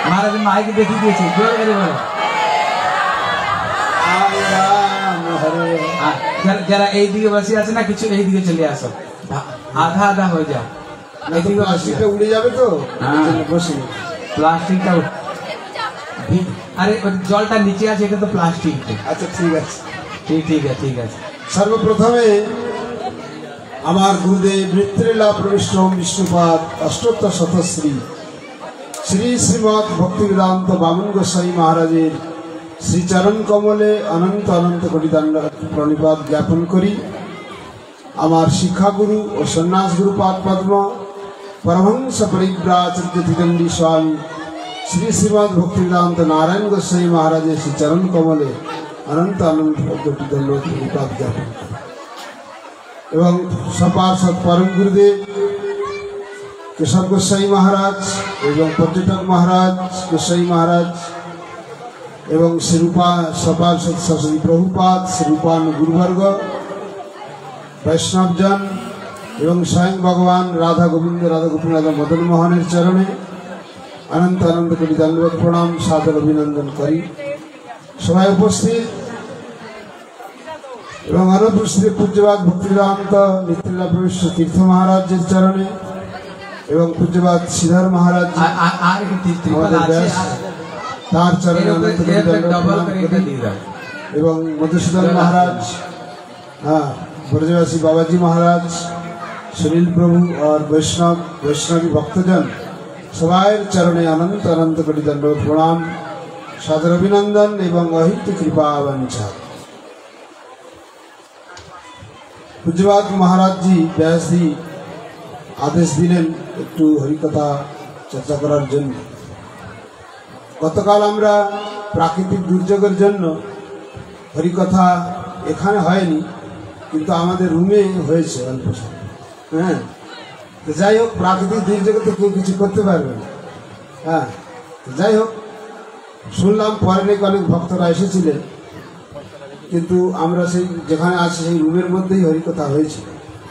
महाराज mic देखी दिए जोर करे बोलो जरा এই দিকে বসে আছে না কিছু এই দিকে চলে আসো आधा आधा हो जाओ এদিকে প্লাস্টিকটা উড়ে যাবে তো বসে প্লাস্টিকটা আরে জলটা নিচে আছে এটা তো প্লাস্টিক আচ্ছা ঠিক আছে ঠিক আছে সর্বপ্রথমে আমার গুরুদেব মৃত্যুলীলা প্রবিষ্ট বিষ্ণুপাদ অষ্টোত্তর শতশ্রী শ্রী শ্রীমৎ ভক্তিবেদান্ত বামন গোস্বামী মহারাজের শ্রীচরণ কমলে অনন্ত অনন্ত কোটি দণ্ডবত প্রণিপাত জ্ঞাপন করি। আমার শিক্ষাগুরু ও সন্ন্যাসগুরু পাদ পদ্ম পরমহংস পরিব্রাচার্য দ্বিদণ্ডী স্বামী শ্রী শ্রীমৎ ভক্তিবেদান্ত নারায়ণ গোস্বামী মহারাজের শ্রীচরণ কমলে অনন্ত অনন্ত কোটি দণ্ডবত প্রণিপাত জ্ঞাপন করি এবং সপার্ষদ পরম গুরুদেব কেশব গোস্বামী মহারাজ এবং পর্যটক মহারাজ গোস্বামী মহারাজ এবং শ্রীরূপা সপার্ষদ সরস্বতী প্রভুপাদ শ্রীরূপান গুরুবর্গ বৈষ্ণবজন এবং স্বয়ং ভগবান রাধা গোবিন্দ রাধা গোপীনাথ মদন মোহনের চরণে অনন্ত অনন্ত কোটি দণ্ডবত প্রণাম সাদর অভিনন্দন করি। সবাই উপস্থিত এবং অনুপস্থিত পূজ্যবাদ ভক্তিবেদান্ত নিত্যলীলা প্রবিষ্ট তীর্থ মহারাজের চরণে এবং পূজ্যবাদ শ্রীধর মহারাজ তার চরণে অনন্ত এবং মধুসূদন মহারাজ ব্রজবাসী বাবাজি মহারাজ সুনীল প্রভু আর বৈষ্ণবী ভক্তজন সবাই চরণে অনন্ত অনন্ত কোটি দণ্ডবত প্রণাম সাদর অভিনন্দন এবং অহিত কৃপা বাঞ্ছা। পূজ্যবাদ মহারাজজি ব্যাসজি আদেশ দিলেন একটু হরিকথা চর্চা করার জন্য। গতকাল আমরা প্রাকৃতিক দুর্যোগের জন্য হরিকথা এখানে হয়নি, কিন্তু আমাদের রুমে হয়েছে অল্প সময়। হ্যাঁ, তো যাই হোক, প্রাকৃতিক দুর্যোগে তো কেউ কিছু করতে পারবে না। হ্যাঁ, যাই হোক, শুনলাম পরে নাকি অনেক ভক্তরা এসেছিলেন, কিন্তু আমরা সেই যেখানে আছি সেই রুমের মধ্যেই হরিকথা হয়েছিল।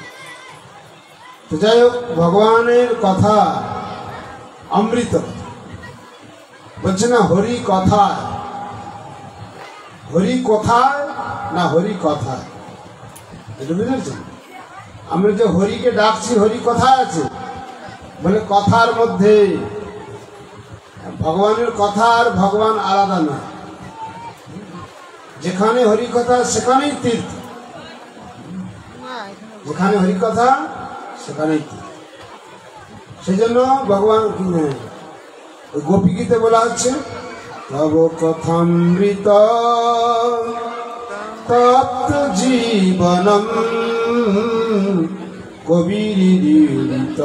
তো যাই হোক, ভগবানের কথা অমৃত বলছে না, হরি কথায়, হরি কথায় না হরি কথায়, এটা বুঝেছেন? আমরা যে হরিকে ডাকছি, হরি কথায় আছে বলে কথার মধ্যে। ভগবানের কথা আর ভগবান আলাদা না। যেখানে হরিকথা সেখানেই তীর্থ, যেখানে হরিকথা সেখানেই তীর্থ। সেই জন্য ভগবান গোপী গীতে বলা হচ্ছে, তব কথামৃত তপ্ত জীবনম কবিরিত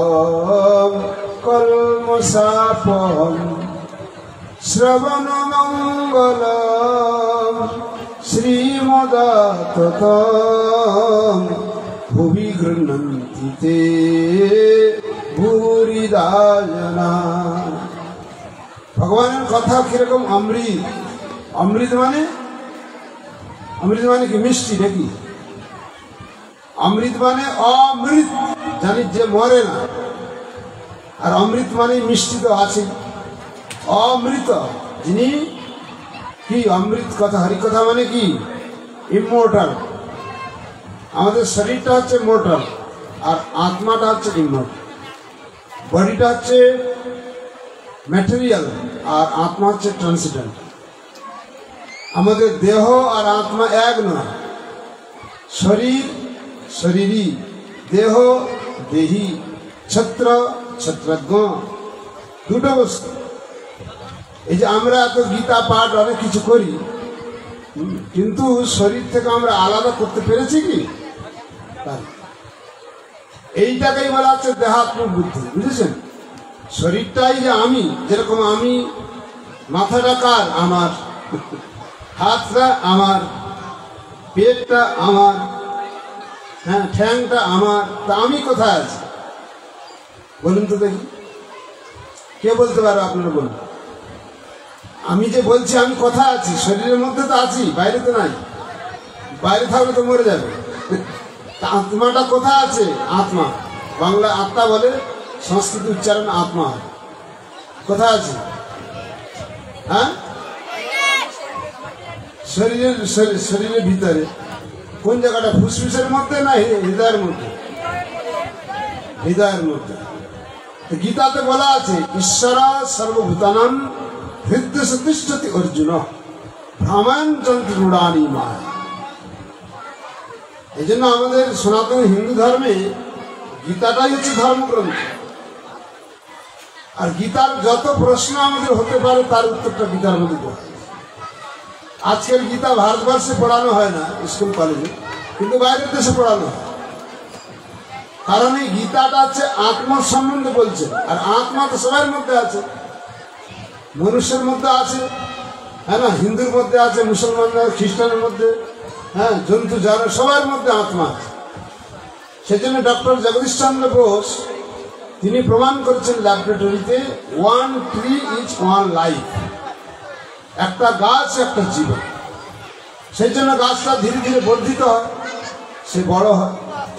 কলমশাপম শ্রবণ মঙ্গল শ্রীমদাততম ভুবি গৃহন্তি তে ভূরিদা জনা। ভগবানের কথা কিরকম অমৃত। অমৃত মানে কি মিষ্টি নাকি? অমৃত মানে অমৃত, জানি যে মরে না। আর অমৃত মানে মিষ্টি তো আছে। অমৃত যিনি কি অমৃত কথা, হরিকথা মানে কি ইমমর্টাল। আমাদের শরীরটা হচ্ছে মোর্টাল আর আত্মাটা হচ্ছে ইমমর্টাল। বডিটা হচ্ছে ম্যাটেরিয়াল আর আত্মা হচ্ছে ট্রান্সিডেন্ট। আমাদের দেহ আর আত্মা এক নয়। শরীর শরীরী, দেহ দেহি, ছত্র ছত্রজ্ঞ, দুটো বস্তু। এই যে আমরা এত গীতা পাঠ অনেক কিছু করি, কিন্তু শরীর থেকে আমরা আলাদা করতে পেরেছি কি? এইটাকেই বলা হচ্ছে দেহাত্মক বুদ্ধি, বুঝেছেন? শরীরটাই যে আমি, যেরকম আমি, মাথাটা কার? আমার। হাতটা আমার, পেটটা আমার, হ্যাঁ, ঠ্যাংটা আমার। তা আমি কোথায় আছি বলুন তো দেখি, কে বলতে পারো? আপনারা বলুন। আমি যে বলছি আমি কোথায় আছি? শরীরের মধ্যে তো আছি, বাইরে তো নাই। বাইরে থাকলে তো মরে যাবে। আত্মাটা কোথায় আছে? আত্মা, বাংলা আত্মা বলে, সংস্কৃত উচ্চারণ আত্মা। কোথায় আছে? হ্যাঁ, শরীরের ভিতরে কোন জায়গাটা? ফুসফুসের মধ্যে না হৃদয়ের মধ্যে? হৃদয়ের মধ্যে। গীতাতে বলা আছে ঈশ্বর সর্বভূতানাং হৃদয়ে তিষ্ঠতি অর্জুন ভ্রমণ যন্ত্রুড়ানি মায়া। এই জন্য আমাদের সনাতন হিন্দু ধর্মে গীতাটাই হচ্ছে ধর্মগ্রন্থ। আর গীতার যত প্রশ্ন আমাদের হতে পারে তার উত্তরটা গীতার মধ্যে দেওয়া। আজকের গীতা ভারতবর্ষে পড়ানো হয় না স্কুল কলেজে, কিন্তু বাইরের দেশে পড়ানো হয়। কারণ এই গীতাটা হচ্ছে আত্মার সম্বন্ধে বলছে, আর আত্মা তো সবার মধ্যে আছে, মনুষ্যের মধ্যে আছে, হ্যাঁ না, হিন্দুর মধ্যে আছে, মুসলমানদের, খ্রিস্টানের মধ্যে, হ্যাঁ, জন্তু জানোয়ার সবার মধ্যে আত্মা আছে। সেজন্য ডক্টর জগদীশ চন্দ্র বোস তিনি প্রমাণ করেছেন ল্যাবরেটরিতে, 1 tree is 1 life, একটা গাছ একটা জীবন। সেই জন্য গাছটা ধীরে ধীরে বর্ধিত হয়, সে বড় হয়,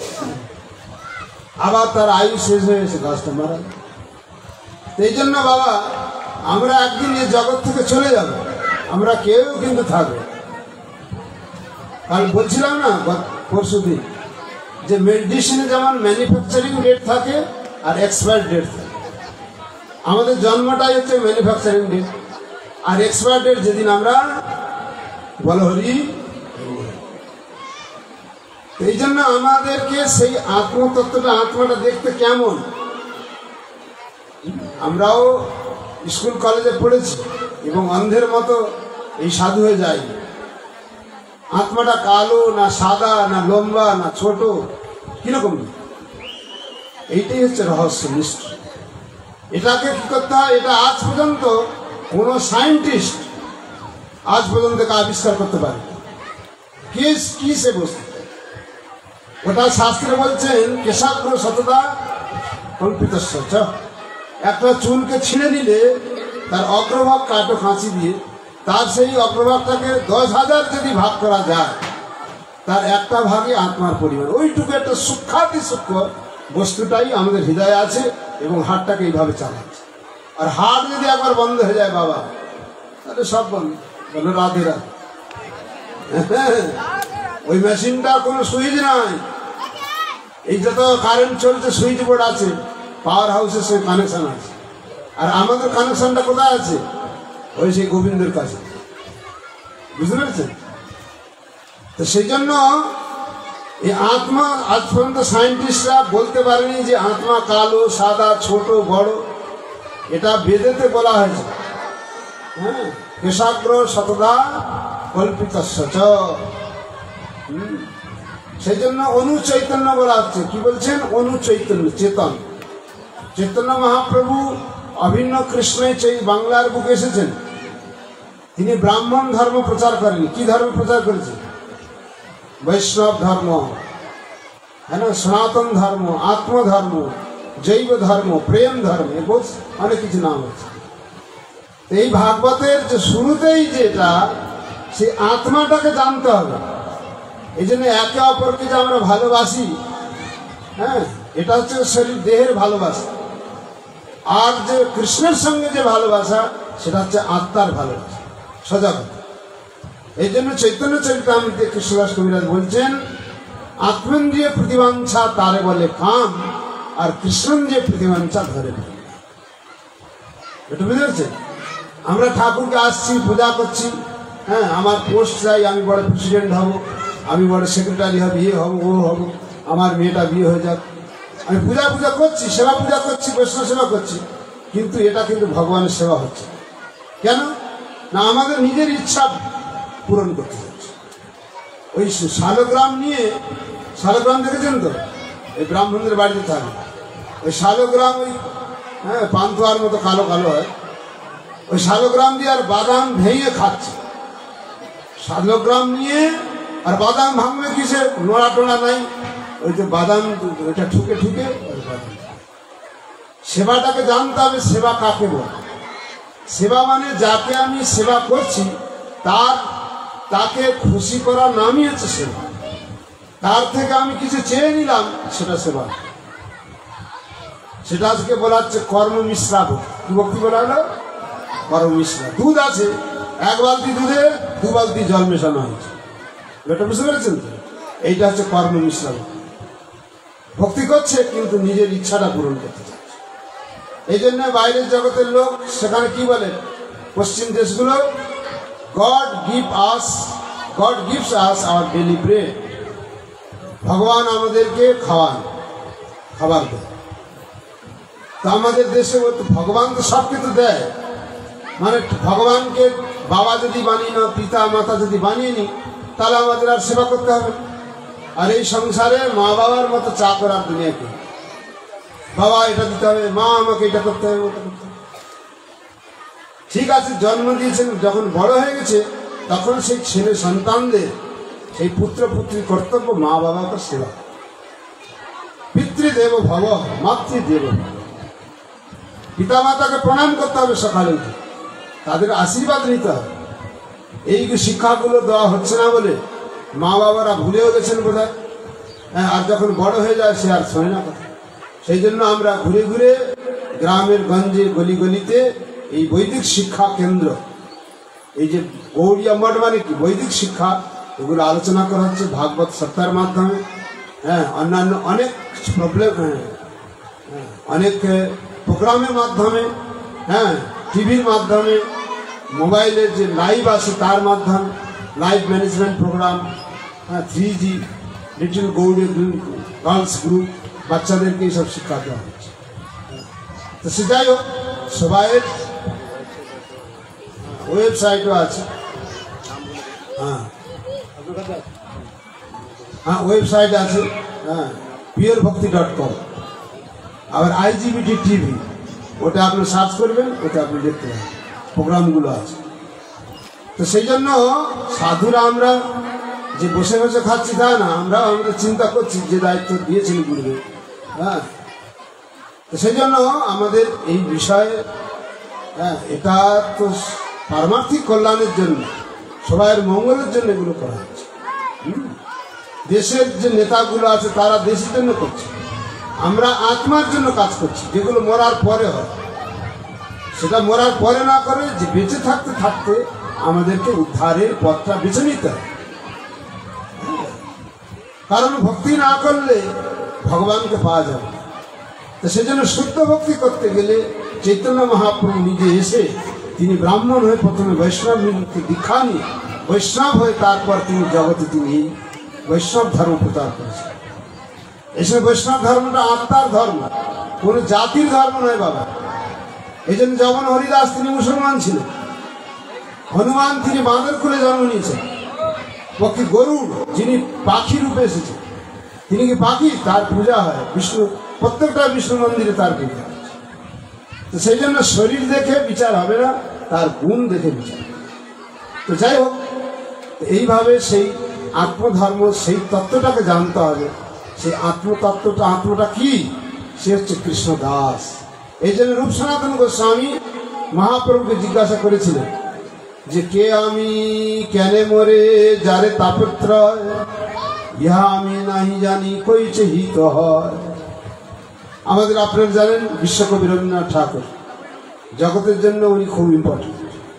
আবার তার আয়ু শেষ হয়ে এসে গাছটা মারা যায়। এই জন্য বাবা, আমরা একদিন এই জগৎ থেকে চলে যাব, আমরা কেউ কিন্তু থাকবে। কাল বলছিলাম না পরশুদিন যে মেডিসিনে যেমন ম্যানুফ্যাকচারিং ডেট থাকে আর এক্সপায়ার ডেট থাকে। আমাদের জন্মটাই হচ্ছে ম্যানুফ্যাকচারিং ডেট, আর এক্সপায়ার ডেট যেদিন আমরা বলো হরি। এই জন্য আমাদেরকে সেই আত্মতত্ত্বটা, আত্মাটা দেখতে কেমন, আমরাও স্কুল কলেজে পড়েছি এবং অন্ধের মতো এই সাধু হয়ে যাই। আত্মাটা কালো না সাদা না লম্বা না ছোট, কিরকম, এইটাই হচ্ছে রহস্য মিস্ট্রি। এটাকে কি করতে হয়, এটা আজ পর্যন্ত কোনো সায়েন্টিস্ট আজ পর্যন্ত আবিষ্কার করতে পারে কি সে বস্তু। ওটা শাস্ত্রে বলছেন কেশাগ্র শতদা কল্পিত। একটা চুলকে ছিঁড়ে নিলে তার অগ্রভাগ কাটো খাঁচি দিয়ে, তার সেই অগ্রভাগটাকে 10,000 যদি ভাগ করা যায়, তার একটা ভাগে আত্মার পরিমাণ। ওইটুকু একটা সূক্ষ্মাতি সূক্ষ্ম বস্তুটাই আমাদের হৃদয়ে আছে এবং হাড়টাকে এইভাবে চালাচ্ছে। আর হাড় যদি একবার বন্ধ হয়ে যায় বাবা, তাহলে সব বন্ধ। বলো রাধে রাধে। ওই মেশিনটা কোনো সুইচ নাই, এই যত কারেন্ট চলছে সুইচ বোর্ড আছে, পাওয়ার হাউসের সঙ্গে কানেকশন আছে। আর আমাদের কানেকশনটা কোথায় আছে? ওই সেই গোবিন্দের কাছে, বুঝতে পেরেছেন? তো সেই জন্য এই আত্মা আজ পর্যন্ত সায়েন্টিস্টরা বলতে পারেনি যে আত্মা কালো সাদা ছোট বড়। এটা বেদেতে বলা হয়েছে, হ্যাঁ, কেশাগ্র শতদা কল্পিত। সেই জন্য অনুচৈতন্য বলা হচ্ছে। কি বলছেন? অনুচৈতন্য, চেতন। চৈতন্য মহাপ্রভু অভিন্ন কৃষ্ণে বাংলার বুকে এসেছেন। তিনি ব্রাহ্মণ ধর্ম প্রচার করেন। কি ধর্ম প্রচার করেছেন? বৈষ্ণব ধর্ম, হ্যাঁ না, সনাতন ধর্ম, আত্মধর্ম, জৈব ধর্ম, প্রেম ধর্ম, অনেক কিছু নাম আছে। এই ভাগবতের যে শুরুতেই যেটা, সেই আত্মাটাকে জানতে হবে। এই জন্য একে অপরকে যে আমরা ভালোবাসি, হ্যাঁ, এটা হচ্ছে শরীর দেহের ভালোবাসা। আর যে কৃষ্ণের সঙ্গে যে ভালোবাসা, সেটা হচ্ছে আত্মার ভালোবাসা, সোজা কথা। এই জন্য চৈতন্য চরিতামৃতে কৃষ্ণদাস কবিরাজ বলছেন, আত্মেন্দ্রিয় প্রতিবাঞ্ছা তারে বলে কাম, আর কৃষ্ণেন্দ্রিয় প্রতিবাঞ্ছা ধরে বলে। এটা বুঝতে পারছেন? আমরা ঠাকুরকে আসছি, পূজা করছি, হ্যাঁ, আমার পোস্ট চাই, আমি বড় প্রেসিডেন্ট হব, আমি বড় সেক্রেটারি হব, ইয়ে হব, ও হব, আমার মেয়েটা বিয়ে হয়ে যাক। আমি পূজা করছি, সেবা পূজা করছি, বৈষ্ণব সেবা করছি, কিন্তু এটা কিন্তু ভগবানের সেবা হচ্ছে। কেন না? আমাদের নিজের ইচ্ছা পূরণ করতে হচ্ছে। ওই শালগ্রাম নিয়ে, শালগ্রাম দেখেছেন তো, এই ব্রাহ্মণদের বাড়িতে থাকে ওই শালগ্রাম, ওই হ্যাঁ পান্তুয়ার মতো কালো কালো হয়, ওই শালগ্রাম দিয়ে আর বাদাম ভেঙে খাচ্ছে। শালগ্রাম নিয়ে আর বাদাম ভাঙবে কিসে? নোড়া টোড়া নাই, ওই যে বাদাম ওইটা ঠুকে ঠুকে বাদাম। সেবাটাকে জানতে হবে, সেবা কাকে বলে। সেবা মানে যাকে আমি সেবা করছি তাকে খুশি করার নামই হচ্ছে সেবা। তার থেকে আমি কিছু চেয়ে নিলাম, সেটা সেবা। সেটা আজকে বলা হচ্ছে কর্ম মিশ্রা ভক্তি। কি ভক্তি বলা হলো? কর্ম মিশ্রা। দুধ আছে, 1 বালতি দুধে 2 বালতি জল মেশানো হয়েছে। এটা বুঝতে পেরেছেন তো? এইটা হচ্ছে কর্ম মিশ্রা। ভক্তি করছে কিন্তু নিজের ইচ্ছাটা পূরণ করতে চাচ্ছে। এই জন্য বাইরের জগতের লোক সেখানে কি বলে, পশ্চিম দেশগুলো, God gives us our daily bread. ভগবান আমাদেরকে খাবার দেয়। তো আমাদের দেশে ভগবান তো সব কিছু দেয়, মানে ভগবানকে বাবা যদি বানিয়ে না, পিতা মাতা যদি বানিয়ে নি, তাহলে আমাদের আর সেবা করতে হবে। আর এই সংসারে মা বাবার মতো চা করার দুনিয়াকে, বাবা এটা দিতে হবে, মা আমাকে এটা করতে হবে, ওটা করতে হবে। ঠিক আছে, জন্ম দিয়েছেন, যখন বড় হয়ে গেছে তখন সেই ছেলে সন্তানদের, সেই পুত্র পুত্রীর কর্তব্য মা বাবাকে সেবা। পিতৃদেব ভব, মাতৃদেব ভব। পিতা মাতাকে প্রণাম করতে হবে সকালে উঠে, তাদের আশীর্বাদ নিতে হবে। এই শিক্ষাগুলো দেওয়া হচ্ছে না বলে মা বাবারা ভুলেও গেছেন বোধ হয়। হ্যাঁ, আর যখন বড় হয়ে যায় সে আর শোনে না কথা। সেই জন্য আমরা ঘুরে ঘুরে গ্রামের গঞ্জে গলি গলিতে এই বৈদিক শিক্ষা কেন্দ্র, এই যে গৌড়িয়া মঠ মানে কি বৈদিক শিক্ষা, এগুলো আলোচনা করা হচ্ছে ভাগবত সপ্তাহের মাধ্যমে। হ্যাঁ, অন্যান্য অনেক অনেক প্রোগ্রামের মাধ্যমে, হ্যাঁ, টিভির মাধ্যমে, মোবাইলের যে লাইভ আছে তার মাধ্যমে, লাইভ ম্যানেজমেন্ট প্রোগ্রাম, হ্যাঁ, 3G, লিটল গৌড়ে গার্লস গ্রুপ, বাচ্চাদেরকে এইসব শিক্ষা দেওয়া হচ্ছে। তো সে যাই হোক, সবাইয়ের ওয়েবসাইটও আছে। হ্যাঁ, ওয়েবসাইট আছে, হ্যাঁ, purevakti.com। আবার IGBT টিভি, ওটা আপনি সার্চ করবেন, ওটা আপনি দেখতে পাবেন, প্রোগ্রামগুলো আছে। তো সেই জন্য সাধুরা আমরা যে বসে বসে খাচ্ছি তা না, আমরা চিন্তা করছি যে দায়িত্ব দিয়েছেন গুরুদেব। হ্যাঁ, তো সেই জন্য আমাদের এই বিষয়ে, হ্যাঁ, এটা তো পারমার্থিক কল্যাণের জন্য, সবাইয়ের মঙ্গলের জন্য এগুলো করা হচ্ছে। দেশের যে নেতাগুলো আছে তারা দেশের জন্য করছে, আমরা আত্মার জন্য কাজ করছি, যেগুলো মরার পরে হয়। সেটা মরার পরে না করে, যে বেঁচে থাকতে থাকতে আমাদেরকে উদ্ধারের পথটা বেছে নিতে হবে। কারণ ভক্তি না করলে ভগবানকে পাওয়া যাবে। তো সেজন্য শুদ্ধ ভক্তি করতে গেলে চৈতন্য মহাপ্রভু নিজে এসে, তিনি ব্রাহ্মণ হয়ে প্রথমে বৈষ্ণবকে দীক্ষা নিয়ে বৈষ্ণব হয়ে তারপর তিনি জগতে তিনি বৈষ্ণব ধর্ম প্রচার করেছেন। এসে বৈষ্ণব ধর্মটা আত্মার ধর্ম, কোনো জাতির ধর্ম নয় বাবা। এই জন্য যেমন হরিদাস তিনি মুসলমান ছিলেন, হনুমান তিনি বাঁদর খুলে জন্ম নিয়েছেন, পক্ষী গরুড় যিনি পাখি রূপে এসেছেন, তিনি কি পাখি, তার পূজা হয় বিষ্ণু, প্রত্যেকটা বিষ্ণু মন্দিরে তার পূজা হয়। তো সেই জন্য শরীর দেখে বিচার হবে না, তার গুণ দেখে বিচার। তো যাই হোক, এইভাবে সেই আত্মধর্ম, সেই তত্ত্বটাকে জানতে হবে। সেই আত্মতত্ত্বটা, আত্মটা কি, সে হচ্ছে কৃষ্ণ দাস। এই জন্য রূপ সনাতন গোস্বামী মহাপ্রভুকে জিজ্ঞাসা করেছিলেন যে, কে আমি, কেনে মরে যারে তাপত্রয়, ইহা আমি নাহি জানি কইছে হিত হয়। আমাদের আপনারা জানেন বিশ্বকবি রবীন্দ্রনাথ ঠাকুর, জগতের জন্য উনি খুব ইম্পর্টেন্ট।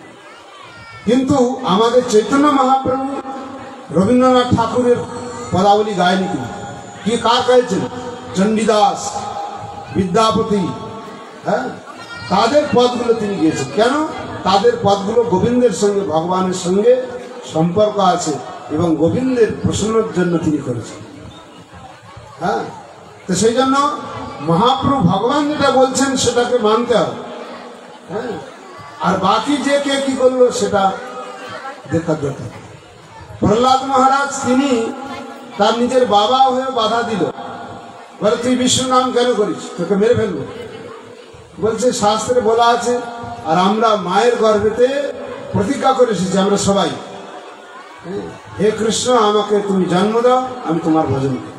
কিন্তু আমাদের চৈতন্য মহাপ্রভু রবীন্দ্রনাথ ঠাকুরের পদাবলী গায়নি কিন্তু। কি কার গাইছেন? চণ্ডীদাস, বিদ্যাপতি, হ্যাঁ, তাদের পদগুলো তিনি গিয়েছেন। কেন? তাদের পদগুলো গোবিন্দের সঙ্গে, ভগবানের সঙ্গে সম্পর্ক আছে এবং গোবিন্দের প্রসন্নের জন্য তিনি করেছেন। হ্যাঁ, তো সেই জন্য মহাপ্রভু ভগবান যেটা বলছেন সেটাকে মানতে হবে। হ্যাঁ, আর বাকি যে কে কি করলো সেটা দেখার দরকার। প্রহ্লাদ মহারাজ তিনি তার নিজের বাবা হয়ে বাধা দিল, বলে তুই বিষ্ণু নাম কেন করিস, তোকে মেরে ফেলবো। বলছে শাস্ত্রে বলা আছে, আর আমরা মায়ের গর্ভেতে প্রতিজ্ঞা করে এসেছি আমরা সবাই, হে কৃষ্ণ আমাকে তুমি জন্ম দাও, আমি তোমার ভজন করি।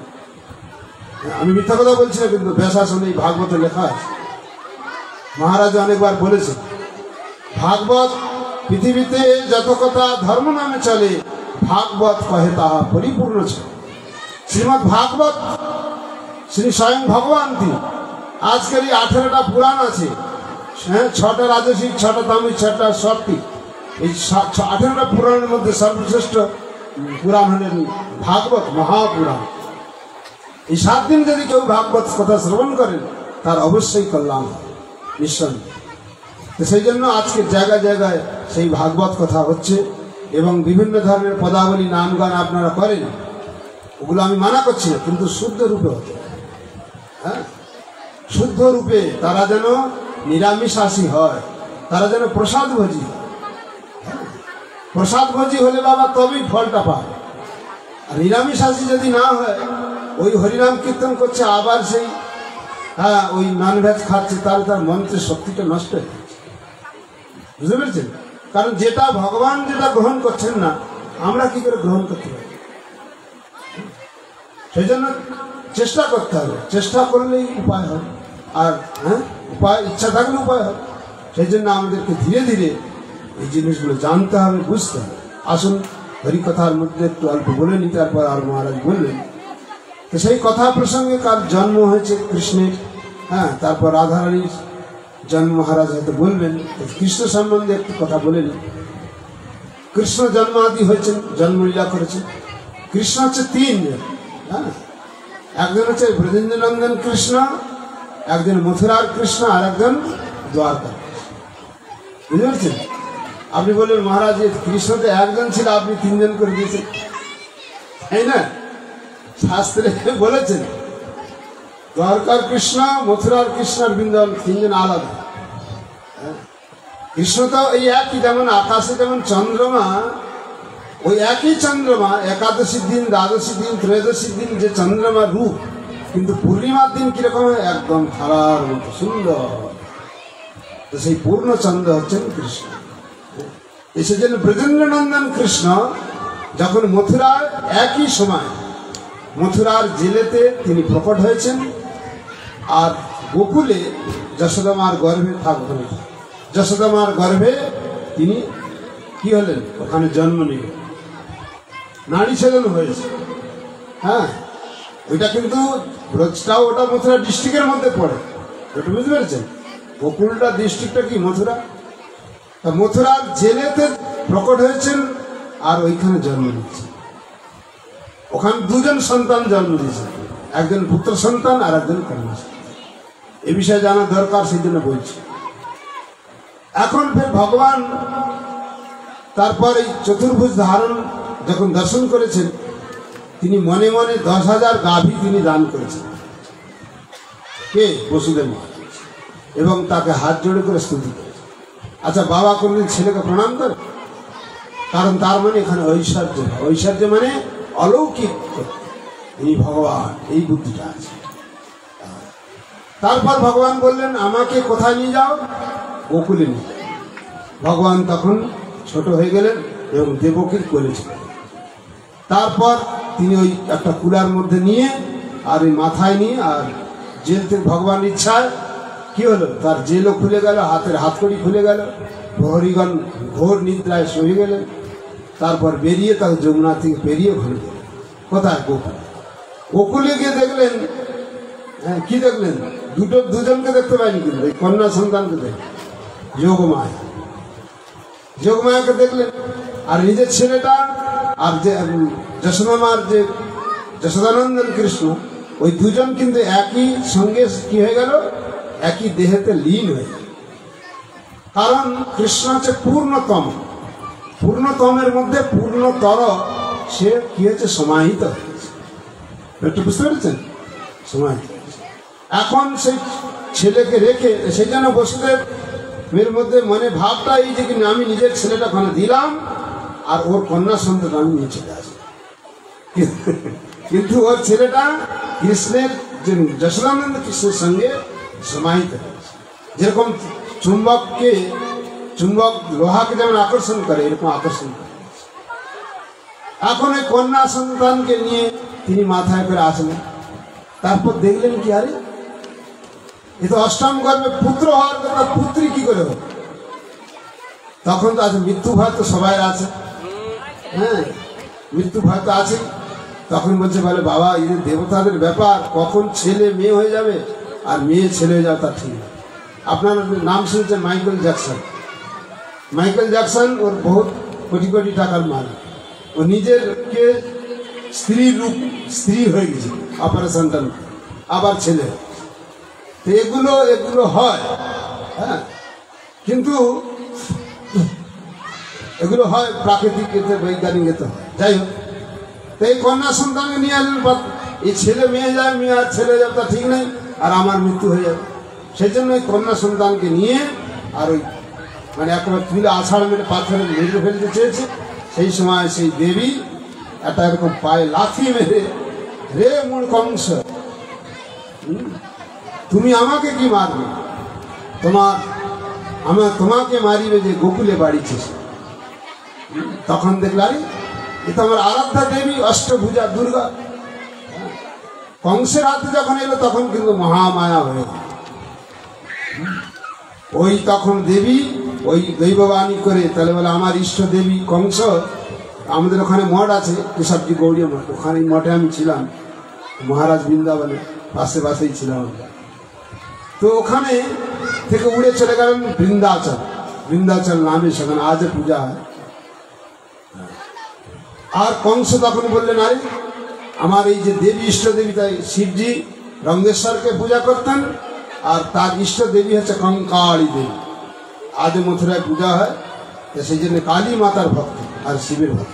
আমি মিথ্যা কথা বলছি না, কিন্তু ব্যাসাসনে এই ভাগবতে লেখা আছে। মহারাজ অনেকবার বলেছে, ভাগবত পৃথিবীতে যত কথা ধর্ম নামে চলে, ভাগবত কহে তাহা পরিপূর্ণ ছিল। শ্রীমৎ ভাগবত শ্রী স্বয়ং ভগবান তিনি। আজকের এই 18টা পুরাণ আছে, হ্যাঁ, 6টা রাজসিক, 6টা তামিল, 6টা সাত্বিক, এই 18টা পুরাণের মধ্যে সর্বশ্রেষ্ঠ পুরাণ হলেন ভাগবত মহাপুরাণ। এই 7 দিন যদি কেউ ভাগবত কথা শ্রবণ করেন তার অবশ্যই কল্যাণ নিশ্চয়। তো সেই জন্য আজকে জায়গায় জায়গায় সেই ভাগবত কথা হচ্ছে এবং বিভিন্ন ধরনের পদাবলী নাম গান আপনারা করেন, ওগুলো আমি মানা করছি না, কিন্তু শুদ্ধ রূপে হতে, হ্যাঁ, শুদ্ধ রূপে তারা যেন নিরামিষাশী হয়, তারা যেন প্রসাদ ভোজি। প্রসাদ ভোজি হলে বাবা তবেই ফলটা পায়। আর নিরামিষাশী যদি না হয়, ওই হরিনাম কীর্তন করছে আবার সেই হ্যাঁ ওই ননভেজ খাচ্ছে, তাহলে তার মন্ত্রের শক্তিটা নষ্ট হয়ে যাচ্ছে। বুঝতে পেরেছেন? কারণ যেটা ভগবান যেটা গ্রহণ করছেন না, আমরা কি করে গ্রহণ করতে পারি? সেই জন্য চেষ্টা করতে হবে, চেষ্টা করলেই উপায় হবে। আর হ্যাঁ, উপায় ইচ্ছা থাকলে উপায় হবে। সেই জন্য আমাদেরকে ধীরে ধীরে এই জিনিসগুলো জানতে হবে, বুঝতে হবে। আসুন হরিকথার মধ্যে একটু অল্প বলে নি, তারপর আর মহারাজ বললেন। তো সেই কথা প্রসঙ্গে কার জন্ম হয়েছে কৃষ্ণের, হ্যাঁ, তারপর রাধারানীর জন্ম মহারাজ হয়তো বলবেন। কৃষ্ণ সম্বন্ধে একটু কথা বলে নি। কৃষ্ণ জন্মাদি হয়েছেন, জন্মলীলা করেছেন। কৃষ্ণ হচ্ছে 3 জন, হ্যাঁ, একজন হচ্ছে ব্রজেন্দ্রনন্দন কৃষ্ণ, একজন মথুরার কৃষ্ণ, আর একজন দ্বারকার। বুঝতে পারছেন? আপনি বললেন মহারাজ কৃষ্ণ তো একজন ছিল, আপনি 3 জন করে দিয়েছেন, তাই না? শাস্ত্রে বলেছেন দ্বারকার কৃষ্ণ, মথুরার কৃষ্ণ আর বৃন্দাবন 3 জন আলাদা। কৃষ্ণ তো এই একই, যেমন আকাশে যেমন চন্দ্রমা, ওই একই চন্দ্রমা একাদশীর দিন, দ্বাদশীর দিন, ত্রয়োদশীর দিন যে চন্দ্রমার রূপ, কিন্তু পূর্ণিমার দিন কিরকম হয়? একদম থালার মতো সুন্দর। তো সেই পূর্ণ চন্দ্র হচ্ছেন কৃষ্ণ। সেজন্য ব্রজেন্দ্রনন্দন কৃষ্ণ যখন মথুরার একই সময় মথুরার জেলেতে তিনি প্রকট হয়েছেন, আর গোকুলে যশোদামার গর্ভে থাকবেন। যশোদামার গর্ভে তিনি কি হলেন? ওখানে জন্ম নিলেন, নারী ছেলেন হয়েছে। হ্যাঁ, ওইটা কিন্তু ব্রজটাও ওটা মথুরা ডিস্ট্রিক্টের মধ্যে পড়ে, ওটা বুঝতে পেরেছেন? গোকুলটা ডিস্ট্রিক্টটা কি মথুরা। তা মথুরার জেলেতে প্রকট হয়েছেন আর ওইখানে জন্ম নিচ্ছেন। ওখানে 2 জন সন্তান জন্ম দিয়েছেন, একজন পুত্র সন্তান আর একজন কন্যা সন্তান। এ বিষয়ে জানা দরকার, সেই জন্য বলছি। এখন ফের ভগবান তারপর এই চতুর্ভুজ ধারণ যখন দর্শন করেছেন, তিনি মনে মনে 10,000 গাভী তিনি দান করেছেন। কে? বসুদেব মহারাজ। এবং তাকে হাত জোড়ে করে স্তুতি করেছেন। আচ্ছা, বাবা কোনদিন ছেলেকে প্রণাম করে? কারণ তার মানে এখানে ঐশ্বর্য, ঐশ্বর্য মানে অলৌকিক, ইনি ভগবান, এই বুদ্ধিটা আছে। তারপর ভগবান বললেন আমাকে কোথায় নিয়ে যাও? গোকুলে নিয়ে যাও। ভগবান তখন ছোট হয়ে গেলেন এবং দেবকীর কোলে ছিলেন। তারপর তিনি ওই একটা কুলার মধ্যে নিয়ে আর ওই মাথায় নিয়ে, আর জেল থেকে ভগবান ইচ্ছায় কি হলো, তার জেলও খুলে গেল, হাতের হাতকড়ি খুলে গেল, প্রহরীগণ ঘোর নিদ্রায় শুয়ে গেলেন। তারপর বেরিয়ে তাকে যমুনা থেকে পেরিয়ে ঘুরে গেলেন কোথায়? গোকুল। গোকুলে গিয়ে দেখলেন, হ্যাঁ, কি দেখলেন? দুজনকে দেখতে পাইনি, কিন্তু এই কন্যা সন্তানকে দেখলেন, যোগমায়া। যোগমায়াকে দেখলেন, আর নিজের ছেলেটা আর যে যশোদামার যে যশোদানন্দন কৃষ্ণ, ওই 2 জন কিন্তু একই সঙ্গে কি হয়ে গেল? একই দেহেতে লীন হয়ে গেল। কারণ কৃষ্ণ হচ্ছে পূর্ণতম, পূর্ণতমের মধ্যে পূর্ণতর, সে কি হয়েছে? সমাহিত হয়েছে। একটু বুঝতে পেরেছেন? সমাহিত। এখন সেই ছেলেকে রেখে, সেই জন্য বসুদেব এর মধ্যে মনে ভাবটা এই যে কিনা আমি নিজের ছেলেটা ওখানে দিলাম আর ওর কন্যা সন্তান আমি নিয়ে চলে আসি। কিন্তু ওর ছেলেটা কৃষ্ণের যে যশোদানন্দ কৃষ্ণের সঙ্গে সমাহিত হয়েছে। যেরকম চুম্বক লোহাকে যেমন আকর্ষণ করে, এরকম আকর্ষণ করে। এখন ওই কন্যা সন্তানকে নিয়ে তিনি মাথায় করে আসলেন। তারপর দেখলেন কি, আরে এ তো অষ্টম গর্ভে পুত্র হওয়ার কথা, পুত্রী কি করে হবে? তখন তো আছে মৃত্যু ভয়, তো সবাই আছে, হ্যাঁ, মৃত্যু ভয় তো আছে। তখন বলছে, বলে বাবা, এই দেবতাদের ব্যাপার, কখন ছেলে মেয়ে হয়ে যাবে আর মেয়ে ছেলে হয়ে যাবে তা ঠিক না। আপনারা নাম শুনেছেন মাইকেল জ্যাকসন। মাইকেল জ্যাকসন ওর বহুত কোটি কোটি টাকার মালিক। ও নিজেরকে স্ত্রী হয়ে গেছে অপারেশনটা, আবার ছেলে। তো এগুলো হয়, হ্যাঁ, কিন্তু এগুলো হয় প্রাকৃতিক এতে, বৈজ্ঞানিক এতে হয়। যাই হোক, তো এই কন্যা সন্তানকে নিয়ে আসলেন। এই ছেলে মেয়ে যায়, মেয়ে আর ছেলে যাবে তা ঠিক নেই, আর আমার মৃত্যু হয়ে যাবে। সেই জন্য ওই কন্যা সন্তানকে নিয়ে আর ওই মানে একেবারে তুলে আষাঢ় মেরে পাথরে মেরে ফেলতে চেয়েছে। সেই সময় সেই দেবী একটা এরকম পায়ে লাথি মেরে, রে মূল কংস, তুমি আমাকে কি মারবে? তোমাকে মারিবে যে গোকুলে বাড়িছে। তখন দেখলাম এ তো আমার আরাধ্যা দেবী, অষ্টভুজা দুর্গা। কংসের হাতে যখন এলো তখন কিন্তু মহামায়া হয়ে গেল। ওই তখন দেবী ওই দৈববাণী করে, তাহলে বলে আমার ইষ্ট দেবী কংস। আমাদের ওখানে মঠ আছে, কেশবজি গৌড়ীয় মঠ, ওখানে মঠে আমি ছিলাম, মহারাজ বৃন্দাবনে পাশেই ছিলাম। তো ওখানে থেকে উড়ে চলে গেলেন বৃন্দাচল নামে, সেখানে আজও পূজা হয়। আর কংস তখন বললেন, আরে আমার এই যে দেবী ইষ্ট দেবী, তাই শিবজি রঙ্গেশ্বরকে পূজা করতেন, আর তার ইষ্ট দেবী হচ্ছে কঙ্কালী দেবী। আজও মথুরায় পূজা হয়, সেই জন্য কালী মাতার ভক্ত আর শিবের ভক্ত।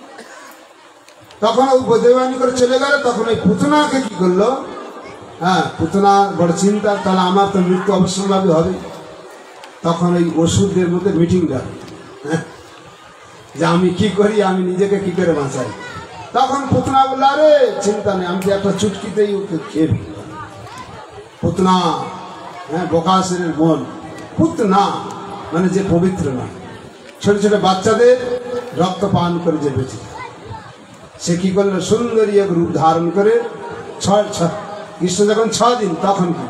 তখন ওই দেবানি করে চলে গেল। তখন ওই পুতনাকে কি করলো, হ্যাঁ, পুতনা বড় চিন্তা, তাহলে আমার তো মৃত্যু অবশ্যম্ভাবী হবে। তখন ওই ওষুধের মধ্যে মিটিং ডাকে, যে আমি কি করি, আমি নিজেকে কি করে বাঁচাই। তখন পুতনা বললো, আরে চিন্তা নেই, আমি একটা চুটকিতেই ওকে খেয়ে ফেলি। পুতনা, হ্যাঁ, বকাসুরের বোন। পুতনা মানে যে পবিত্র না, ছোট ছোট বাচ্চাদের রক্ত পান করে যে বেঁচে, সে কি করলো, সুন্দরী এক রূপ ধারণ করে কৃষ্ণ যখন 6 দিন, তখন কি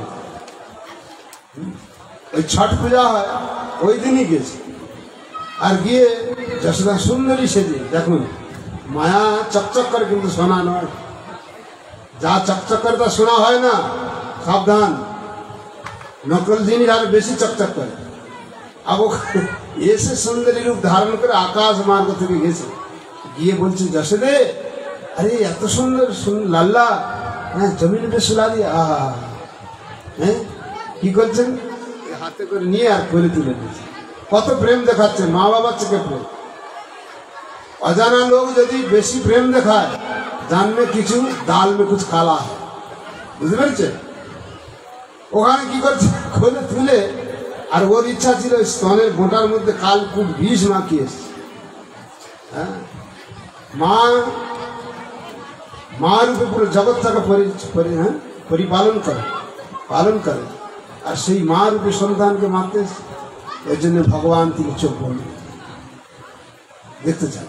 ওই ছট পূজা হয়, ওই দিনই গেছে। আর গিয়ে যশোদা সুন্দরী সেজে, দেখুন মায়া চকচক করে, কিন্তু সোনা নয়। যা চকচক করে তা সোনা হয় না, সাবধান। নকল জিনিস আর বেশি চকচক করে। আব এসে সুন্দরী রূপ ধারণ করে আকাশ মার্গ থেকে গেছে, গিয়ে বলছে, যশোদে আরে এত সুন্দর লাল্লা, হ্যাঁ, জমিনে শুলা দিয়ে, হ্যাঁ, কি করছেন, হাতে করে নিয়ে আর করে তুলে দিয়েছে। কত প্রেম দেখাচ্ছে, মা বাবার চোখে প্রেম। অজানা লোক যদি বেশি প্রেম দেখায়, জানবে কিছু ডাল মে কুছ কালা, বুঝতে পেরেছে? ওখানে কি করছে, খোলে তুলে, আর ওর ইচ্ছা ছিল স্তনের গোটার মধ্যে কালকুট বিষ মাখিয়ে এসছে। হ্যাঁ, মা রূপে পুরো জগৎটাকে পালন করে, আর সেই মা রূপে সন্তানকে মারতে, এর জন্য ভগবান তিনি চোখ বললেন, দেখতে চান।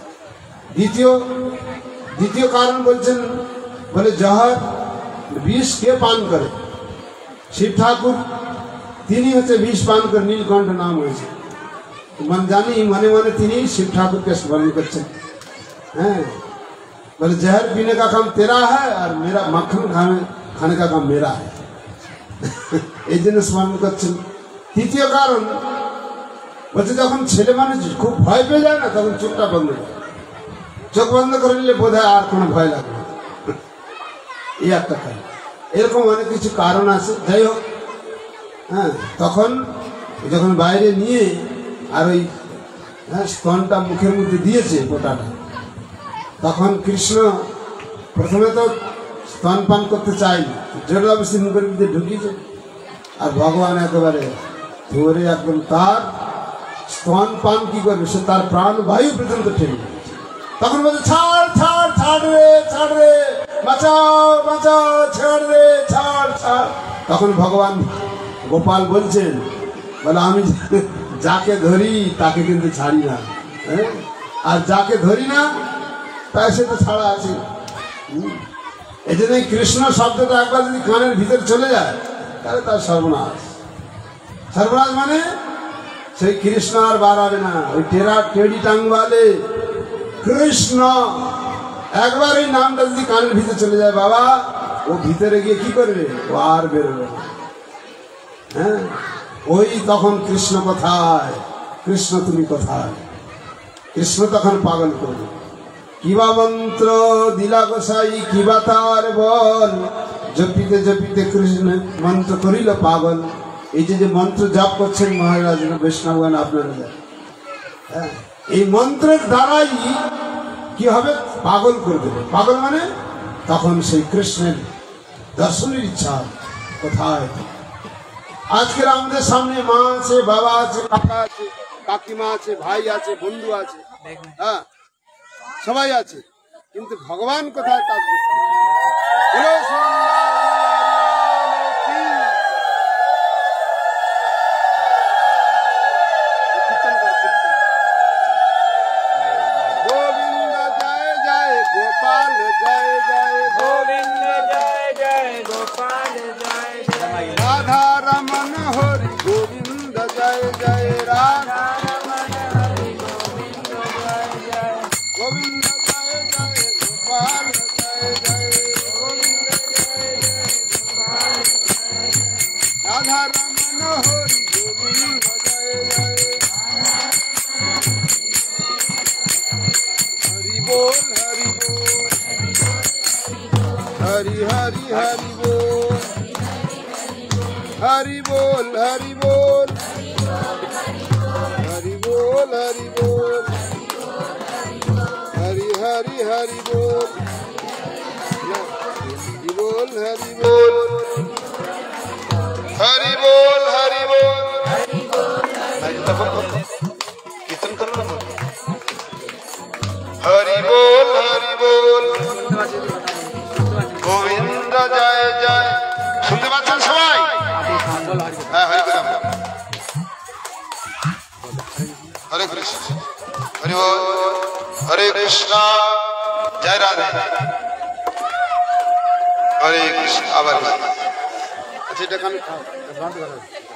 দ্বিতীয় কারণ বলছেন, বলে জহর বিষ কে পান করে? শিব ঠাকুর, তিনি হচ্ছে বিষ পান করে নীলকণ্ঠ নাম হয়েছে। জানি মনে মনে তিনি শিব ঠাকুরকে স্মরণ করছেন। হ্যাঁ, बोले जहर पीने का काम तेरा है और मेरा मक्खन खाने का काम मेरा है। এই জন্য স্মরণ করছেন। তৃতীয় কারণ বলছে, যখন ছেলে মানুষ খুব ভয় পেয়ে যায় না, তখন চোখটা বন্ধ করে, চোখ বন্ধ করে নিলে বোধ হয় আর কোনো ভয় লাগবে না। এই একটা কারণ। এরকম অনেক কিছু কারণ আছে। যাই হোক, হ্যাঁ, তখন যখন বাইরে নিয়ে আর ওই স্তনটা মুখের মধ্যে দিয়েছে গোটাটা, তখন কৃষ্ণ প্রথমে তো স্তন পান করতে চায়নি, জোরজবরদস্তি মুখের মধ্যে ঢুকিয়েছে। আর ভগবান একেবারে ধরে একদম তার স্তন পান কি করবে, সে তার প্রাণ বায়ু পর্যন্ত ঠেলে। তখন বলছে, ছাড় ছাড় ছাড় রে, ছাড় রে, বাঁচাও বাঁচাও, ছাড় রে, ছাড় ছাড়। তখন ভগবান গোপাল বলছেন, বলে আমি যাকে ধরি তাকে কিন্তু ছাড়ি না, হ্যাঁ, আর যাকে ধরি না তাই সে তো ছাড়া আছে। এই জন্য কৃষ্ণ শব্দটা একবার যদি কানের ভিতরে চলে যায়, তাহলে তার সর্বনাশ। সর্বনাশ মানে সেই কৃষ্ণ আর বার হবে না। ওই টেডি টাঙ্গওয়ালে কৃষ্ণ, একবার এই নামটা যদি কানের ভিতরে চলে যায়, বাবা, ও ভিতরে গিয়ে কি করবে, ও আর বেরোবে না। হ্যাঁ, ওই তখন কৃষ্ণ কোথায়, কৃষ্ণ তুমি কোথায়। কৃষ্ণ তখন পাগল করল, কিবা মন্ত্র দিলা গোসাই, কিবা তার বল, জপিতে জপিতে কৃষ্ণ মন্ত্র করিল পাগল। এই যে মন্ত্র জপ করছেন মহারাজ বৈষ্ণবগণ আপনারা, হ্যাঁ, এই মন্ত্রের দ্বারাই কি হবে, পাগল করে দেবে। পাগল মানে তখন সেই কৃষ্ণের দর্শনের ইচ্ছা কোথায়। আজকের আমাদের সামনে মা আছে, বাবা আছে, কাকা আছে, কাকিমা আছে, ভাই আছে, বন্ধু আছে, হ্যাঁ সবাই আছে, কিন্তু ভগবান কোথায় তার গোবিন্দ জয় জয় গোপাল জয় জয়, गोविंद जय जय गोपाल जय जय, রাধা রমন হরি গোবিন্দ জয় জয়, রাধা रमण हरि गोविंद जय जय, গোবিন্দ জয় জয় গোপাল জয় জয়, गोविंद जय जय गोपाल जय जय, রাধা রমন হরি গোবিন্দ জয় জয়, হরি বল হরি বল, হরি হরি হরি বল, হরি বল হরি বল, হরি বল হরি বল, হরি হরি হরি বল, হরি বল হরি বল, হরি বল হরি বল, কীর্তন করলো, হরি বল হরি বল, গোবিন্দ জয় জয়। শুনতে পাচ্ছেন সবাই? হ্যাঁ, হরি বল, হরে কৃষ্ণ, হরি বল, হরে কৃষ্ণ, জয় রাধে, হরে কৃষ্ণ। আবার আচ্ছা, এটা আমি বন্ধ করা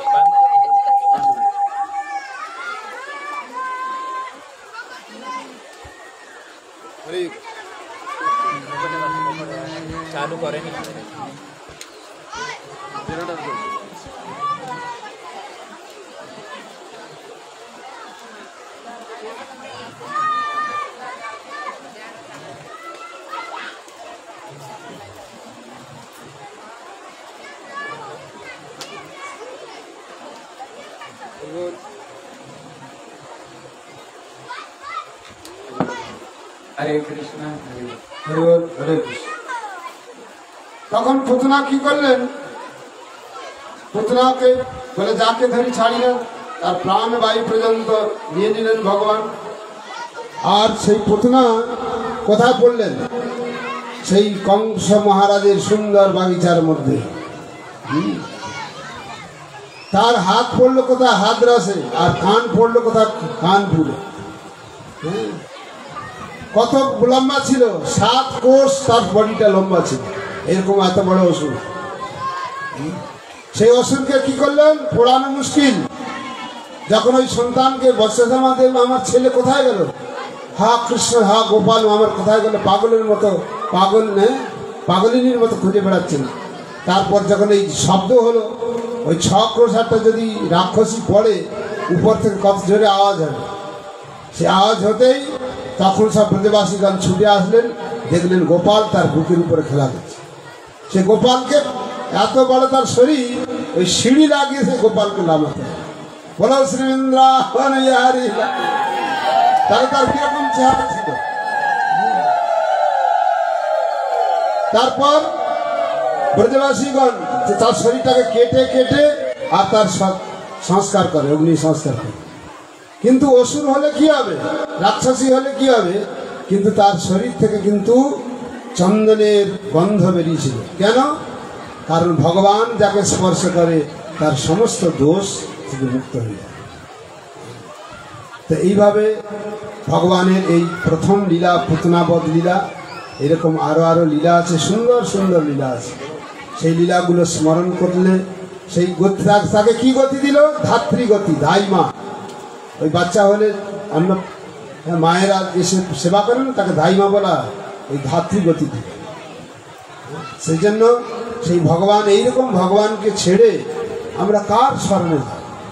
হরে चालू करें হরে কৃষ্ণ হরে হরে বল, হরে কৃষ্ণ। তখন পুতনা কি করলেন, পুতনাকে বলে যাকে ধরি ছাড়ি না, তার প্রাণ বায়ু পর্যন্ত নিয়ে নিলেন ভগবান। আর সেই পুতনা কোথায় পড়লেন, সেই কংস মহারাজের সুন্দর বাগিচার মধ্যে। তার হাত পড়লো কোথায়, হাতরসে, আর কান পড়লো কোথায়, কানপুরে। কত লম্বা ছিল, 7 কোষ তার বডিটা লম্বা ছিল, এরকম এত বড় অসুর। সেই অসুরকে কি করলেন, পোড়ানো মুশকিল। যখন ওই সন্তানকে বৎসজমা দেব, আমার ছেলে কোথায় গেল, হা কৃষ্ণ হা গোপাল আমার কোথায় গেল, পাগলের মতো, পাগল পাগলিনীর মতো খুঁজে বেড়াচ্ছেন। তারপর যখন এই শব্দ হলো, ওই 6 ক্রোশারটা যদি রাক্ষসী পড়ে, উপর থেকে কত জোরে আওয়াজ হবে। সে আওয়াজ হতেই তখন সব ব্রজবাসীগণ ছুটে আসলেন, দেখলেন গোপাল তার বুকের উপরে খেলা করছে। সে গোপালকে, এত বড় তার শরীর, ওই সিঁড়ি লাগিয়ে সে গোপালকে নামাতে, বলো শ্রীবৃন্দাবন বিহারী। তাহলে তার কিরকম চেহারা ছিল। তারপর ব্রজবাসীগণ তার শরীরটাকে কেটে কেটে আর তার সংস্কার করে, অগ্নি সংস্কার করে। কিন্তু অসুর হলে কি হবে, রাক্ষসী হলে কি হবে, কিন্তু তার শরীর থেকে কিন্তু চন্দনের গন্ধ বেরিয়েছিল। কেন? কারণ ভগবান যাকে স্পর্শ করে তার সমস্ত দোষ থেকে মুক্ত হয়ে যায়। তো এইভাবে ভগবানের এই প্রথম লীলা, পুতনাবধ লীলা, এরকম আরো লীলা আছে, সুন্দর সুন্দর লীলা আছে। সেই লীলাগুলো স্মরণ করলে সেই গতি, তাকে কি গতি দিল, ধাত্রী গতি, ধাইমা। ওই বাচ্চা হলে আমরা মায়েরা এসে সেবা করেন, তাকে ধাইমা বলা, ওই ধাত্রী গতি দিল। সেই জন্য সেই ভগবান, এইরকম ভগবানকে ছেড়ে আমরা কার স্মরণে যাই?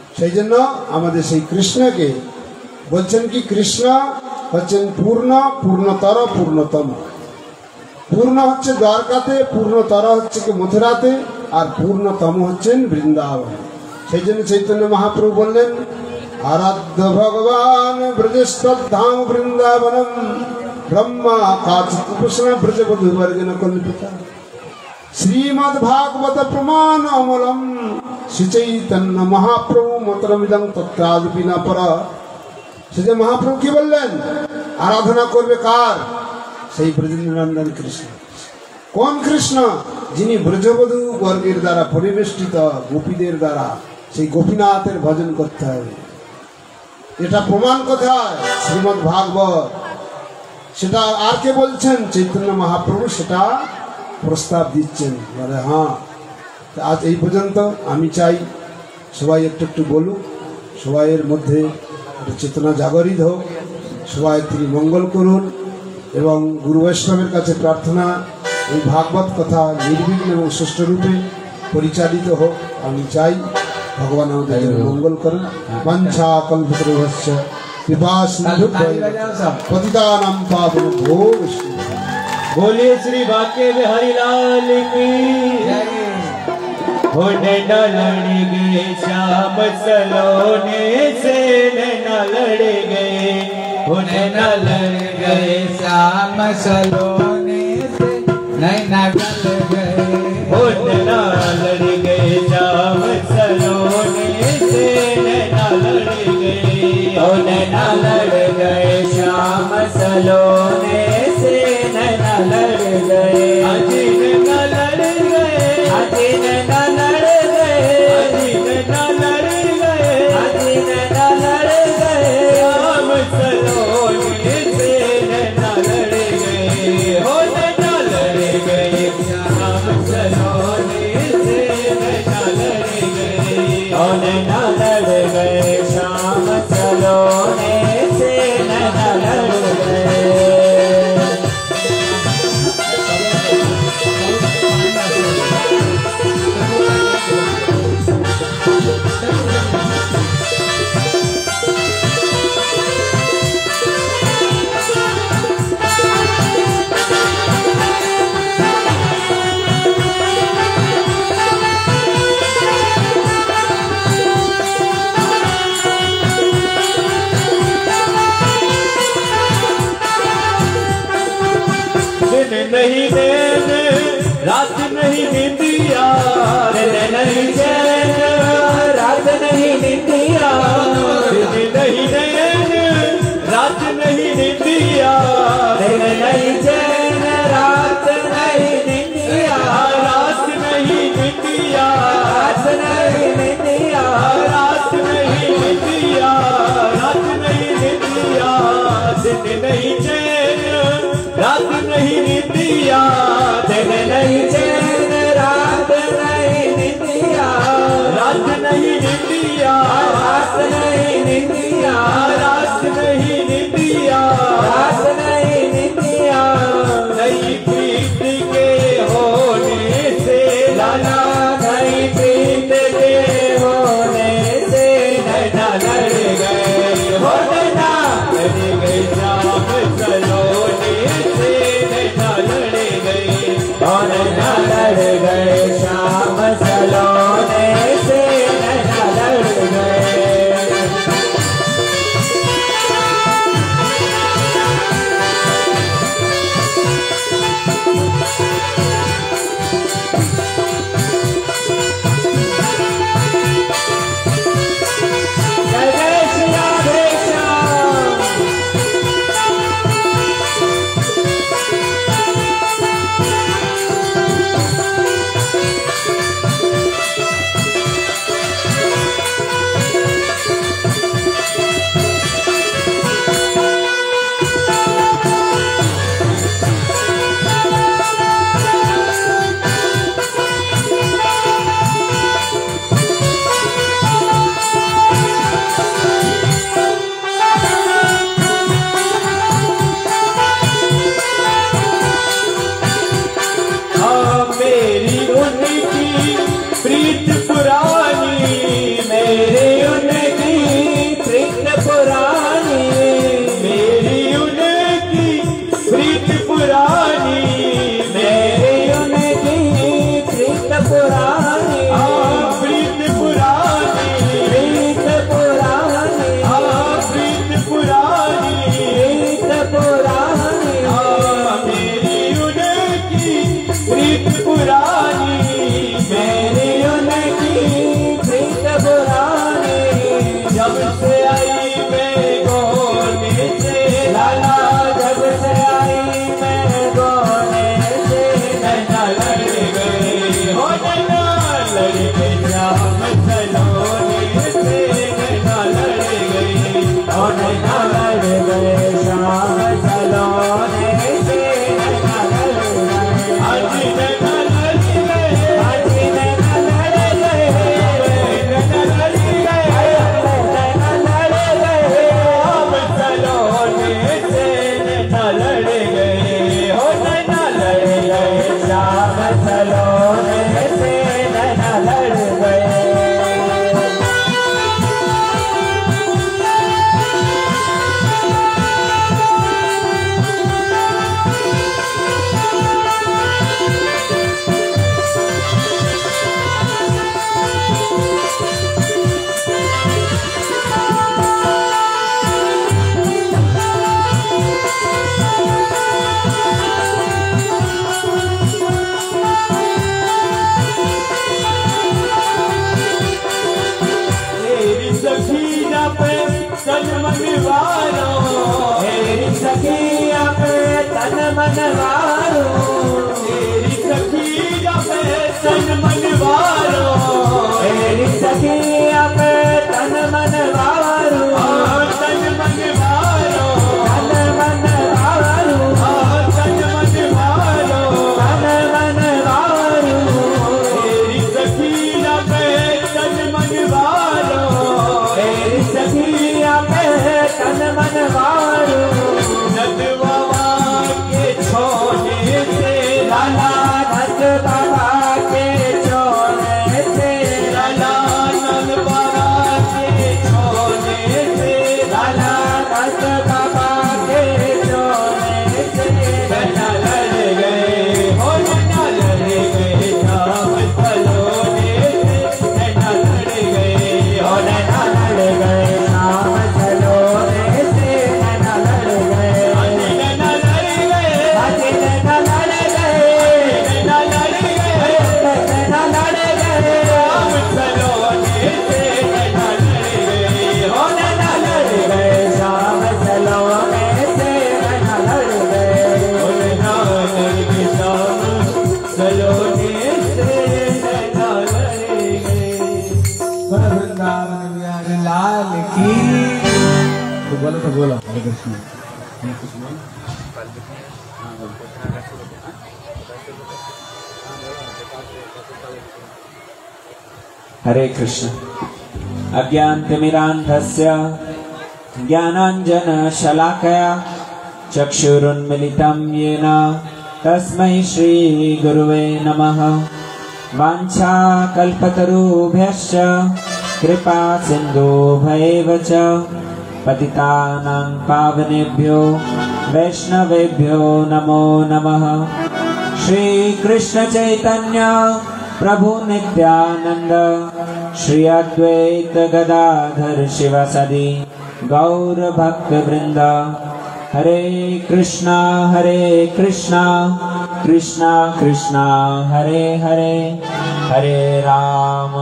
সেই জন্য আমাদের সেই কৃষ্ণকে বলছেন কি, কৃষ্ণ হচ্ছেন পূর্ণ, পূর্ণতর, পূর্ণতম। পূর্ণ হচ্ছে দ্বারকাতে, পূর্ণতর হচ্ছে কি মথুরাতে, আর পূর্ণতম হচ্ছেন বৃন্দাবন। সেই জন্য চৈতন্য মহাপ্রভু বললেন, আরাধ্য ভগবান ব্রজস্তধাম বৃন্দাবনম ব্রহ্মা কাচিত কৃষ্ণ ব্রজবধূ বর্গেন কল্পিতা শ্রীমদ ভাগবত প্রমাণ অমলম শ্রী চৈতন্য মহাপ্রভু মতরমিদং তত্রাদপি না পরা। সে যে মহাপ্রভু কি বললেন, আরাধনা করবে কার? সেই ব্রজেন্দ্রনন্দন কৃষ্ণ। কোন কৃষ্ণ? যিনি ব্রজবধূ বর্গের দ্বারা পরিবেষ্টিত, গোপীদের দ্বারা। সেই গোপীনাথের ভজন করতে হবে। এটা প্রমাণ কোথায়? শ্রীমদ ভাগবত। সেটা আর কে বলছেন? চৈতন্য মহাপ্রভু সেটা প্রস্তাব দিচ্ছেন। বলে হ্যাঁ, আজ এই পর্যন্ত। আমি চাই সবাই একটু একটু বলুক, সবাইয়ের মধ্যে একটা চেতনা জাগরিত হোক, সবাই তিনি মঙ্গল করুন। এবং গুরু বৈষ্ণবের কাছে প্রার্থনা, এই ভাগবত কথা নির্বিঘ্ন এবং সুষ্ঠুরূপে পরিচালিত হোক। আমি চাই ভগবান আমাদের মঙ্গল করেন। বাঞ্ছা কল্পতরুভ্যশ্চ কৃপা সিন্ধু পতিতানাং পাবনেভ্यो वैष्णवेभ्यो। बोलिए श्री बाके बिहारी लाल की होने न लड़ गए श्याम सलोने से, न लड़ गए होने न लड़ गए श्याम सलोने से, नैना गल गए। होने न लड़ गए श्याम सलोने से, न लड़ गए। होने न लड़ गए श्याम सलोने से, न लड़ गए। अजीन न लड़ गए, अजीन न लड़ गए, अजीन न लड़ गए, अजीन न लड़ गए। श्याम सलोने से न लड़ गए। होने न लड़ गए श्याम सलोने से, न लड़ गए। होने न लड़ गए श्याम सलोने से, न लड़ गए। नहीं दिन रात नहीं निंदिया, दिन नहीं चैन रात नहीं निंदिया। दिन नहीं नैन रात नहीं निंदिया, दिन नहीं चैन रात नहीं निंदिया। रात नहीं निंदिया, रात नहीं निंदिया, रात नहीं निंदिया, रात नहीं निंदिया। दिन नहीं चैन रात नहीं निंदिया, दिन नहीं चैन रात नहीं निंदिया। रात नहीं निंदिया, रात नहीं निंदिया, रात नहीं निंदिया, रात नहीं निंदिया। नई प्रीत के होने से लाला, नई प्रीत के होने से नैना लड़ गए। हो नैना लड़ गए श्याम सलोने से, नैना लड़ गए। और नैना लड़ गए श्याम सलोने से, नैना लड़ गए। पुरानी, मेरी उनकी प्रीत पुरानी, मेरी उनकी प्रीत पुरानी, प्रीत पुरानी, प्रीत पुरानी, प्रीत पुरानी, प्रीत पुरानी, मेरी उनकी प्रीत पुरानी, मेरी उनकी प्रीत पुरानी। जब से आई मैं गोने से लाला, जब से आई मैं गोने से नैना लड़ गए, हो नैना लड़ गए, श्याम सलोने से नैना लड़ गए, हो नैना लड़ गए, श्याम सलोने से नैना लड़ गए, आज नैना लड़ गए, आज नैना लड़ गए, नैना लड़ गए, नैना लड़ गए, श्याम सलोने से नैना लड़ गए, हो नैना लड़ गए, श्याम सलोने से नैना लड़ गए। तेरी सखिया पे तन मन वारो, तेरी सखिया पे तन मन वारो, तेरी सखिया पे तन मन वारो, तेरी सखिया पे तन मन वारो, तन मन वारो, तन मन वारो, तन मन वारो, तन मन वारो, तेरी सखिया पे तन मन वारो, तेरी सखिया पे तन मन वारो, नंद बाबा के छोने से लाला, नंद बाबा के छोने से लाला, नंद बाबा के छोने से लाला, नंद बाबा के छोने से नैना लड़ गए, हो नैना लड़ गए, श्याम सलोने से नैना लड़ गए, हो नैना लड़ गए, श्याम सलोने से नैना लड़ गए, नैना लड़ गए, नैना लड़ गए, नैना लड़ गए, नैना लड़ गए, श्याम सलोने से नैना लड़ गए, हो नैना लड़ गए, श्याम सलोने से नैना लड़ गए, हो नैना लड़ गए, श्याम सलोने से नैना लड़ गए। वृंदावन बिहारी लाल की। तो बोलो हरे कृष्ण। हरे कृष्ण। अज्ञानतिमिरान्धस्य ज्ञानाञ्जनशलाकया चक्षुरुन्मिलितं येन तस्मै श्रीगुरुवे नमः। वाञ्छाकल्पतरुभ्यश्च कृपा सिन्धुभ्यैव च पतितानां पावनेभ्यो वैष्णवेभ्यो नमो नमः। श्री कृष्ण चैतन्य प्रभु नित्यानंद श्री अद्वैत गदाधर शिवासादि गौर भक्त वृंद। हरे कृष्णा कृष्णा कृष्णा हरे हरे, हरे राम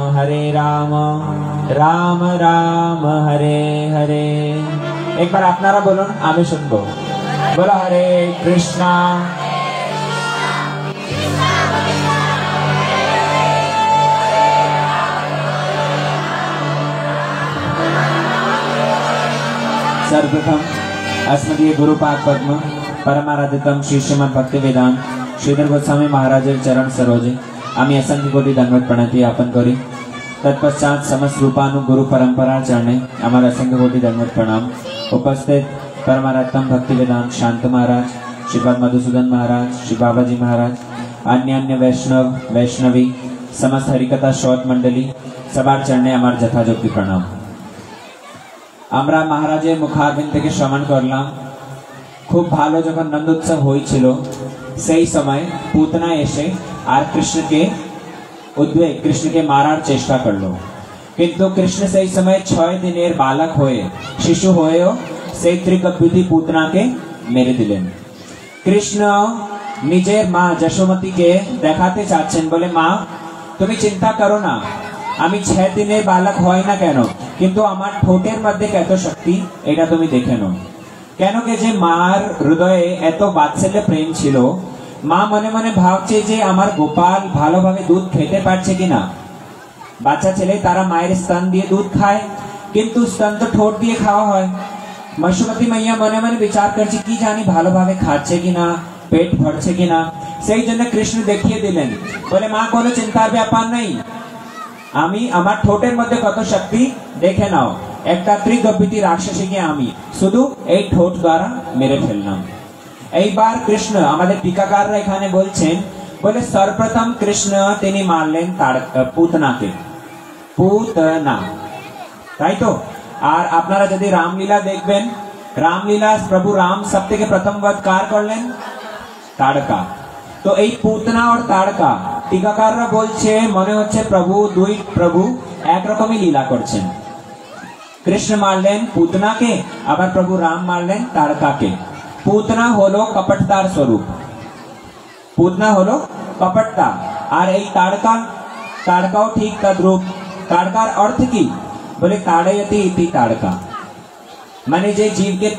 राम राम हरे हरे। एक बार আপনারা বলুন, আমি শুনবো। বলো হরে কৃষ্ণা सर्वप्रथम अस्मदीय गुरुपाद पद्म परमाराधितम श्री श्रीमद भक्ति वेदांत श्रीधर गोस्वामी महाराजेर चरण सरोजे आमी असंख्य कोटी दंडवत प्रणति ज्ञापन करी। तत्पश्चात समस्त रूपानु गुरु परंपरा चरणे आमार असंख्य कोटी दंडवत प्रणाम। उपस्थित परमाराधम भक्ति वेदांत शांत महाराज, श्रीपाद मधुसूदन महाराज, श्री बाबाजी महाराज, अन्य वैष्णव वैष्णवी, समस्त हरिकथा श्रोत मंडली सबार चरणे आमार जथाजोगती प्रणाम। আমরা মহারাজের মুখারবিন্দ থেকে শ্রবণ করলাম খুব ভালো যখন নন্দোৎসব হয়েছিল সেই সময় পুতনা এসে আর কৃষ্ণকে উদ্বেগ কৃষ্ণকে মারার চেষ্টা করলো কিন্তু কৃষ্ণ সেই সময় 6 দিনের বালক হয়ে শিশু হয়েও সেই ত্রিকব্যুতি পুতনাকে মেরে দিলেন কৃষ্ণ নিজের মা যশোমতীকে দেখাতে চাচ্ছেন বলে মা তুমি চিন্তা করো না আমি 6 দিনের বালক হই না কেন কিন্তু আমার ঠোঁটের মধ্যে কত শক্তি এটা তুমি দেখে নাও কেন কে যে মার হৃদয়ে এত বাৎসল্য প্রেম ছিল মা মনে মনে ভাবছে যে আমার গোপাল ভালোভাবে দুধ খেতে পারছে কিনা বাচ্চা ছেলে তারা মায়ের স্তন দিয়ে দুধ খায় কিন্তু স্তন তো ঠোঁট দিয়ে খাওয়া হয় যশোমতী মাইয়া মনে মনে বিচার করছে কি জানি ভালোভাবে খাচ্ছে কিনা পেট ভরছে কিনা সেই জন্য কৃষ্ণ দেখিয়ে দিলেন বলে মা কোনো চিন্তার ব্যাপার নেই আমি আমার ঠোঁটের মধ্যে কত শক্তি দেখে নাও একটা ত্রিগব্যুতি রাক্ষসীকে আমি শুধু এই ঠোঁট দ্বারা মেরে ফেললাম এইবার কৃষ্ণ আমাদের টিকাকাররা এখানে বলছেন বলে সর্বপ্রথম কৃষ্ণ তিনি মারলেন পুতনাকে পুতনা তাই তো আর আপনারা যদি রামলীলা দেখবেন রামলীলা প্রভু রাম সব থেকে প্রথম বধ কার করলেন তাড়কা তো এই পুতনা আর তাড়কা টিকাকাররা বলছে মনে হচ্ছে দুই প্রভু একরকমই লীলা করছেন কৃষ্ণ মারলেন পুতনাকে আবার প্রভু রাম মারলেন তাড়কাকে পুতনা হলো কপটতার স্বরূপ পুতনা হলো কপটতা আর এই তাড়কাও ঠিক তদ্রূপ তাড়কার অর্থ কি বলে তাড়য়তি ইতি তাড়কা মানে যে জীবকে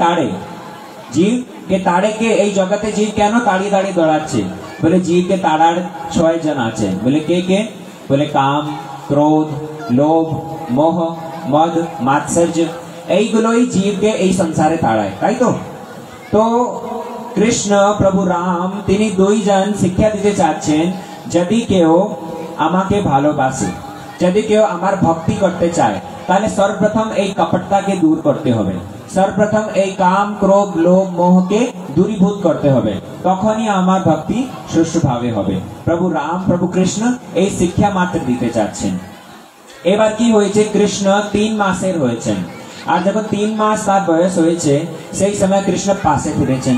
তাড়ে কে এই জগতে জীব কেন দাঁড়িয়ে দাঁড়িয়ে দৌড়াচ্ছে বলে জীবকে তাড়ার 6 জন আছে বলে কে বলে কাম ক্রোধ লোভ মোহ মদ মাৎসর্য এইগুলোই জীবকে এই সংসারে তাড়ায় তাই তো তো কৃষ্ণ প্রভু রাম তিনি 2 জন শিক্ষা দিতে চাচ্ছেন যদি কেউ আমাকে ভালোবাসে যদি কেউ আমার ভক্তি করতে চায় তাহলে সর্বপ্রথম এই কপটতাকে দূর করতে হবে সর্বপ্রথম এই কাম ক্রোধ লোভ মোহকে দূরীভূত করতে হবে তখনই আমার ভক্তি সুষ্ঠুভাবে হবে প্রভু রাম প্রভু কৃষ্ণ এই শিক্ষা মাত্র দিতে চাচ্ছেন এবার কি হয়েছে কৃষ্ণ 3 মাসের হয়েছেন আর যখন 3 মাস তার বয়স হয়েছে সেই সময় কৃষ্ণ পাশে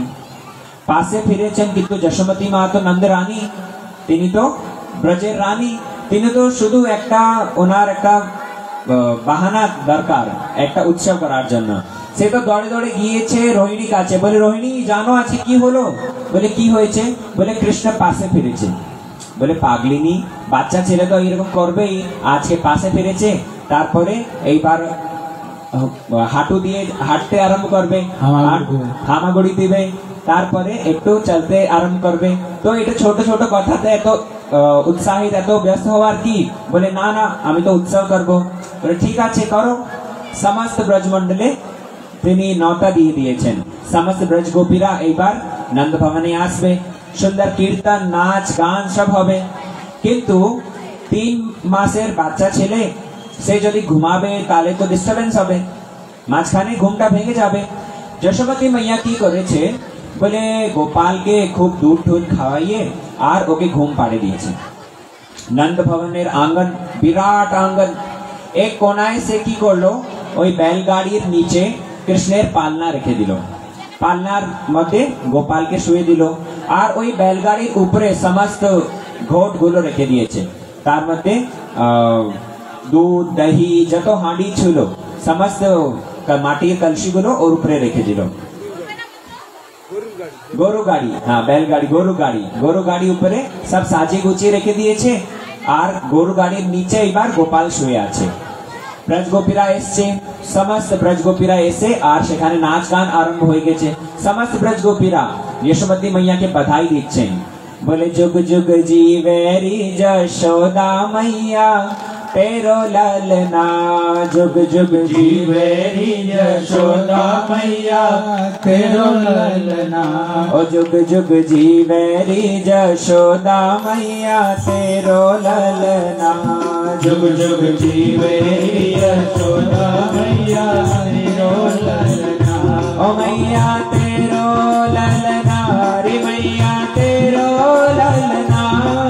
ফিরেছেন কিন্তু যশোমতী মা তো নন্দ রানী তিনি তো ব্রজের রানী তিনি তো শুধু ওনার একটা বাহানা দরকার একটা উৎসব করার জন্য সে তো দৌড়ে দৌড়ে গিয়েছে রোহিণী কাছে বলে রোহিণী জানো আজকে কি হলো বলে কি হয়েছে বলে কৃষ্ণ পাশে ফিরেছে বলে পাগলিনী বাচ্চা ছেলে তো এরকম করবেই আজকে পাশে ফিরেছে তারপরে এইবার হাঁটু দিয়ে হাঁটতে আরম্ভ করবে হামাগুড়ি দিবে তারপরে একটু চলতে আরম্ভ করবে তো এটা ছোট ছোট কথাতে এত উৎসাহিত এত ব্যস্ত হওয়ার কি বলে না আমি তো উৎসব করবো বলে ঠিক আছে করো সমস্ত ব্রজমন্ডলে তিনি নৌতা দিয়ে দিয়েছেন সমস্ত ব্রজ গোপীরা এইবার নন্দ ভবনে আসবে সুন্দর কীর্তন নাচ গান সব হবে কিন্তু 3 মাসের বাচ্চা ছেলে সে যদি ঘুমাবে তাহলে তো ডিস্টার্বেন্স হবে মাঝখানে ঘুমটা ভেঙে যাবে যশোমতী মাইয়া কি করেছে বলে গোপালকে খুব দুধ খাওয়াইয়ে আর ওকে ঘুম পাড়ে দিয়েছে নন্দ ভবনের আঙ্গন বিরাট আঙ্গন এক কোনায় সে কি করলো ওই बैलगाड़ीর নিচে কৃষ্ণের পালনা রেখে দিল পালনার মধ্যে গোপালকে শুয়ে দিল আর ওই बैलगाड़ीর উপরে সমস্ত ঘটগুলো রেখে দিয়েছে তার মধ্যে দুধ দহি যত হাঁড়ি ছিল সমস্ত মাটির কলসিগুলো ওর উপরে রেখে দিল গরু গাড়ি হ্যাঁ बैलगाड़ी গরু গাড়ি উপরে সব সাজিয়ে গুছিয়ে রেখে দিয়েছে আর গরু গাড়ির নিচে এবার গোপাল শুয়ে আছে ব্রজগোপীরা এসছে সমস্ত ব্রজগোপীরা এসে আর সেখানে নাচ গান আরম্ভ হয়ে গেছে সমস্ত ব্রজগোপীরা यशोमती मैया के बधाई दिচ্ছেন बोले जुग जुग जीवेरी यशोदा मैया तेरो ललना जुग जुग जीवेरी यशोदा मैया तेरो ललना ओ जुग जुग जीवेरी यशोदा मैया तेरो ललना जुग जुग जीवेरी यशोदा मैया तेरो ललना ओ मैया तेरो ललना रे मैया तेरो ललना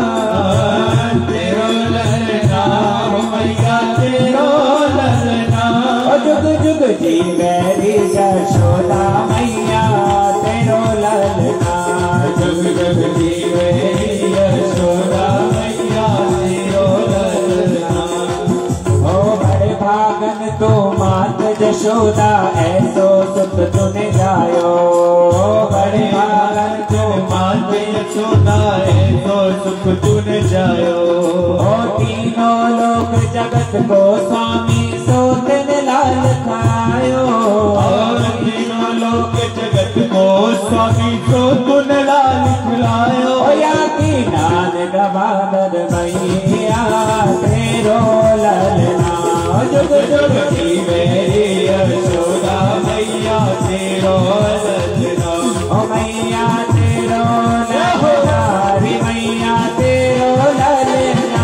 तेरो ललना ओ मैया तेरो ललना ओ जुग जुग जीवे बैरी यशोदा मैया तेरो ललना जुग जुग जीवे यशोदा मैया तेरो ललना ओ बड़े भागन तो मात यशोदा ऐसो सुख तुने जायो बड़े भागन तो मात यशोदा ऐसो सुख तुने जायो ओ तीनों लोक जगत को स्वामी सो तिन लाल खायो और तीनों लोक जगत को स्वामी सो तुन लाल खिलायो या की नान गवादर मैया तेरो ललना जुग जुग जीवे यशोदा मैया तेरो ललना ओ मैया तेरो ललना रे मैया तेरो ललना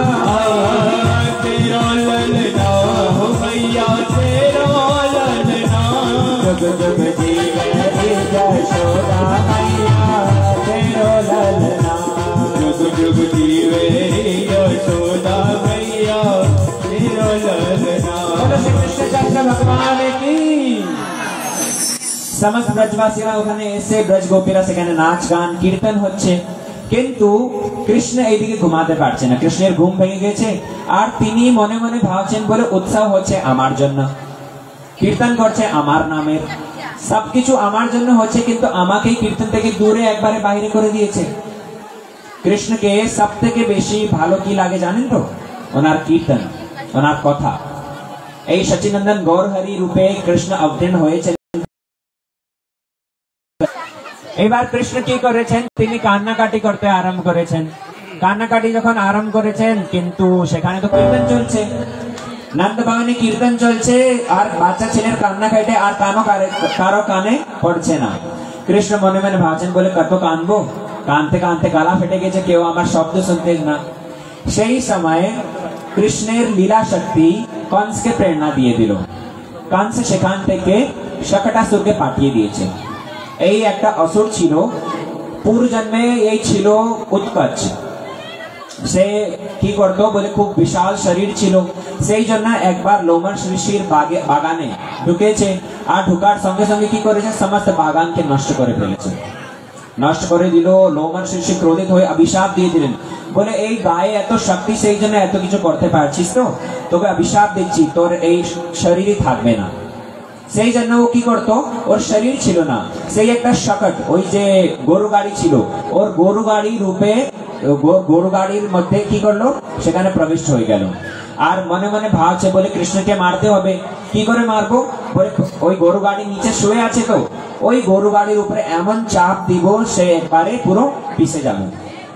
तेरो ललना ओ मैया तेरो ललना जुग जुग जीवे यशोदा मैया तेरो ललना जुग जुग जीवे यशोदा मैया तेरो ललना। बोलो श्री कृष्ण चंद्र भगवान की। समस्त ব্রজবাসীরা ওখানে এসে ব্রজ গোপীরা সেখানে নাচ গান কীর্তন হচ্ছে, কিন্তু কৃষ্ণ এইদিকে ঘুমাতে পারছে না। কৃষ্ণের ঘুম ভেঙে গেছে আর তিনি মনে মনে ভাবছেন বলে উৎসাহ হচ্ছে আমার জন্য, কীর্তন করছে আমার নামের, সবকিছু আমার জন্য হচ্ছে, কিন্তু আমাকেই কীর্তন থেকে দূরে একবারে বাইরে করে দিয়েছে। কৃষ্ণকে সব থেকে বেশি ভালো কি লাগে জানেন তো? ওনার কীর্তন, ওনার কথা। এই সচিনন্দন গৌরহরি রূপে কৃষ্ণ অবতীর্ণ হয়েছে। এবার কৃষ্ণ কি করেছেন? তিনি কান্নাকাটি করতে আরম্ভ করেছেন। কান্নাকাটি যখন আরম্ভ করেছেন, কিন্তু সেখানে তো কীর্তন চলছে, নন্দ ভবনে কীর্তন চলছে, আর বাচ্চা ছেলের কান্না কাটে আর কারো কানে পড়ছে না। কৃষ্ণ মনে মনে ভাবছেন বলে কত কানবো, কানতে কানতে গলা ফেটে গেছে, কেউ আমার শব্দ শুনতে না। সেই সময় কৃষ্ণের লীলা শক্তি কংসকে প্রেরণা দিয়ে দিল। কংস সেখান থেকে শকটাসুরকে পাঠিয়ে দিয়েছে। এই একটা অসুর ছিল, পূর্বজন্মে এই ছিল উৎকচ। সে কি করতো বলে খুব বিশাল শরীর ছিল, সেই জন্য একবার লোমশ ঋষির বাগানে ঢুকেছে, আর ঢুকার সঙ্গে সঙ্গে কি করেছে? সমস্ত বাগানকে নষ্ট করে ফেলেছে, নষ্ট করে দিল। লোমশ ঋষি ক্রোধিত হয়ে অভিশাপ দিয়ে দিলেন, বলে এই গায়ে এত শক্তি, সেই জন্য এত কিছু করতে পারছিস তো, তোকে অভিশাপ দিচ্ছি, তোর এই শরীরই থাকবে না। সেই জন্য ও কি করতো? ওর শরীর ছিল না, সেই একটা शकट, ওই যে গরু গাড়ি ছিল, ওর গরু গাড়ি রূপে গরু গাড়ির মধ্যে কি করলো? সেখানে প্রবেশ হয়ে গেল। আর মনে মনে ভাবছে বলে কৃষ্ণকে মারতে হবে। কি করে মারবো? বলে ওই গরু গাড়ির নিচে শুয়ে আছে তো, ওই গরু গাড়ির উপরে এমন চাপ দিব সে একবারে পুরো পিছে যাবে।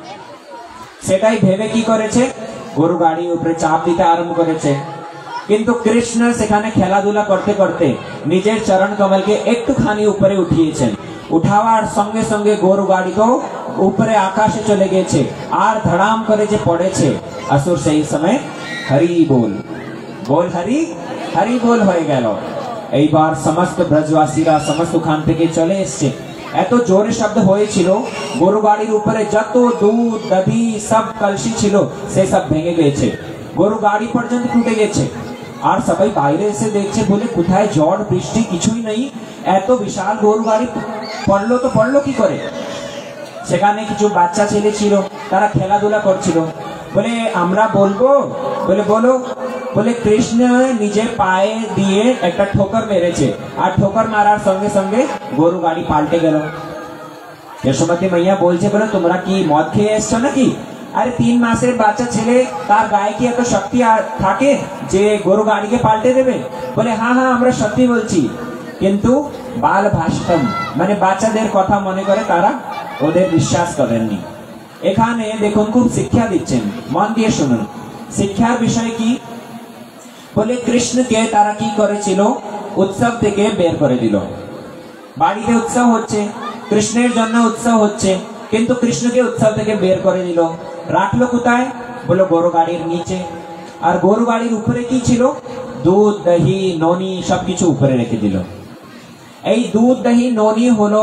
সেটাই ভেবে কি করেছে? গরু গাড়ির উপরে চাপ দিতে আরম্ভ করেছে। কিন্তু কৃষ্ণ সেখানে খেলাধুলা করতে করতে নিজের চরণ কমলকে একটুখানি উপরে উঠিয়েছেন। উঠাবার সঙ্গে সঙ্গে গরু গাড়ি তো উপরে আকাশে চলে গেছে, আর ধড়াম করে যে পড়েছে আসুর, সেই সময় হরি বল বল হরি হরি বল হয়ে গেল। এইবার সমস্ত ব্রজবাসীরা সমস্ত ওখান থেকে চলে এসছে। এত জোরে শব্দ হয়েছিল, গরু গাড়ির উপরে যত দুধ দধি সব কলসি ছিল সে সব ভেঙে গেছে, গরু গাড়ি পর্যন্ত টুটে গেছে। আর সবাই বাইরে এসে দেখছে, বলে কোথায় ঝড় বৃষ্টি কিছুই নেই, এত বিশাল গরু গাড়ি পড়লো তো পড়লো কি করে? সেখানে কিছু বাচ্চা ছেলে ছিল, তারা খেলাধুলা করছিল। বলে আমরা বলবো? বলে বলো। বলে কৃষ্ণ নিজের পায়ে দিয়ে একটা ঠোকর মেরেছে, আর ঠোকর মারার সঙ্গে সঙ্গে গরু গাড়ি পাল্টে গেল। যশোমতী মাইয়া বলছে, বলে তোমরা কি মদ খেয়ে এসছো নাকি? আরে 3 মাসের বাচ্চা ছেলে, তার গায়ে কি এত শক্তি থাকে যে গরু গাড়িকে পাল্টে দেবে? বলে হ্যাঁ হ্যাঁ আমরা সত্যি বলছি, কিন্তু বাল ভাষতম মানে বাচ্চাদের কথা মনে করে তারা ওদের বিশ্বাস করেননি। এখানে দেখুন খুব শিক্ষা দিচ্ছেন, মন দিয়ে শুনুন। শিক্ষার বিষয় কি? বলে কৃষ্ণকে তারা কি করেছিল? উৎসব থেকে বের করে দিল। বাড়িতে উৎসব হচ্ছে, কৃষ্ণের জন্য উৎসব হচ্ছে, কিন্তু কৃষ্ণকে উৎসব থেকে বের করে দিল। রাখলো কোথায়? বলো গরু গাড়ির নিচে। আর গরু গাড়ির উপরে কি ছিল? দুধ দহি ননি সবকিছু উপরে রেখে দিল। এই দুধ দহি ননি হলো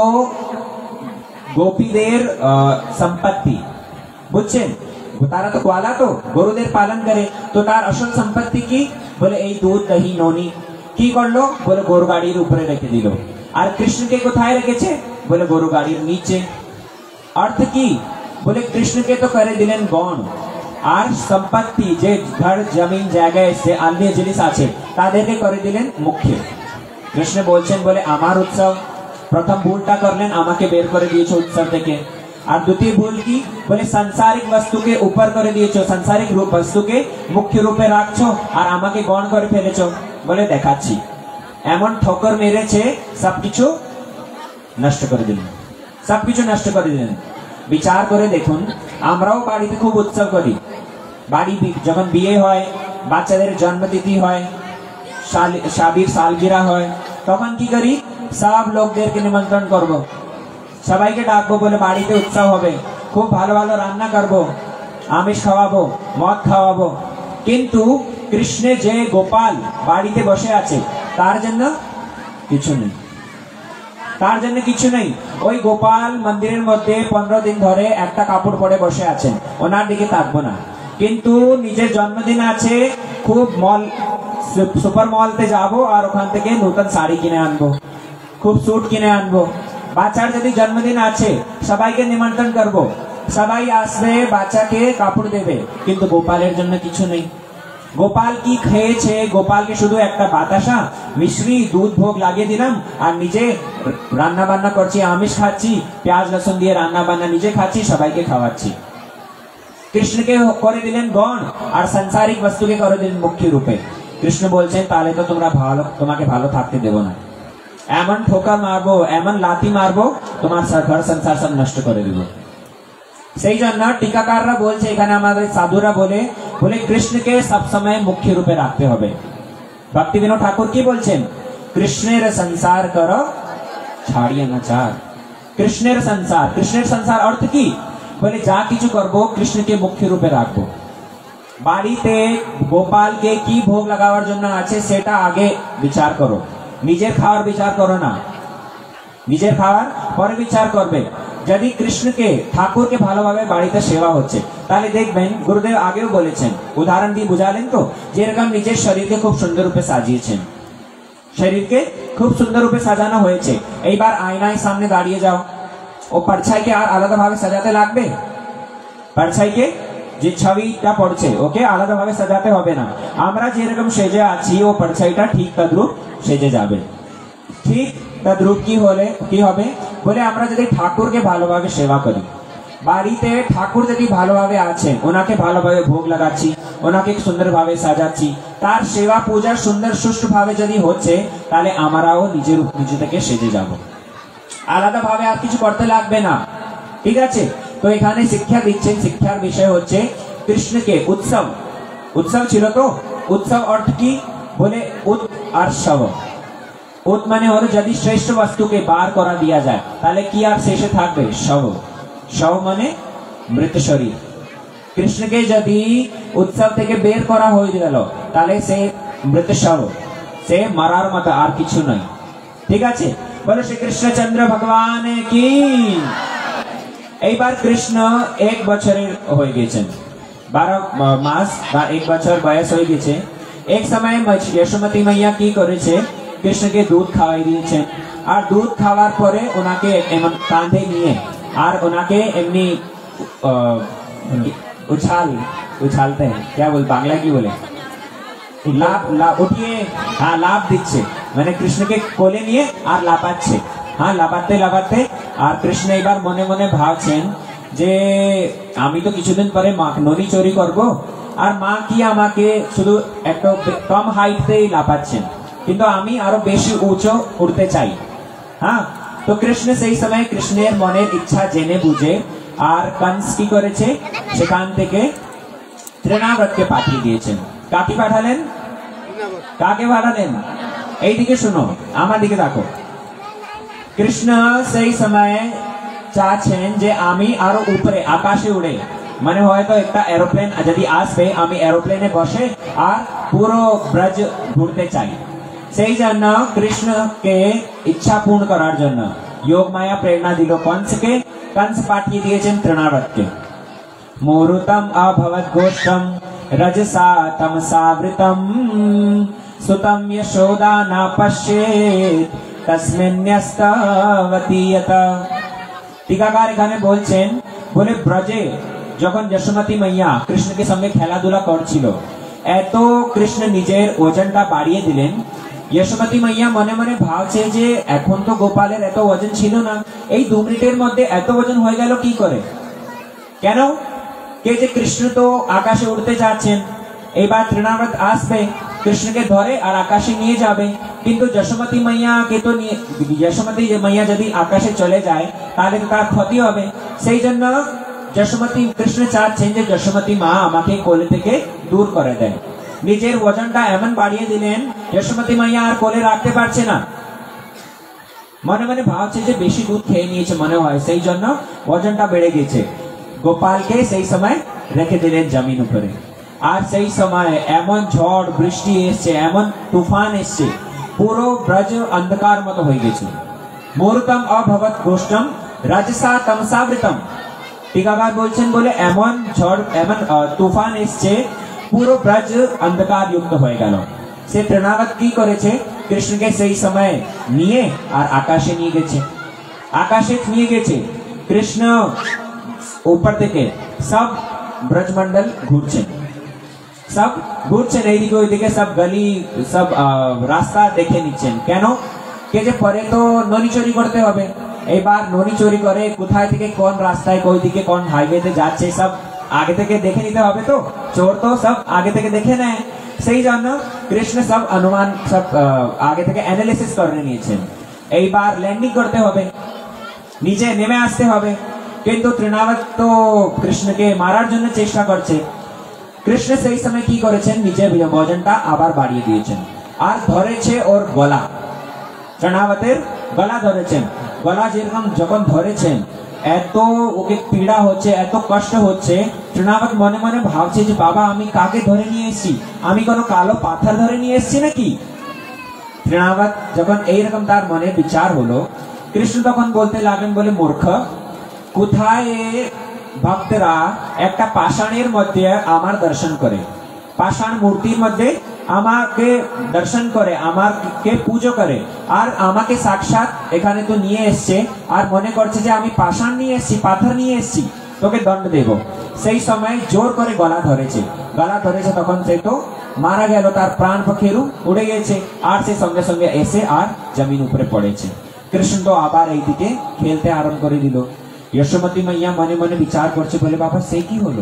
গোপীদের সম্পত্তি, বুঝছেন? তারা তো গোয়ালা, তো গরুদের পালন করে, তো তার আসল সম্পত্তি কি? বলে এই দুধ দহি ননি। কি করলো বলে গরু গাড়ির উপরে রেখে দিল। আর কৃষ্ণকে কোথায় রেখেছে বলে গরু গাড়ির নিচে। अर्थ की बोले कृष्ण के तो करे दिलेन गौण আর সম্পত্তি যে ঘর জমিন জায়গায় সে अन्य জিনিস আছে তাদেরকে করে দিলেন মুখ্য। কৃষ্ণ বলছেন বলে আমার উৎসব প্রথম ভুলটা করলেন আমাকে বের করে দিয়েছো উৎসব থেকে। আর দ্বিতীয় ভুল কি বলে সাংসারিক বস্তুকে উপর করে দিয়েছো, সাংসারিক রূপ বস্তুকে মুখ্য রূপে রাখছো আর আমাকে গণ করে ফেলেছো। বলে দেখাচ্ছি এমন ঠোকর মেরেছে সবকিছু নষ্ট করে দিলেন, সবকিছু নষ্ট করে দিলেন। বিচার করে দেখুন আমরাও বাড়িতে খুব উৎসব করি, বাড়ি যখন বিয়ে হয় বাচ্চাদের জন্মতিথি হয় শাদীর সালগিরা হয় তখন কি করি সব লোকদেরকে নিমন্ত্রণ করব, সবাইকে ডাকবো বলে বাড়িতে উৎসব হবে, খুব ভালো ভালো রান্না করব, আমিষ খাওয়াবো, মদ খাওয়াবো। কিন্তু কৃষ্ণে যে গোপাল বাড়িতে বসে আছে তার জন্য কিছু নেই, তার জন্য কিছু নেই। ওই গোপাল মন্দিরের মধ্যে 15 দিন ধরে একটা কাপড় পরে বসে আছেন, ওনার দিকে তাকবো না। কিন্তু নিজের জন্মদিন আছে, খুব মল সুপার মলতে যাবো আর ওখান থেকে নতুন শাড়ি কিনে আনবো, খুব স্যুট কিনে আনবো। বাচ্চার যদি জন্মদিন আছে সবাইকে নিমন্ত্রণ করবো, সবাই আসবে বাচ্চাকে কাপড় দেবে, কিন্তু গোপালের জন্য কিছু নেই। গোপাল কি খেয়েছে, গোপালকে শুধু একটা বাতাসা মিশ্রি দুধ ভোগ লাগিয়ে দিলাম আর নিজে রান্না বান্না করছি, আমিষ খাচ্ছি, পেঁয়াজ লসুন দিয়ে রান্না বান্না নিজে খাচ্ছি, সবাইকে খাওয়াচ্ছি। কৃষ্ণকে করে দিলেন গণ আর সাংসারিক বস্তুকে করে দিলেন মুখ্য রূপে। কৃষ্ণ বলছেন তাহলে তো তোমরা ভালো, তোমাকে ভালো থাকতে দেবো না, এমন ঠোকা মারবো, এমন লাথি মারবো, তোমার ঘর সংসার সব নষ্ট করে দেবো। সেই জন্য টিকাকাররা বলছে, এখানে আমাদের সাধুরা বলে বলে কৃষ্ণকে সবসময় মুখ্য রূপে রাখতে হবে। ভক্তি বিনোদ ঠাকুর কি বলছেন, কৃষ্ণের সংসার করো ছাড়িয়ে না চার। কৃষ্ণের সংসার, কৃষ্ণের সংসার অর্থ কি বলে যা কিছু করবো কৃষ্ণকে মুখ্য রূপে রাখবো। বাড়িতে গোপালকে কি ভোগ লাগাবার জন্য আছে সেটা আগে বিচার করো, নিজের খাওয়ার বিচার করো না, নিজের খাওয়ার পরে বিচার করবে। যদি কৃষ্ণকে ঠাকুরকে ভালোভাবে বাড়িতে সেবা হচ্ছে তাহলে দেখবেন গুরুদেব আগেও বলেছেন, উদাহরণ দিয়ে বুঝালেন তো, যেরকম নিজের শরীরকে খুব সুন্দর রূপে সাজিয়েছেন, শরীরকে খুব সুন্দর রূপে সাজানো হয়েছে, এইবার আয়নায় সামনে দাঁড়িয়ে যাও, ও परछाईকে আর আলাদাভাবে সাজাতে লাগবে? परछाईকে যে ছবিটা পড়ছে ওকে আলাদাভাবে সাজাতে হবে না, আমরা যেরকম সেজে আছি ও परछाईটা ঠিক তদ্রূপ সেজে যাবে। ঠিক তদ্রূপ কি হবে বলে আমরা যদি ঠাকুরকে ভালোভাবে সেবা করি, বাড়িতে ঠাকুর যদি ভালোভাবে আছেন ওনাকে ভালোভাবে ভোগ লাগাচ্ছি, ওনাকে সুন্দরভাবে সাজাচ্ছি, তার সেবা পূজা সুন্দর সুষ্ঠুভাবে যদি হচ্ছে তাহলে আমরাও নিজে থেকে সেজে যাব, আলাদাভাবে আর কিছু করতে লাগবে না। ঠিক আছে, তো এখানে শিক্ষা দিচ্ছেন, শিক্ষার বিষয় হচ্ছে কৃষ্ণকে উৎসব, উৎসব ছিল তো, উৎসব অর্থ কি বলে উৎ আর শব। উৎ মানে হলো যদি শ্রেষ্ঠ বস্তুকে বার করা দিয়া যায় তাহলে কি আর শেষে থাকবে শব, শব মানে মৃত শরীর। কৃষ্ণকে যদি উৎসব থেকে বের করা হয়ে গেল তাহলে সে মৃত শব, সে মারার মতো আর কিছু নয়। ঠিক আছে, বলো শ্রী কৃষ্ণচন্দ্র ভগবান কি। এইবার কৃষ্ণ 1 বছরের হয়ে গেছেন, 12 মাস বা 1 বছর বয়স হয়ে গেছে। এক সময় যশোমতী মাইয়া কি করেছে, কৃষ্ণকে দুধ খাওয়াই দিয়েছেন, আর দুধ খাওয়ার পরে ওনাকে এমন কাঁধে নিয়ে আর ওনাকে এমনি উছালতে हैं, क्या बोल बांग्ला की बोले লাভ উঠিয়ে, হ্যাঁ লাভ দিচ্ছে, মানে কৃষ্ণকে কোলে নিয়ে আর লাপাচ্ছে, হ্যাঁ লাপাতে লাপাতে। আর কৃষ্ণ এবার মনে মনে ভাবছেন যে আমি তো কিছুদিন পরে ননি চুরি করব, আর মা কি আমাকে শুধু একটা কম হাইটেই লাপাচ্ছেন, কিন্তু আমি আরো বেশি উঁচু উঠতে চাই। হ্যাঁ, তো কৃষ্ণ সেই সময় কৃষ্ণের মনের ইচ্ছা জেনে বুঝে আর কংস কি করেছে, সেখান থেকে তৃণাব্রতকে পাঠিয়ে দিয়েছেন। কাকে পাঠালেন, কাকে পাঠালেন? এইদিকে শুনো, আমার দিকে দেখো। কৃষ্ণ সেই সময় চাচ্ছেন যে আমি আরো উপরে আকাশে উড়ে, মানে হয়তো একটা এরোপ্লেন যদি আসবে আমি এরোপ্লেনে বসে আর পুরো ব্রজ ঘুরতে চাই। সেই জন্য কৃষ্ণকে ইচ্ছা পূর্ণ করার জন্য যোগ মায়া প্রেরণা দিল কংসকে, कंस पाठिए दिएছেন তৃণাব্রতকে। মুরুতম অভবৎ গোষ্ঠম রজসা তমসাবৃতম सुतम यशोदा न पश्येत तस्मिन्यस्तवती यथा। टीकाकार এখানে বলছেন, বলে ব্রজে যখন যশোমতী মাইয়া কৃষ্ণকে সঙ্গে খেলাধুলা করছিল, এত কৃষ্ণ নিজের ওজনটা বাড়িয়ে দিলেন। যশোমতী মাইয়া মনে মনে ভাবছে যে এখন তো গোপালের এত ওজন ছিল না, এই 2 মিনিটের মধ্যে এত ওজন হয়ে গেল কি করে? কেন? কে যে কৃষ্ণ তো আকাশে উড়তে যাচ্ছেন, এবার তৃণাবত আসবে, কৃষ্ণকে ধরে আর আকাশে নিয়ে যাবে। কিন্তু যশোমতী মাইয়াকে তো যশোমতী মাইয়া যদি আকাশে চলে যায় তাহলে তো তার ক্ষতি হবে। সেই জন্য যশোমতী কৃষ্ণ চাচ্ছেন যে যশোমতী মা আমাকে কোলে থেকে দূর করে দেয়। নিজের ওজনটা এমন বাড়িয়ে দিলেন, যশোমতী মাইয়া আর কোলে রাখতে পারছে না। মনে মনে ভাবছে যে বেশি দুধ খেয়ে নিয়েছে মনে হয়, সেই জন্য ওজনটা বেড়ে গেছে। গোপালকে সেই সময় রেখে দিলেন জমিন উপরে। আর সেই সময় এমন ঝড় বৃষ্টি এসছে, এমন তুফান এসছে, পুরো ব্রজ অন্ধকার মতো হয়ে গেছে। মুহূর্তম অভবত গোষ্ঠম রাজসা তমসাবৃতম। টিকাকার বলছেন, বলে এমন ঝড় এমন তুফান এসছে, পুরো ব্রজ অন্ধকার যুক্ত হয়ে গেল। সে তৃণাবত কি করেছে, কৃষ্ণকে সেই সময় নিয়ে আর আকাশে নিয়ে গেছে। আকাশে নিয়ে গেছে কৃষ্ণ, উপর থেকে সব ব্রজমন্ডল ঘুরছেন, সব ঘুরছেন এইদিকে ওইদিকে, সব গলি সব রাস্তা দেখে নিচ্ছেন। কেন? কে যে পরে তো ননি চুরি করতে হবে, এবার ননি চুরি করে কোথায় থেকে কোন রাস্তায় কোই দিকে কোন হাইওয়েতে যাচ্ছে সব আগে থেকে দেখে নিতে হবে। তো চোর তো সব আগে থেকে দেখে নেয়, সেই জন্য কৃষ্ণ সব অনুমান সব আগে থেকে অ্যানালিসিস করে নিয়েছেন। এইবার ল্যান্ডিং করতে হবে, নিচে নেমে আসতে হবে। কিন্তু তৃণাবত তো কৃষ্ণকে মারার জন্য চেষ্টা করছে। কৃষ্ণ সেই সময় কি করেছেন, নিজের ওজনটা আবার বাড়িয়ে দিয়েছেন আর ধরেছে ওর গলা, তৃণাবতের গলা ধরেছেন। গলা যেরকম যখন ধরেছেন, এত ওকে পীড়া হচ্ছে, এত কষ্ট হচ্ছে। তৃণাবত মনে মনে ভাবছে যে বাবা আমি কাকে ধরে নিয়ে এসেছি, আমি কোনো কালো পাথর ধরে নিয়ে এসেছি নাকি? তৃণাবত যখন এইরকম তার মনে বিচার হলো, কৃষ্ণ তখন বলতে লাগলেন, বলে মূর্খ, কোথায় ভক্তরা একটা পাষাণের মধ্যে আমার দর্শন করে, পাষাণ মূর্তির মধ্যে আমাকে দর্শন করে, আমাকে পুজো করে, আর আমাকে সাক্ষাৎ এখানে তো নিয়ে এসছে আর মনে করছে যে আমি পাষাণ নিয়ে এসছি, পাথর নিয়ে এসছি, তোকে দণ্ড দেব। সেই সময় জোর করে গলা ধরেছে, গলা ধরেছে, তখন সে তো মারা গেল, তার প্রাণ পক্ষেরও উড়ে গেছে। আর সে সঙ্গে সঙ্গে এসে আর জমিন উপরে পড়েছে। কৃষ্ণ তো আবার এইদিকে খেলতে আরম্ভ করে দিল। যশোমতী মাইয়া মনে মনে বিচার করছে, বলে বাবা সে কি হলো,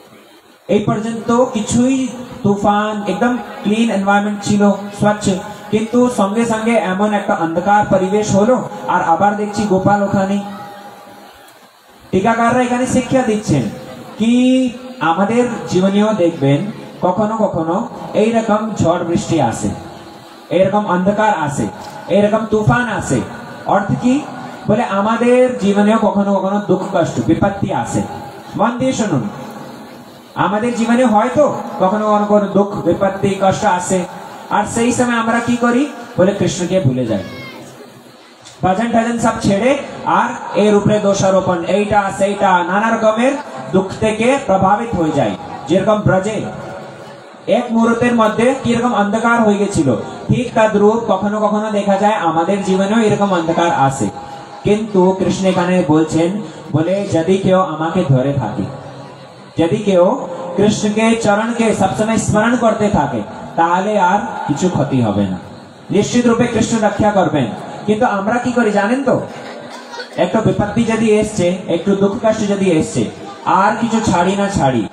এই পর্যন্ত কিছুই তুফান একদম ক্লিন এনভায়রনমেন্ট ছিল, স্বচ্ছ, কিন্তু সঙ্গে সঙ্গে এমন একটা অন্ধকার পরিবেশ হলো আর আবার দেখছি গোপাল ওখানে। টিকাকাররা এখানে শিক্ষা দিচ্ছেন কি আমাদের জীবনেও দেখবেন কখনো কখনো এইরকম ঝড় বৃষ্টি আসে, এরকম অন্ধকার আসে, এরকম তুফান আসে। অর্থ কি, বলে আমাদের জীবনেও কখনো কখনো দুঃখ কষ্ট বিপত্তি আসে। মন দিয়ে শুনুন, আমাদের জীবনে হয়তো কখনো কখনো দুঃখ বিপত্তি কষ্ট আসে, আর সেই সময় আমরা কি করি, বলে কৃষ্ণকে ভুলে যাই, ভজন টজন সব ছেড়ে আর এর উপরে দোষারোপণ, এইটা সেইটা নানা রকমের দুঃখ থেকে প্রভাবিত হয়ে যায়। যেরকম ব্রজে এক মুহূর্তের মধ্যে কিরকম অন্ধকার হয়ে গেছিল, ঠিক তদ্রূপ কখনো কখনো দেখা যায় আমাদের জীবনেও এরকম অন্ধকার আসে। কিন্তু কৃষ্ণ এখানে বলছেন, বলে যদি কেউ আমাকে ধরে থাকে, যদি কেউ কৃষ্ণকে চরণকে সবসময় স্মরণ করতে থাকে, তাহলে আর কিছু ক্ষতি হবে না, নিশ্চিত রূপে কৃষ্ণ রক্ষা করবেন। কিন্তু আমরা কি করি জানেন তো, একটু বিপত্তি যদি এসছে, একটু দুঃখ কষ্ট যদি এসছে, আর কিছু ছাড়ি না ছাড়ি,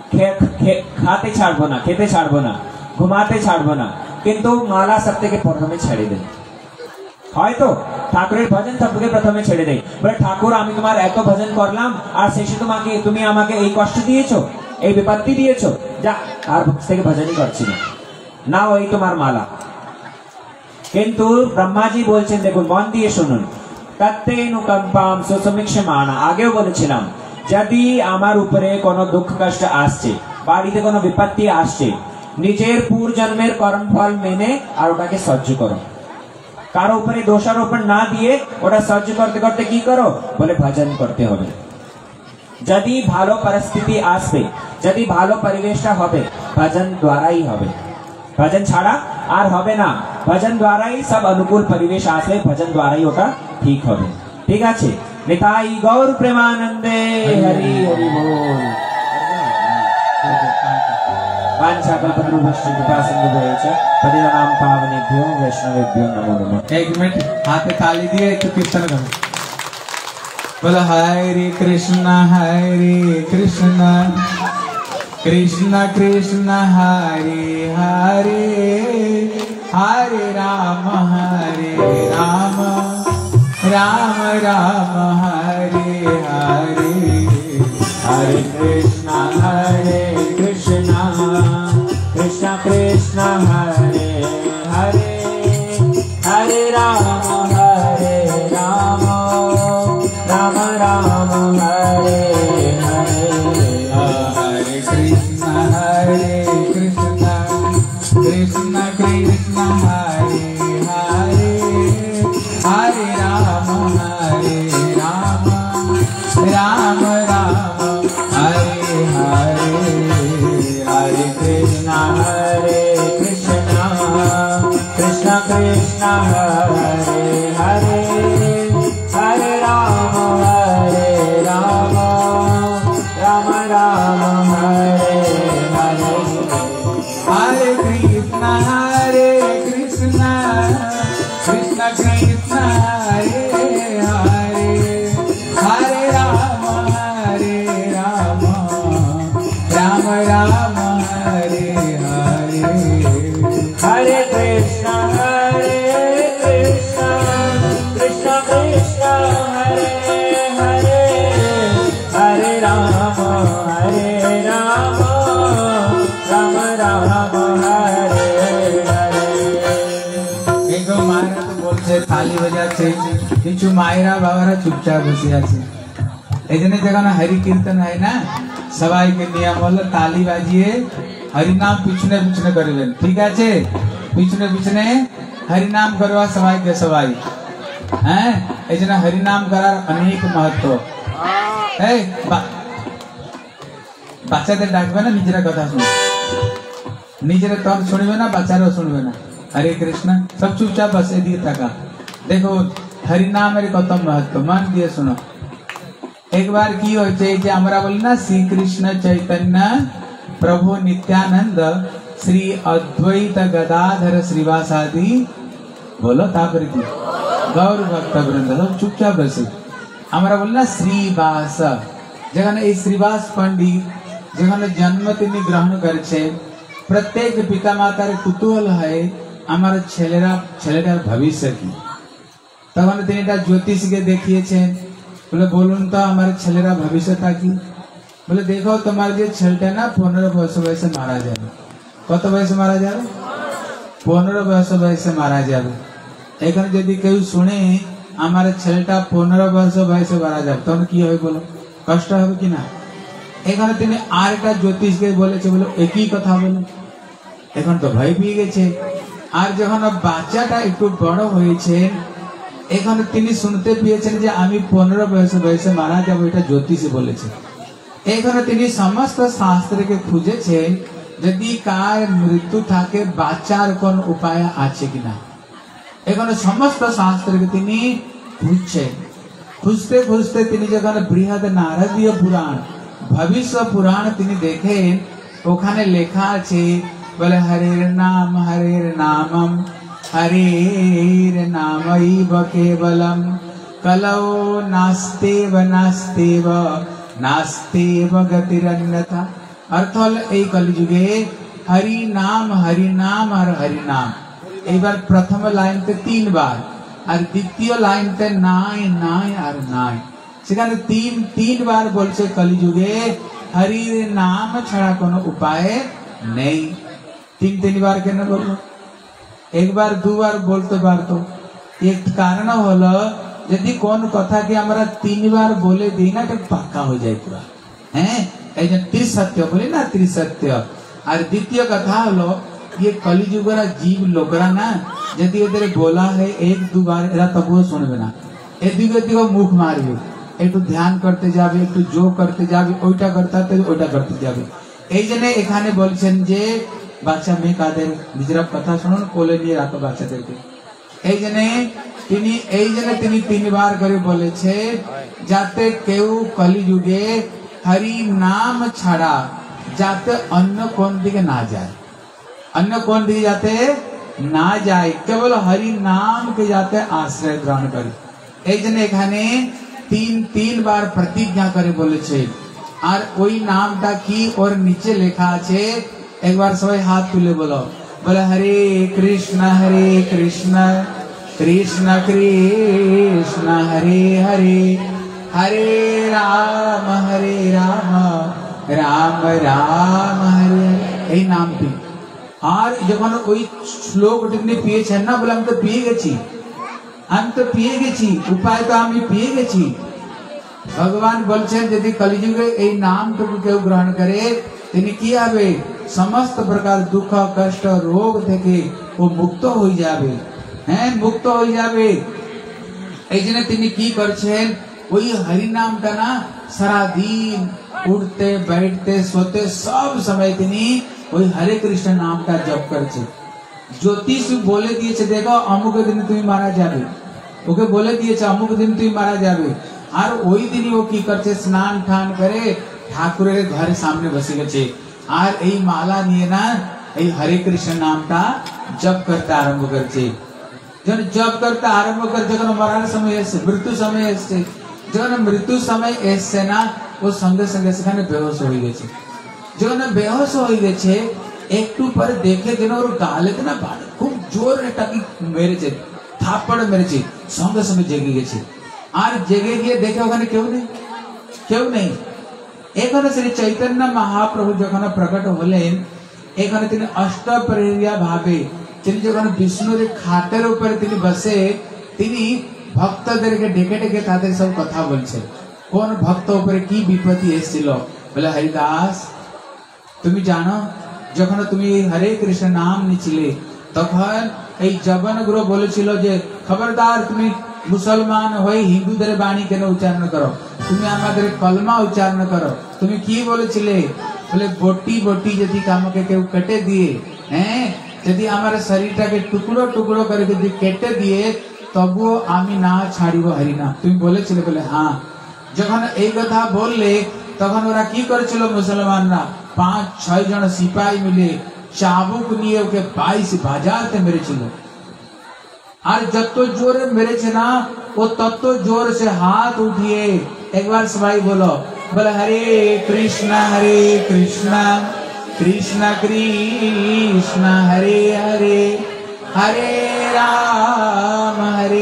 খাতে ছাড়বো না, খেতে ছাড়বো না, ঘুমাতে ছাড়বো না, কিন্তু মালা সব থেকে প্রথমে ছেড়ে দেয়। হয়তো ঠাকুরের ভজন সবকে প্রথমে ছেড়ে দেয়, বলে ঠাকুর আমি তোমার এত ভজন করলাম আর শেষে তুমি আমাকে এই কষ্ট দিয়েছো, এই বিপত্তি দিয়েছো, যা আর থেকে ভজনই করছি না, ওই তোমার মালা। কিন্তু ব্রহ্মাজি বলছেন, দেখুন মন দিয়ে শুনুন, তত্তেনুকম্পাম সুসমীক্ষমানা, আগেও বলেছিলাম যদি আমার উপরে কোনো দুঃখ কষ্ট আসছে, বাড়িতে কোনো বিপত্তি আসছে, নিজের পূর্বজন্মের কর্মফল মেনে আর ওটাকে সহ্য করো, কারো উপরে দোষারোপণ না দিয়ে ওটা সহ্য করতে করতে কি করো, বলে ভজন করতে হবে। যদি ভালো পরিস্থিতি আসবে, যদি ভালো পরিবেশটা হবে, ভজন দ্বারাই হবে, ভজন ছাড়া আর হবে না, ভজন দ্বারাই সব অনুকূল পরিবেশ আসে, ভজন দ্বারাই ওটা ঠিক হবে। ঠিক আছে, নিতাই গৌর প্রেমানন্দে, হরি হরি बोल। पतितानां पावनेभ्यो वैष्णवेभ्यो नमो नमः। 1 मिनट हाथ में ताली दिए तो कीर्तन करो। बोला हरे कृष्णा कृष्ण कृष्ण हरे हरे, हरे राम राम राम हरे हरे। हरे कृष्णा कृष्ण कृष्ण हरे हरे, हरे राम राम राम हरे हरे। हरे कृष्ण कृष्ण कृष्ण हरे हरे, हरे राम राम राम हरे हरे। हरे कृष्ण कृष्ण कृष्ण हरे हरे, हरे राम राम राम हरे हरे। हरे कृष्ण कृष्ण कृष्ण हरे हरे, हरे राम राम राम हरे हरे। हरे कृष्ण कृष्ण कृष्ण हरे हरे, हरे राम राम राम हरे हरे। एक मायरा तो बोलছে তালি বাজাচ্ছে, কিছু মায়েরা বাবারা চুপচাপ বসে আছে। এই জন্য যখন হরি কীর্তন হয় না, সবাইকে নিয়ম হলো তালি বাজিয়ে হরিনাম পিছনে পিছনে করবেন। ঠিক আছে, পিছনে পিছনে হরিনাম করবা সবাইকে সবাই। হ্যাঁ, এই জন্য হরিনাম করার অনেক মহত্ব। এই বাচ্চাদের ডাকবে না, নিজেরা কথা শুনবে, নিজেরা তো শুনবে না, বাচ্চারাও শুনবে না। हरे कृष्ण सब चुपचाप बस दिए थका। देखो हरिनाम मेरे कत महत्व मन दिए सुनो। एक बार की हो हमारा बोली ना, श्री कृष्ण चैतन्य प्रभु नित्यानंद श्री अद्वैत गदाधर श्रीवासादि बोलो तापर की गौर भक्त वृंद सब चुपचाप बसे। हमारा बोली ना श्रीवास যেখানে এই শ্রীবাস पंडित যেখানে जन्म তিনি গ্রহণ করেছে, प्रत्येक पिता मातार कुतूहल है আমার ছেলেটার ভবিষ্য কি। তখন তিনি এটা জ্যোতিষকে দেখিয়েছেন, বলে বলুন তো আমার ছেলেরা ভবিষ্যৎটা কি। বলে দেখো তোমার যে ছেলেটা না 15 বয়সে মারা যাবে। কত বয়সে মারা যাবে? 15 বয়সে মারা যাবে। এখানে যদি কেউ শুনে আমার ছেলেটা 15 বয়সে মারা যাবে, তখন কি হবে বলো? কষ্ট হবে কি না? এখানে তিনি আর একটা জ্যোতিষকে বলেছে, বলে একই কথা বলে। এখন তো ভয় পেয়ে গেছে। আর যখন বাচ্চাটা একটু বড় হয়েছে, এখানে তিনি শুনতে পেয়েছেন যে আমি 15 বয়সে মারা যাবো, এটা জ্যোতিষী বলেছে। এখানে তিনি সমস্ত শাস্ত্রকে খুঁজেছেন যদি কার মৃত্যু থাকে বাঁচার কোন উপায় আছে কিনা। এখানে সমস্ত শাস্ত্রকে তিনি খুঁজছেন। খুঁজতে খুঁজতে তিনি যখন বৃহৎ নারদীয় পুরাণ ভবিষ্য পুরাণ তিনি দেখেন, ওখানে লেখা আছে बोले हरेर नामम हरेर नामैव केवलम कलौ नास्तेव नास्तेव नास्तेव गतिरन्यथा। अर्थ हल এই কলিযুগে हरि नाम और हरि नाम। एक बार प्रथम लाइन पे 3 बार और द्वितीय लाइन पे नाय नाय और नाय, সেখানে 3 बार বলছে কলিযুগে हरिर नाम ছাড়া কোনো উপায় নেই। 3 बार कहना बोलो, एक बार 2 बार बोलते बार तो एक कारण हलो यदि कौन कथा की हमारा 3 बार बोले दी ना तो पक्का हो जाए पूरा। हैं ऐसे त्रिसत्य बोले ना, त्रिसत्य। और द्वितीय कथा हलो ये कलिजुगरा जीव लोगरा ना यदि इधर बोला है 1-2 बार एरा तब वो सुनबे ना, एदिके मुख मारबे, एक ध्यान करते जाबे, एक जो करते जाबे, ओइटा करते जाबे। এই জন্য এখানে বলছেন যে বাচ্চা মেয়ে কাদের নিজেরা কথা শুনুন কোলে নিয়ে রাখো বাচ্চাদেরকে এই জন্য তিনি তিনবার করে বলেছে যাতে কেউ কলিযুগে হরি নাম ছাড়া যাতে অন্য কোন দিকে না যায় অন্য কোন দিকে যাতে না যায় কেবল হরি নাম के যাতে আশ্রয় গ্রহণ করে এই জন্য এখানে তিন বার প্রতিজ্ঞা করে বলেছে আর ওই নামটা কি ওর নিচে লেখা আছে একবার সবাই হাত তুলে বলো বলে হরে কৃষ্ণ কৃষ্ণ কৃষ্ণ হরে হরে হরে রাম রাম রাম হরে এই নামটি আর যখন ওই শ্লোকটি তিনি পেয়েছেন না বলে আমি তো পেয়ে গেছি উপায় তো আমি পেয়ে গেছি ভগবান বলছেন যদি কলিযুগে এই নামটুকু কেউ গ্রহণ করে তিনি কি হবে সমস্ত প্রকার দুঃখ কষ্ট রোগ থেকে ও মুক্ত হয়ে যাবে মুক্ত হয়ে যাবে এই জন্য তিনি কি করছেন ওই হরি নামটা না সারা দিন উঠতে बैठते सोते सब समय তিনি ওই হরে কৃষ্ণ নামটা জপ করছে জ্যোতিষ বলে দিয়েছে দেখো অমুক দিন তুমি মারা যাবে ওকে বলে দিয়েছে অমুক দিন তুমি মারা যাবে আর ওই দিনই ও কি করছে স্নান ঠান করে ঠাকুরের ঘরের সামনে বসে গেছে আর এই মালা নিয়ে না এই হরে কৃষ্ণ নামটা জপ করতে আরম্ভ করছে যখন জপ করতে আরম্ভ করে যখন মরার সময় এসছে মৃত্যু সময় এসছে যখন মৃত্যু সময় এসছে না ও সঙ্গে সঙ্গে সেখানে বেহোশ হয়ে গেছে যখন বেহোশ হয়ে গেছে একটু পরে দেখে যেন ওর গালেতে না খুব জোর একটা কি মেরেছে থাপ্পড় মেরেছে সঙ্গে সঙ্গে জেগে গেছে আর জেগে গিয়ে দেখে ওখানে কেউ নেই এখানে শ্রী চৈতন্য মহাপ্রভু যখন প্রকট হলেন এখানে তিনি অষ্টপ্রেরিয়া ভাবে তিনি যখন বিষ্ণুর খাটের উপরে তিনি বসে তিনি ভক্তদেরকে ডেকে ডেকে তাদের সব কথা বলছেন কোন ভক্ত উপরে কি বিপত্তি এসেছিল বলে হরিদাস তুমি জানো যখন তুমি হরে কৃষ্ণ নাম নিছিলে তখন এই জবন গুরু বলেছিল যে খবরদার তুমি মুসলমান হয়ে হিন্দুদের বাণী কেন উচ্চারণ করো তুমি আমাদের কলমা উচ্চারণ করো তুমি কি বলেছিলে বলে বটি বটি যদি আমাকে কেউ কেটে দিয়ে যদি আমার শরীরটাকে টুকরো টুকরো করে যদি কেটে দিয়ে তবুও আমি না ছাড়িব হরিনাম তুমি বলেছিলে বলে হ্যাঁ যখন এই কথা বললে তখন ওরা কি করেছিল মুসলমানরা 5-6 জন সিপাহী মিলে চাবুক নিয়ে ওকে 22 বাজাতে মেরেছিল আর যত জোরে মেরেছে না ও তত জোর সে হাত উঠিয়ে একবার সবাই বলো বলে হরে কৃষ্ণ কৃষ্ণ কৃষ্ণ হরে হরে হরে রাম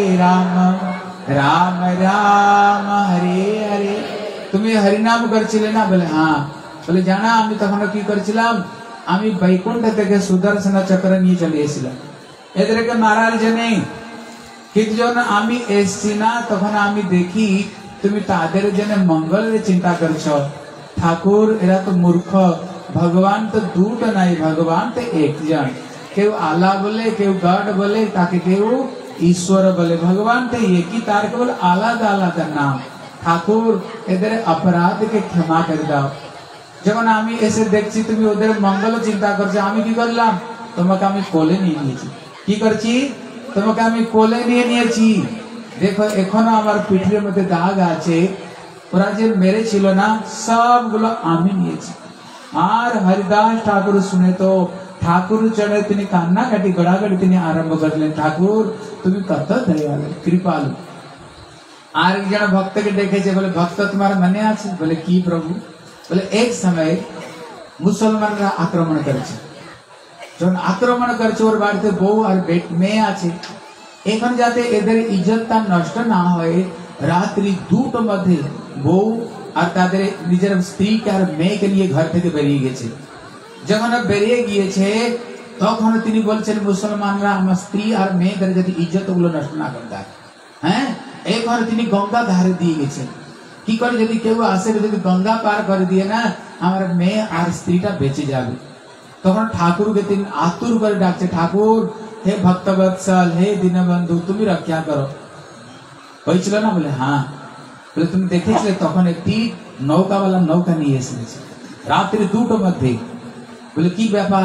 রাম রাম হরে হরে তুমি হরিনাম করছিলে না বলে হ্যাঁ বলে জানা আমি তখন কি করেছিলাম আমি বৈকুণ্ঠ থেকে সুদর্শন চক্র নিয়ে চলে এসেছিলাম এদেরকে মারার জন্য কিন্তু যখন আমি এসছি না তখন আমি দেখি তুমি তাদের জন্য মঙ্গলের চিন্তা করছো ঠাকুর এরা তো মূর্খ ভগবান তো দুটো নাই ভগবান তো একজন কেউ আলা বলে কেউ গড বলে তাকে কেউ ঈশ্বর বলে ভগবান তো একই তার কেবল আলাদা আলাদা নাম ঠাকুর এদের অপরাধ কে ক্ষমা করে দাও যখন আমি এসে দেখছি তুমি ওদের মঙ্গল চিন্তা করছো আমি কি করলাম তোমাকে আমি কোলে নিয়ে নিয়েছি কি করছি তোমাকে আমি কোলে নিয়ে নিয়েছি দেখো এখনো আমার পিঠের মধ্যে দাগ আছে ওরা যে মেরেছিল না সবগুলো আমি নিয়েছি আর হরিদাস ঠাকুর শুনে তো ঠাকুর চড়ে তিনি কান্নাকাটি গড়াগড়ি তিনি আরম্ভ করলেন ঠাকুর তুমি কত দয়ালু কৃপালু আর একজন ভক্তকে ডেকেছে বলে ভক্ত তোমার মনে আছে বলে কি প্রভু বলে এক সময় মুসলমানরা আক্রমণ করেছে যখন আক্রমণ করেছে ওর বাড়িতে বউ আর মেয়ে আছে এখন যাতে এদের ইজ্জতটা নষ্ট না হয় রাত্রি 2টোর মধ্যে বউ আর তাদের নিজের স্ত্রীকে আর মেয়েকে নিয়ে ঘর থেকে বেরিয়ে গেছে যখন বেরিয়ে গিয়েছে তখন তিনি বলছেন মুসলমানরা আমার স্ত্রী আর মেয়েদের যদি ইজ্জত গুলো নষ্ট না করতে এখন তিনি গঙ্গা ধারে দিয়ে গেছেন কি করে যদি কেউ আসে যদি গঙ্গা পার করে দিয়ে না আমার মেয়ে আর স্ত্রীটা বেঁচে যাবে তখন ঠাকুরকে তিনি আতুর করে ডাকছে ঠাকুর হে ভক্তবৎসল হে দীনবন্ধু তুমি রক্ষা করো হয়েছিল না বলে হ্যাঁ বলে তুমি দেখেছিলে তখন একটি নৌকাওয়ালা নৌকা নিয়ে এসেছে রাত্রি 2টোর মধ্যে বলে কি ব্যাপার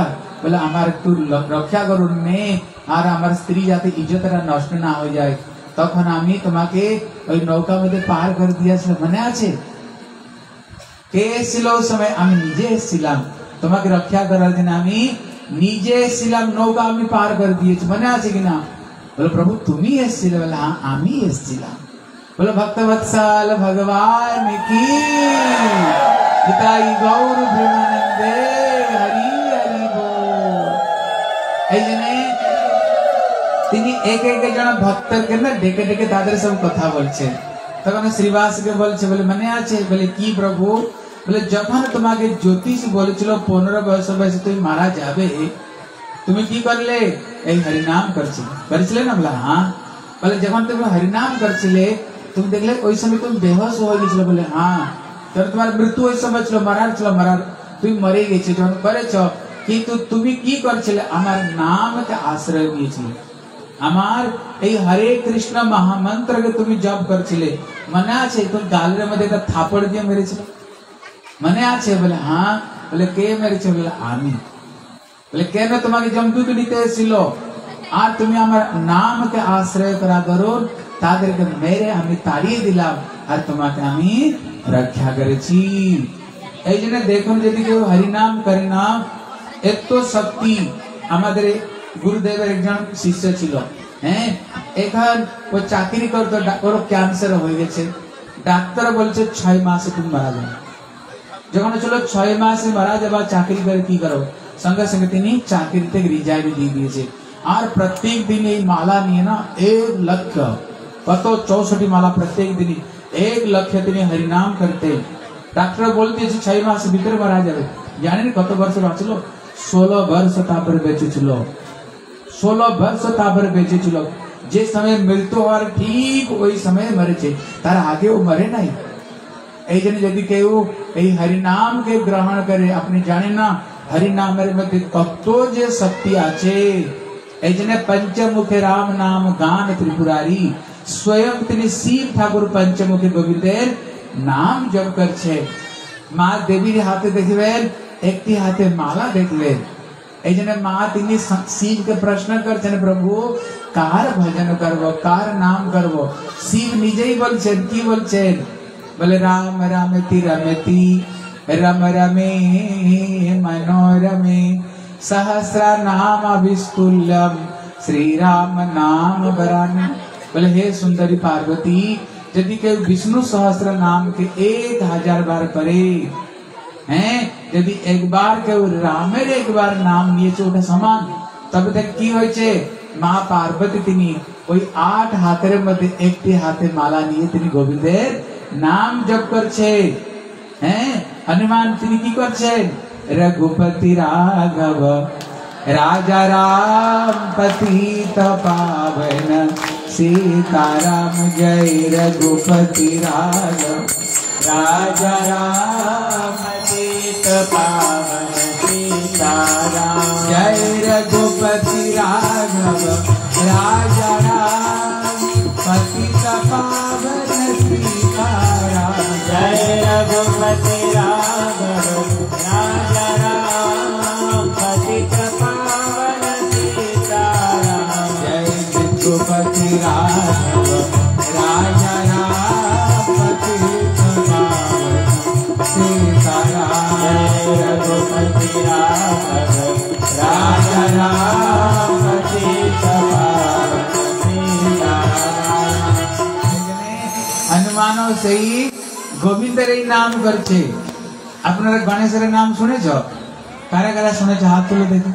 बोले हमारे तू रक्षा करो ने আর আমার স্ত্রী যাতে ইজ্জতটা নষ্ট না হয়ে যায়, তখন আমি তোমাকে ওই নৌকা মধ্যে পার করে দিয়েছিলাম, মনে আছে? কে এসেছিল ওই সময়? আমি নিজে এসেছিলাম তোমাকে রক্ষা করার জন্য, আমি নিজে এসেছিলাম, নৌকা আমি পার করে দিয়েছি, মনে আছে কিনা? বলে প্রভু তুমি এসেছিলে? বলে হ্যাঁ আমি এসেছিলাম। বলে ভক্তবৎসল ভগবান কি নিতাই গৌর প্রেমানন্দে হরি হরি বল। এই জন্য তিনি এক এক জন ভক্তকে না ডেকে ডেকে তাদের সব কথা বলছেন। তখন শ্রীবাসকে বলছে, বলে মনে আছে? বলে কি প্রভু? বলে যখন তোমাকে জ্যোতিষ বলেছিল 15 বয়সে তুমি মারা যাবে, তুমি কি করলে? এই হরিনাম করেছিলে না? বলে হ্যাঁ। বলে যখন তুমি হরিনাম করছিলে তুমি দেখলে ওই সময় তুমি বেহোশ হয়ে গেছিল? বলে হ্যাঁ। তখন তোমার মৃত্যু ওই সময় ছিল, মারার তুমি মরে গেছো যখন করেছ, কিন্তু তুমি কি করছিলে? আমার নামকে আশ্রয় নিয়েছিলে, আমার এই হরে কৃষ্ণ মহামন্ত্রকে তুমি জপ করছিলে, মনে আছে? তুমি গালের মধ্যে একটা থাপড় দিয়ে মেরেছিলে, মনে আছে? বলে হ্যাঁ। বলে কে মেরেছে? বলে আমি। বলে কেন? তোমাকে জমদূত নিতে এসেছিল আর তুমি আমার নামকে আশ্রয় করা দরুন তাদেরকে মেরে আমি তাড়িয়ে দিলাম আর তোমাকে আমি রক্ষা করেছি। এই জন্য দেখুন যদি কেউ হরিনাম করে না, এত শক্তি। আমাদের গুরুদেবের একজন শিষ্য ছিল, হ্যাঁ, এখন ও চাকরি করতো, ওর ক্যান্সার হয়ে গেছে, ডাক্তার বলছে 6 মাসে তুমি মারা যাবে। যখন ছিল 6 মাসে মারা যাবা, চাকরি করে কি করো? সঙ্গে সঙ্গে তিনি চাকরি থেকে রিজাইন দিয়ে দিয়েছে। আর প্রত্যেক দিন এই মালা নিয়ে না 1 লক্ষ, কত 64 মালা প্রত্যেক দিন 1 লক্ষ তিনি হরিনাম করতে। ডাক্তার বলতে 6 মাস ভিতরে মারা যাবে। জানেন কত বর্ষ বাঁচল? 16 বর্ষ তারপরে বেঁচেছিল। 16 বর্ষ তারপরে বেঁচেছিল। যে সময় মৃত্যু হওয়ার ঠিক ওই সময় মরেছে, তার আগে ও মরে নাই। এই জন্য যদি কেউ এই হরিনামকে গ্রহণ করে, আপনি জানেন না হরিনামের মধ্যে কত যে শক্তি আছে। এই জন্য পঞ্চমুখে রাম নাম গান ত্রিপুরারি, স্বয়ং তিনি শিব ঠাকুর পঞ্চমুখী গোবিন্দের নাম জপ করছে। মা দেবীর হাতে দেখবেন একটি হাতে মালা দেখবেন। এই জন্য মা তিনি শিবকে প্রশ্ন করছেন, প্রভু কার ভজন করব, কার নাম করব? শিব নিজেই বলছেন, কি বলছেন? বলে রাম রামেতি রমেতি রম রমে মনোরমে सहस्र नाम अभिस्तुल्यम श्री राम नाम वराने। बोले हे सुंदरी पार्वती, यदि के विष्णु सहस्र नाम के 1000 बार पढ़े हैं, यदि एक बार के रामेर एक बार नाम निये ओटा समान, तब तक की होय छे মা পার্বতী তিনি ওই 8 হাতের মধ্যে একটি হাতে মালা নিয়ে তিনি গোবিন্দের নাম জপ করছে। হ্যাঁ, হনুমান তিনি কি করছেন? रघुपति राघव राजा राम पतित पावन सीताराम जय रघुपति राघव राजा राम पतित पावन सीताराम जय रघुपति राघव राजा राम पतित पावन सीताराम जय रघुपति राघव राजा राम पतित पावन सीताराम जय रघुपति राघव राजा राम पतित पावन सीताराम जय रघुपति राघव राजा राम पतित पावन सीताराम। हनुमानो से ही गोविंदर नाम करছে। আপনারা গণেশের নাম শুনেছ? কারা কারা শুনেছ? হাত তুলে দেখো।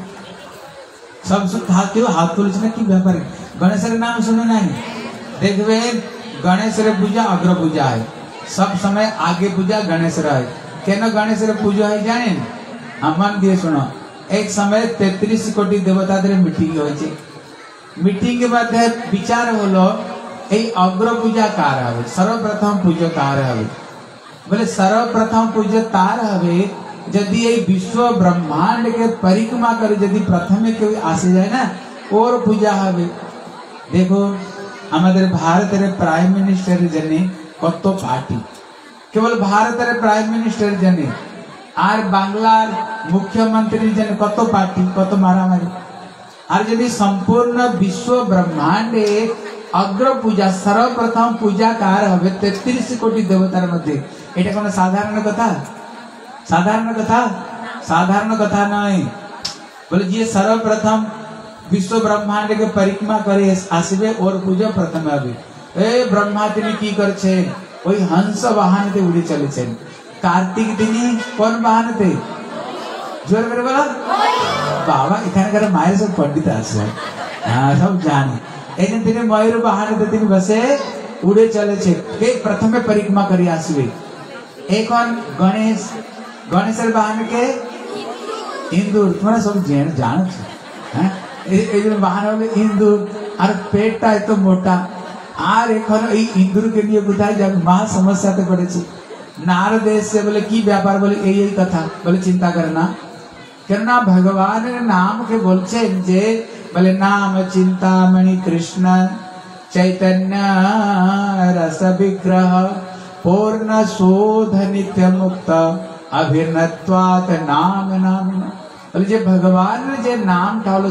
সব হাত তুলেছে না? কি ব্যাপারে গণেশের নাম শুনে নাই? দেখবেন গণেশের পূজা অগ্র পূজা হয়, সব সময় আগে পূজা গণেশের হয়। কেন গণেশের পুজো হয় জানেন? আমার দিয়ে শোনো। এক সময় 33 কোটি দেবতাদের মিটিং হয়েছে। মিটিং এর মধ্যে বিচার হলো এই অগ্র পূজা কার হবে, সর্বপ্রথম পুজো কার হবে। बोले सर्वप्रथम पूज्य तार हवे यदि ये विश्व ब्रह्मांड के परिक्रमा करे, यदि प्रथमे कोई आसे जाए ना और पूजा हवे। देखो हमारे भारत रे प्राइम मिनिस्टर जने कत पार्टी, केवल भारत रे प्राइम मिनिस्टर जने আর বাংলার মুখ্যমন্ত্রী যেন কত পার্টি কত মারামারি আর যদি সম্পূর্ণ বিশ্ব ব্রহ্মাণ্ডে অগ্র পূজা সর্বপ্রথম পূজা কার হবে 33 কোটি দেবতার মধ্যে এটা কোন সাধারণ কথা সাধারণ কথা নয় বলে যে সর্বপ্রথম বিশ্ব ব্রহ্মাণ্ড के परिक्रमा करे আসবে ওর পূজা প্রথম হবে এ ব্রহ্মা তিনি কি করছেন ওই হংস বাহনতে উড়ে চলেছেন कार्तिक दिनी कौन বাহনতে जोर করে বলো বাবা এখানকার মায়ের সব পণ্ডিত আছে হ্যাঁ সব জানে এই যে তিনি ময়ূর বাহনতে তিনি বসে উড়ে চলেছে কে প্রথমে পরিক্রমা করি আসবে এখন গণেশের বাহনকে ইন্দুর তোমরা সব জানো হ্যাঁ এই যে বাহন হলো ইন্দুর আর পেটটা এত মোটা আর এখন এই ইন্দুরকে নিয়ে কোথায় যাবে মহা সমস্যাতে পড়েছে नारद से बोले की व्यापार बोले यही कथा बोले चिंता करना भगवान नाम के बोलचे जे बोले नाम चिंतामणि कृष्ण चैतन्य रस विग्रह पूर्ण शोध नित्य मुक्त अभिन्नत्वात् नाम नाम बोले जे भगवान जे नाम का बोलो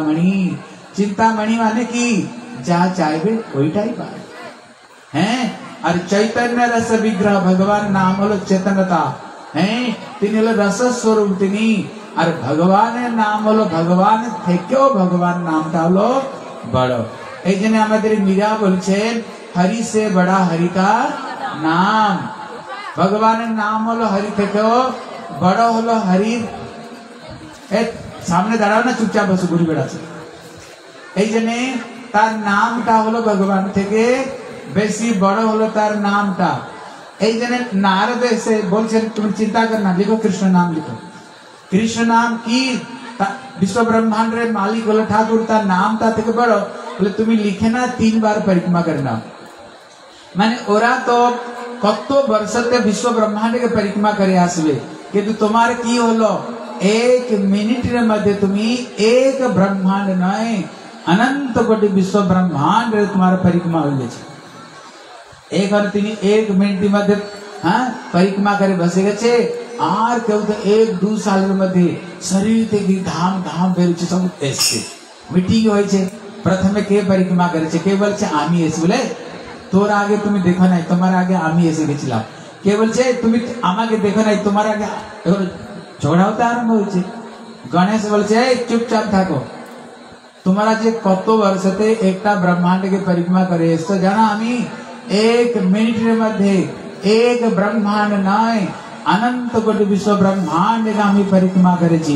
चिंतामणि माने की जा चाहे वही है और चैतन्य रस विग्रह भगवान नाम हलो चेतनता है तीन हलो रस स्वरूप तीनी और भगवान नाम हलो भगवान थे क्यों भगवान नाम ता हलो बड़ो एक जने हमारे मीरा बोलছে हरि से बड़ा हरि का नाम भगवान नाम हलो हरि थे क्यों बड़ो हलो हरि एक सामने दाঁড়াও না চুপচাপ বসে ঘুরে বেড়াচ্ছে এই জন্য তার নামটা হলো ভগবান থেকে বেশি বড় হলো তার নামটা এই জন্য নারদ এসে বলছেন তুমি চিন্তা করনা লিখো কৃষ্ণ নাম লিখো কৃষ্ণ নাম কি বিশ্ব ব্রহ্মাণ্ডের মালিক হলো ঠাকুর তার নামটা থেকে বড় বলে তুমি লিখে না 3 বার পরিক্রমা করনা মানে ওরা তো কত বর্ষতে বিশ্ব ব্রহ্মাণ্ডকে পরিক্রমা করে আসবে কিন্তু তোমার কি হলো 1 মিনিটের মধ্যে তুমি এক ব্রহ্মাণ্ড নয় अनंत कोटि विश्व ब्रह्मांड तुम्हारा परिक्रमा हो गए एक बार तीनी 1 मिनट मध्य हाँ परिक्रमा करे बसे गए आर केउ तो 1-2 साल मध्य शरीर ते धाम धाम बेरुचे सब एसছে मीटिंग होय छे प्रथमे के परिक्रमा करे छे के बोलছে আমি এসে বলে তোর আগে তুমি দেখো নাই তোমার আগে আমি এসে গেছিলাম কে বলছে তুমি আমাকে দেখো নাই তোমার আগে এখন ঝগড়া হতে আরম্ভ হয়েছে গণেশ বলছে চুপচাপ থাকো तुम्हारा जे कत वर्षते एकटा ब्रह्मांड के परिक्रमा करे तो जाना आमी 1 मिनिट मध्य एक ब्रह्मांड नय अनंत कोटि विश्व ब्रह्मांड का आमी परिक्रमा करेছি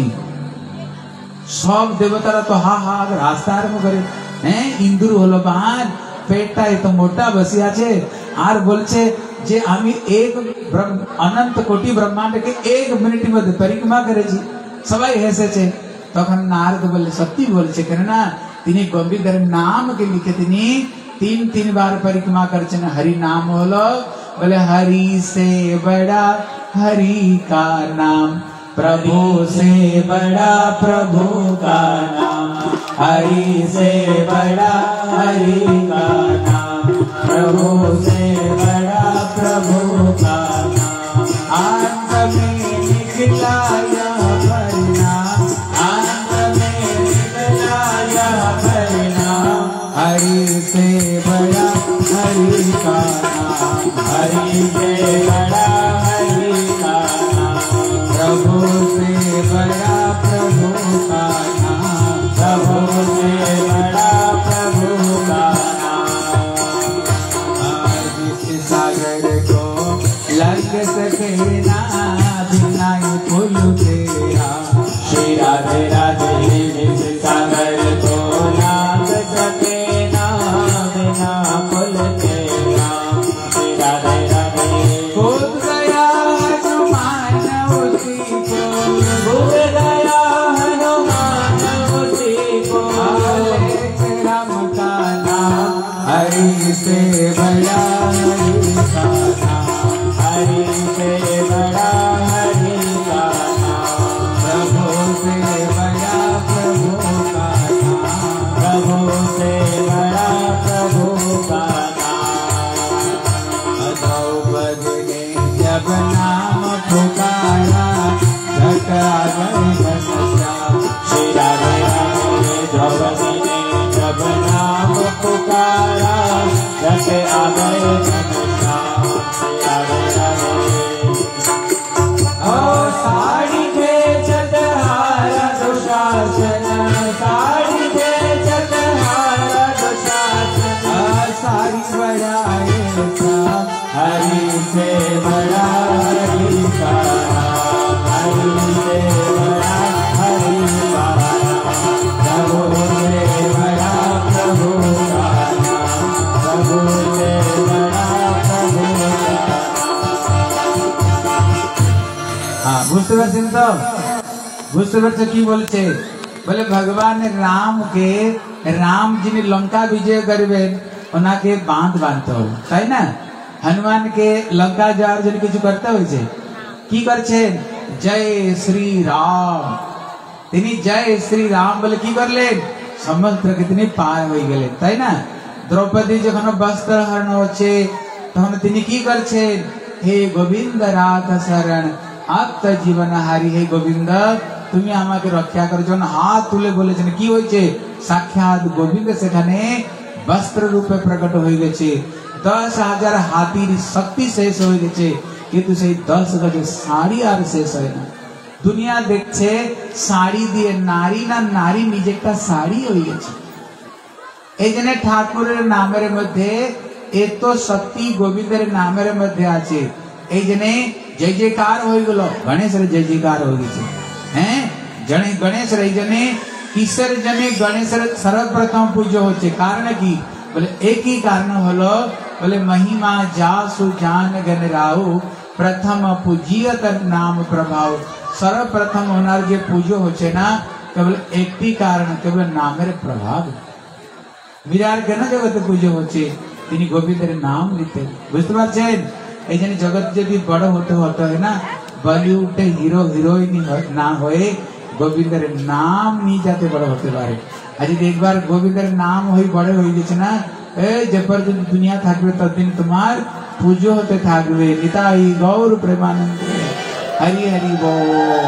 सब देवतारा तो हा हा रास्ता आरम्भ करे हैं इंदुर हलो बाहर पेटटा एत मोटा बसि आछे आर बोलছে যে আমি एक अनंत कोटि ब्रह्मांड के 1 मिनिट मध्य परिक्रमा करेছি সবাই হেসেছে তখন নারদ বলে সত্যি বলছে কেন না তিনি গম্ভীর নাম के लिखे তিনি 3 बार परिक्रमा करছেন हरि नाम হলো बोले हरि से बड़ा हरि का नाम प्रभु से बड़ा प्रभु का नाम हरि से बड़ा हरि का नाम प्रभु से बड़ा प्रभु का नाम अंत में निकला यह परिणाम हरि से बड़ा हरि का नाम हरि से बड़ा हरि का नाम प्रभु से बड़ा प्रभु का नाम प्रभु से बड़ा प्रभु का नाम सागर को लग सके ना बिना पुल तेरा श्री राधे राधे सागर को लग सके ना बिना पुल तेरा श्री राधे राधे भूल गया हनुमान उसी को भूल गया हनुमान उसी को राम का नाम हरि से बड़ा हरि का नाम हरि से बड़ा हरि का नाम प्रभु से बड़ा प्रभु का नाम प्रभु से बड़ा प्रभु का नाम द्रौपदी ने जब नाम पुकारा বুঝতে পারছেন তো? বুঝতে পারছো কি বলছে? বলে ভগবান রাম के রাম যিনি লঙ্কা বিজয় করবেন ওনাকে বাঁধ বাঁধতে হবে, তাই না? হনুমানকে লঙ্কা যাওয়ার জন্য কিছু করতে হয়েছে, কি করছেন? জয় শ্রী রাম। তিনি জয় শ্রী রাম বলে কি করলেন? সমুদ্রকে তিনি পার হয়ে গেলেন, তাই না? দ্রৌপদী যখন বস্ত্র হরণ হচ্ছে তখন তিনি কি করছেন? হে গোবিন্দ রাধ শরণ আত্ম জীবন হারি, হে গোবিন্দ তুমি আমাকে রক্ষা করো। যখন হাত তুলে বলেছেন কি হয়েছে? সাক্ষাৎ গোবিন্দ সেখানে বস্ত্র রূপে প্রকট হয়ে গেছে। 10,000 হাতির শক্তি শেষ হয়ে গেছে, কিন্তু সেই 10 গজের শাড়ি আর শেষ হয় না। দুনিয়া দেখছে শাড়ি দিয়ে নারী না নারী নিজে একটা শাড়ি হয়ে গেছে। এই জন্য ঠাকুরের নামের মধ্যে এত শক্তি গোবিন্দের নামের মধ্যে আছে। এই জন্য জয় জয়কার হয়ে গেল, গণেশের জয় জয়কার হয়ে গেছে। হ্যাঁ, জনে গণেশের এই জন্য কিসের জন্য গণেশের সর্বপ্রথম পূজা হচ্ছে? কারণ কি? বলে একই কারণ হলো, বলে মহিমা যাসু জান গণ রাহু প্রথম পূজিয়ত নাম প্রভাव। সর্বপ্রথম ওনার যে পুজো হচ্ছে না কেবল একটি কারণ, কেবল নামের প্রভাব। বিরাট কেন জগতে পুজো হচ্ছে? তিনি গোবিন্দের নাম নিতেন। বুঝতে পারছেন? এই জন্য জগৎ যদি বড় হতে হয় না, বলিউডে হিরো হিরোইন না হয়ে গোবিন্দের নাম নিয়ে যাতে বড় হতে পারে। আর যদি একবার গোবিন্দের নাম হয়ে বড় হয়ে গেছে না, যে পর্যন্ত দুনিয়া থাকবে ততদিন তোমার পুজো হতে থাকবে। নিতাই গৌর প্রেমানন্দে হরি হরি বল।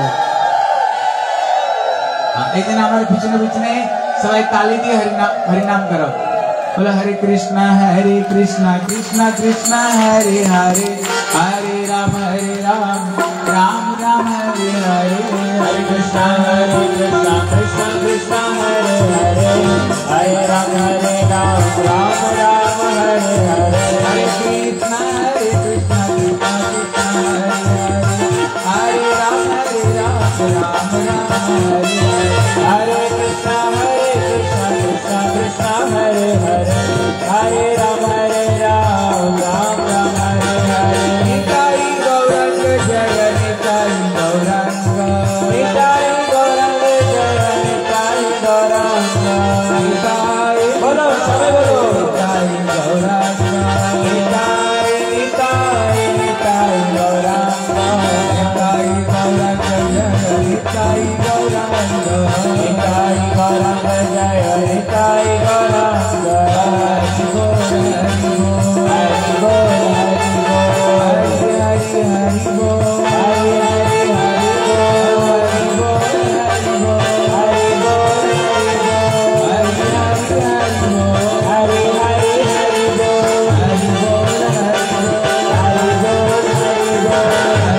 এই জন্য আমার পিছনে পিছনে সবাই তালি দিয়ে হরিনাম করো। बोलो हरे कृष्णा कृष्ण कृष्ण हरे हरे, हरे राम राम राम हरे हरे। हरे कृष्णा कृष्ण कृष्ण हरे हरे, हरे राम राम राम हरे हरे। हरे कृष्णा कृष्ण कृष्ण हरे हरे, हरे राम राम राम हरे हरे। हरे कृष्णा कृष्ण कृष्ण हरे हरे, हरे राम राम राम हरे हरे। निताई गौरंग जय निताई गौरंग, निताई गौरंग जय निताई गौरंग, निताई बोलो सबे बोलो निताई गौरंग, निताई निताई निताई गौरंग, निताई गौरंग जय निताई गौरंग, निताई गौरंग जय निताई गौरंग। हरि बोल हरि बोल हरि बोल हरि हरि बोल, हरि हरि हरि बोल हरि बोल हरि बोल हरि बोल, हरि हरि हरि बोल हरि बोल हरि बोल हरि बोल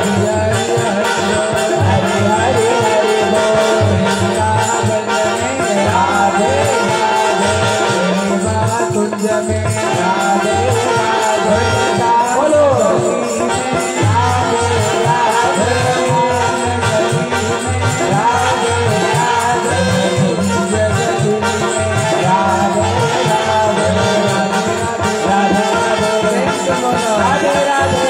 हरि हरि हरि बोल। राधे कुंज में राधे राधे बोलो राधे राधे राधे राधे कुंज गली में राधे राधे राधे राधे राधे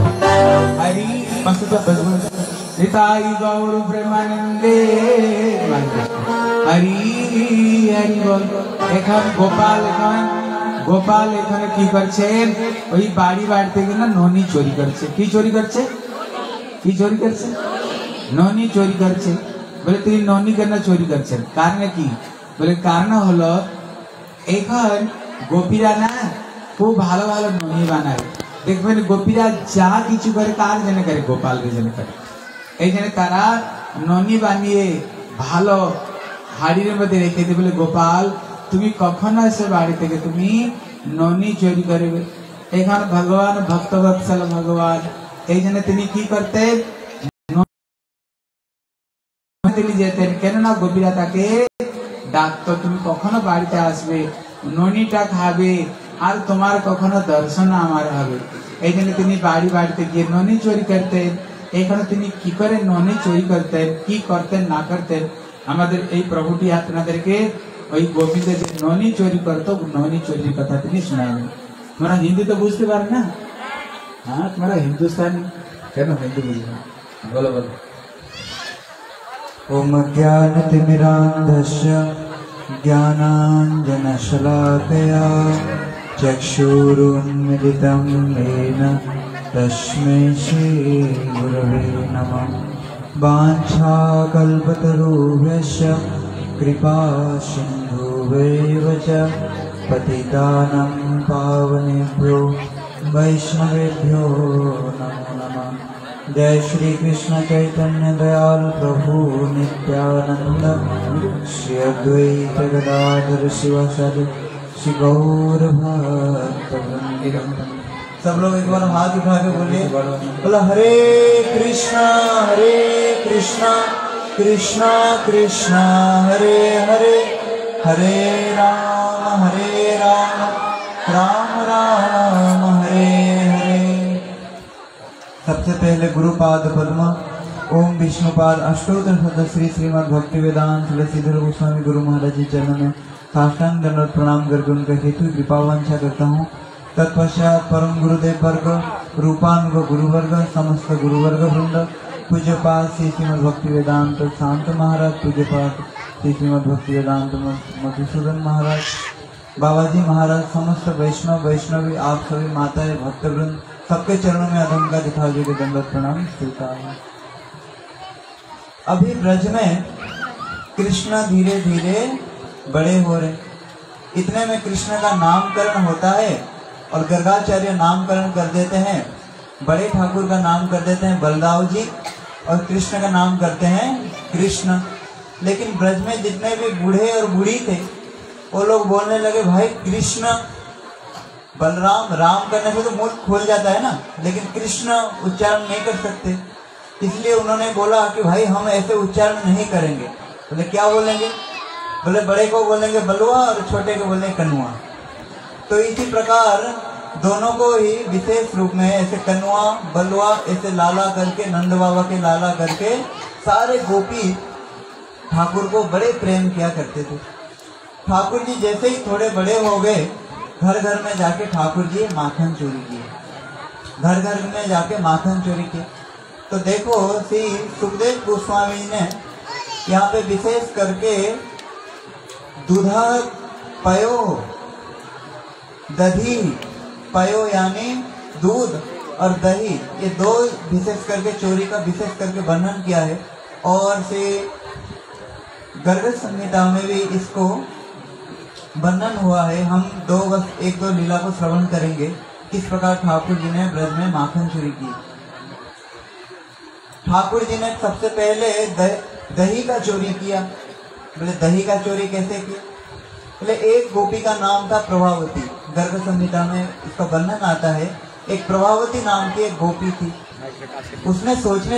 निताई गौर प्रेमानंदे हरि हरि बोल। এখন গোপাল এখানে কি করছেন? ওই বাড়ি বাড়িতে গিয়ে ননি চুরি করছে। কি চুরি করছে? ননি চুরি করছে। বলে তিনি ননি কেন চুরি করছেন? কারণ কি? বলে কারণ হলো এখন গোপীরা না খুব ভালো ভালো ননি বানায়। দেখবেন গোপীরা যা কিছু করে কার জন্য করে? গোপাল জন্য করে। এই জন্য তারা ননি বানিয়ে ভালো হাড়ির মধ্যে রেখে দেবে। বলে গোপাল তুমি কখনো এসে বাড়ি থেকে তুমি ননি চুরি করবে। এখানে ভগবান ভক্তবৎসল ভগবান এই জন্য তিনি কি করতেন? যেতেন। কেননা গোপীরা তাকে ডাকতো তুমি কখনো বাড়িতে আসবে, ননিটা খাবে, আর তোমার কখনো দর্শন আমার হবে। এই জন্য তিনি বাড়ি বাড়িতে গিয়ে ননি চুরি করতেন। এখানে তিনি কি করে ননি চুরি করতেন, কি করতেন না করতেন, আমাদের এই প্রভুটি আপনাদেরকে ওই গোপীদের যে ননি চুরি করতো ননি চুরির কথা তিনি শোনাবেন। তোমরা হিন্দি তো বুঝতে পারো না? হ্যাঁ, তোমরা হিন্দুস্তানি কেন হিন্দি বুঝবে না? বলো বলো। ओम ज्ञानतिमिरान्धस्य ज्ञानाञ्जनशलाकया चक्षुरुन्मिलितं येन तस्मै श्रीगुरवे नमः। वाञ्छाकल्पतरुभ्यश्च कृपासिन्धुभ्यैव च पतितानां पावनेभ्यो वैष्णवेभ्यो नमो नमः। जय श्री कृष्ण चैतन्य दयाल प्रभु नित्यानंद श्री अद्वैत गदाधर शिवाचार्य श्री गौर भक्तवृंद। सब लोग एक बार हाथ उठा के बोलिए, बोला हरे कृष्णा कृष्णा कृष्णा हरे हरे, हरे राम राम राम हरे हरे। सबसे पहले गुरुपाद पद्म ओम विष्णुपाद अष्टोत्तर शत श्री श्रीमद् भक्ति वेदांत तुलसीधर गोस्वामी गुरु महाराज जी चरणों में साष्टांग दंडवत प्रणाम करके उनका हेतु कृपावांछा करता हूँ। तत्पश्चात परम गुरुदेव वर्ग, रूपानुग गुरुवर्ग, समस्त गुरुवर्ग वृंद, पूज्यपाद श्री श्रीमद् भक्ति वेदांत शांत महाराज, पूज्यपाद श्री श्रीमद् भक्ति वेदांत मधुसूदन महाराज, बाबाजी महाराज, समस्त वैष्णव वैष्णवी, आप सभी माताएं भक्तवृंद, सबके चरणों में अधम का दिखा जो के दंडवत प्रणाम स्वीकार है। अभी ब्रज में कृष्ण धीरे धीरे बड़े हो रहे। इतने में कृष्ण का नामकरण होता है और गर्गाचार्य नामकरण कर देते हैं। बड़े ठाकुर का नाम कर देते हैं बलदाव जी और कृष्ण का नाम करते हैं कृष्ण। लेकिन ब्रज में जितने भी बूढ़े और बूढ़ी थे वो लोग बोलने लगे भाई कृष्ण, बलराम राम करने से तो मुंह खोल जाता है ना, लेकिन कृष्ण उच्चारण नहीं कर सकते। इसलिए उन्होंने बोला कि भाई हम ऐसे उच्चारण नहीं करेंगे। बोले क्या बोलेंगे? बोले बड़े को बोलेंगे बलुआ और छोटे को बोलेंगे कनुआ। तो इसी प्रकार दोनों को ही विशेष रूप में ऐसे कनुआ बलुआ ऐसे लाला करके, नंद बाबा के लाला करके सारे गोपी ठाकुर को बड़े प्रेम किया करते थे। ठाकुर जी जैसे ही थोड़े बड़े हो गए, घर घर में जाके ठाकुर जी माखन चोरी किए, घर घर में जाके माखन चोरी किए। तो देखो श्री सुखदेव गोस्वामी ने यहाँ पे विशेष करके दूधा पयो, दधी पयो यानी दूध और दही, ये दो विशेष करके चोरी का विशेष करके वर्णन किया है। और से गर्ग संहिता में भी इसको वर्णन हुआ है। हम बस एक दो लीला को श्रवण करेंगे, किस प्रकार ठाकुर जी ने ब्रज में माखन चोरी की। ठाकुर जी ने सबसे पहले दही का चोरी किया। बोले दही का चोरी कैसे किया? बोले एक गोपी का नाम था प्रभावती, गर्ग संहिता में इसका वर्णन आता है। एक प्रभावती नाम की एक गोपी थी। उसने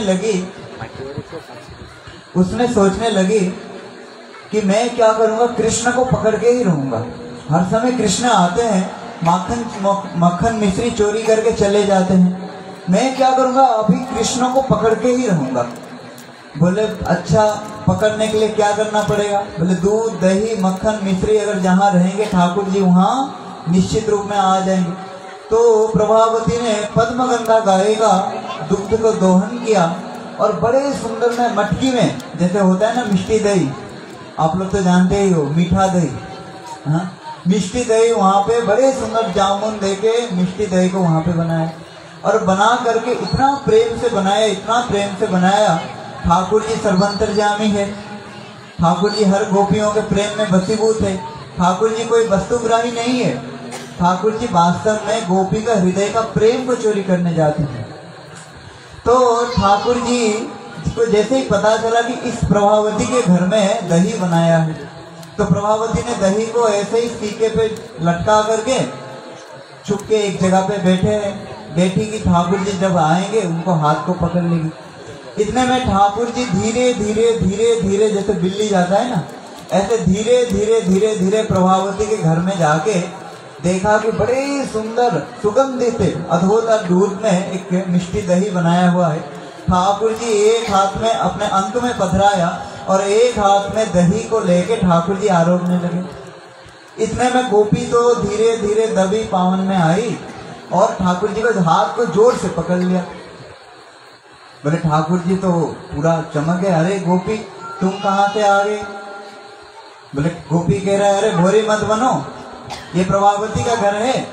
सोचने लगी कि मैं क्या करूंगा, कृष्ण को पकड़ के ही रहूंगा। हर समय कृष्ण आते हैं, मक्खन मिश्री चोरी करके चले जाते हैं। मैं क्या करूंगा, अभी कृष्ण को पकड़ के ही रहूंगा। बोले अच्छा, पकड़ने के लिए क्या करना पड़ेगा? बोले दूध दही मक्खन मिश्री अगर जहाँ रहेंगे ठाकुर जी वहाँ निश्चित रूप में आ जाएंगे। तो प्रभावती ने पद्मगंधा गाय का दुग्ध को दोहन किया और बड़े सुंदर में मटकी में, जैसे होता है ना मिष्टी दही, आप लोग तो जानते ही हो, मीठा दही, हाँ, मिष्टी दही वहाँ पे बड़े सुंदर जामुन देके मिष्टी दही को वहाँ पे बनाया, और बना करके इतना प्रेम से बनाया, इतना प्रेम से बनाया। ठाकुर जी सर्वंतर्यामी है, ठाकुर जी हर गोपियों के प्रेम में बसीभूत है। ठाकुर जी कोई वस्तुग्राही नहीं है, ठाकुर जी वास्तव में गोपी का हृदय का प्रेम को चोरी करने जाते हैं। तो ठाकुर जी को जैसे ही पता चला कि इस प्रभावती के घर में दही बनाया है, तो प्रभावती ने दही को ऐसे ही सीके पे लटका करके छुप के एक जगह पे बैठी कि ठाकुर जी जब आएंगे उनको हाथ को पकड़ लेगी। इतने में ठाकुर जी धीरे धीरे धीरे धीरे, जैसे बिल्ली जाता है ना, ऐसे धीरे धीरे धीरे धीरे प्रभावती के घर में जाके देखा कि बड़े सुंदर सुगंधित अद्भुत दूध में एक मिष्टी दही बनाया हुआ है। ठाकुर जी एक हाथ में अपने अंक में पधराया और एक हाथ में दही को लेके ठाकुर जी आरोगने लगे। इतने में गोपी तो धीरे धीरे दबी पावन में आई और ठाकुर जी को हाथ को जोर से पकड़ लिया। बोले ठाकुर जी तो पूरा चमक गए, अरे गोपी तुम कहाँ से आ गए? बोले गोपी कह रहा है, अरे भोरी मत बनो, ये प्रभावती का घर है।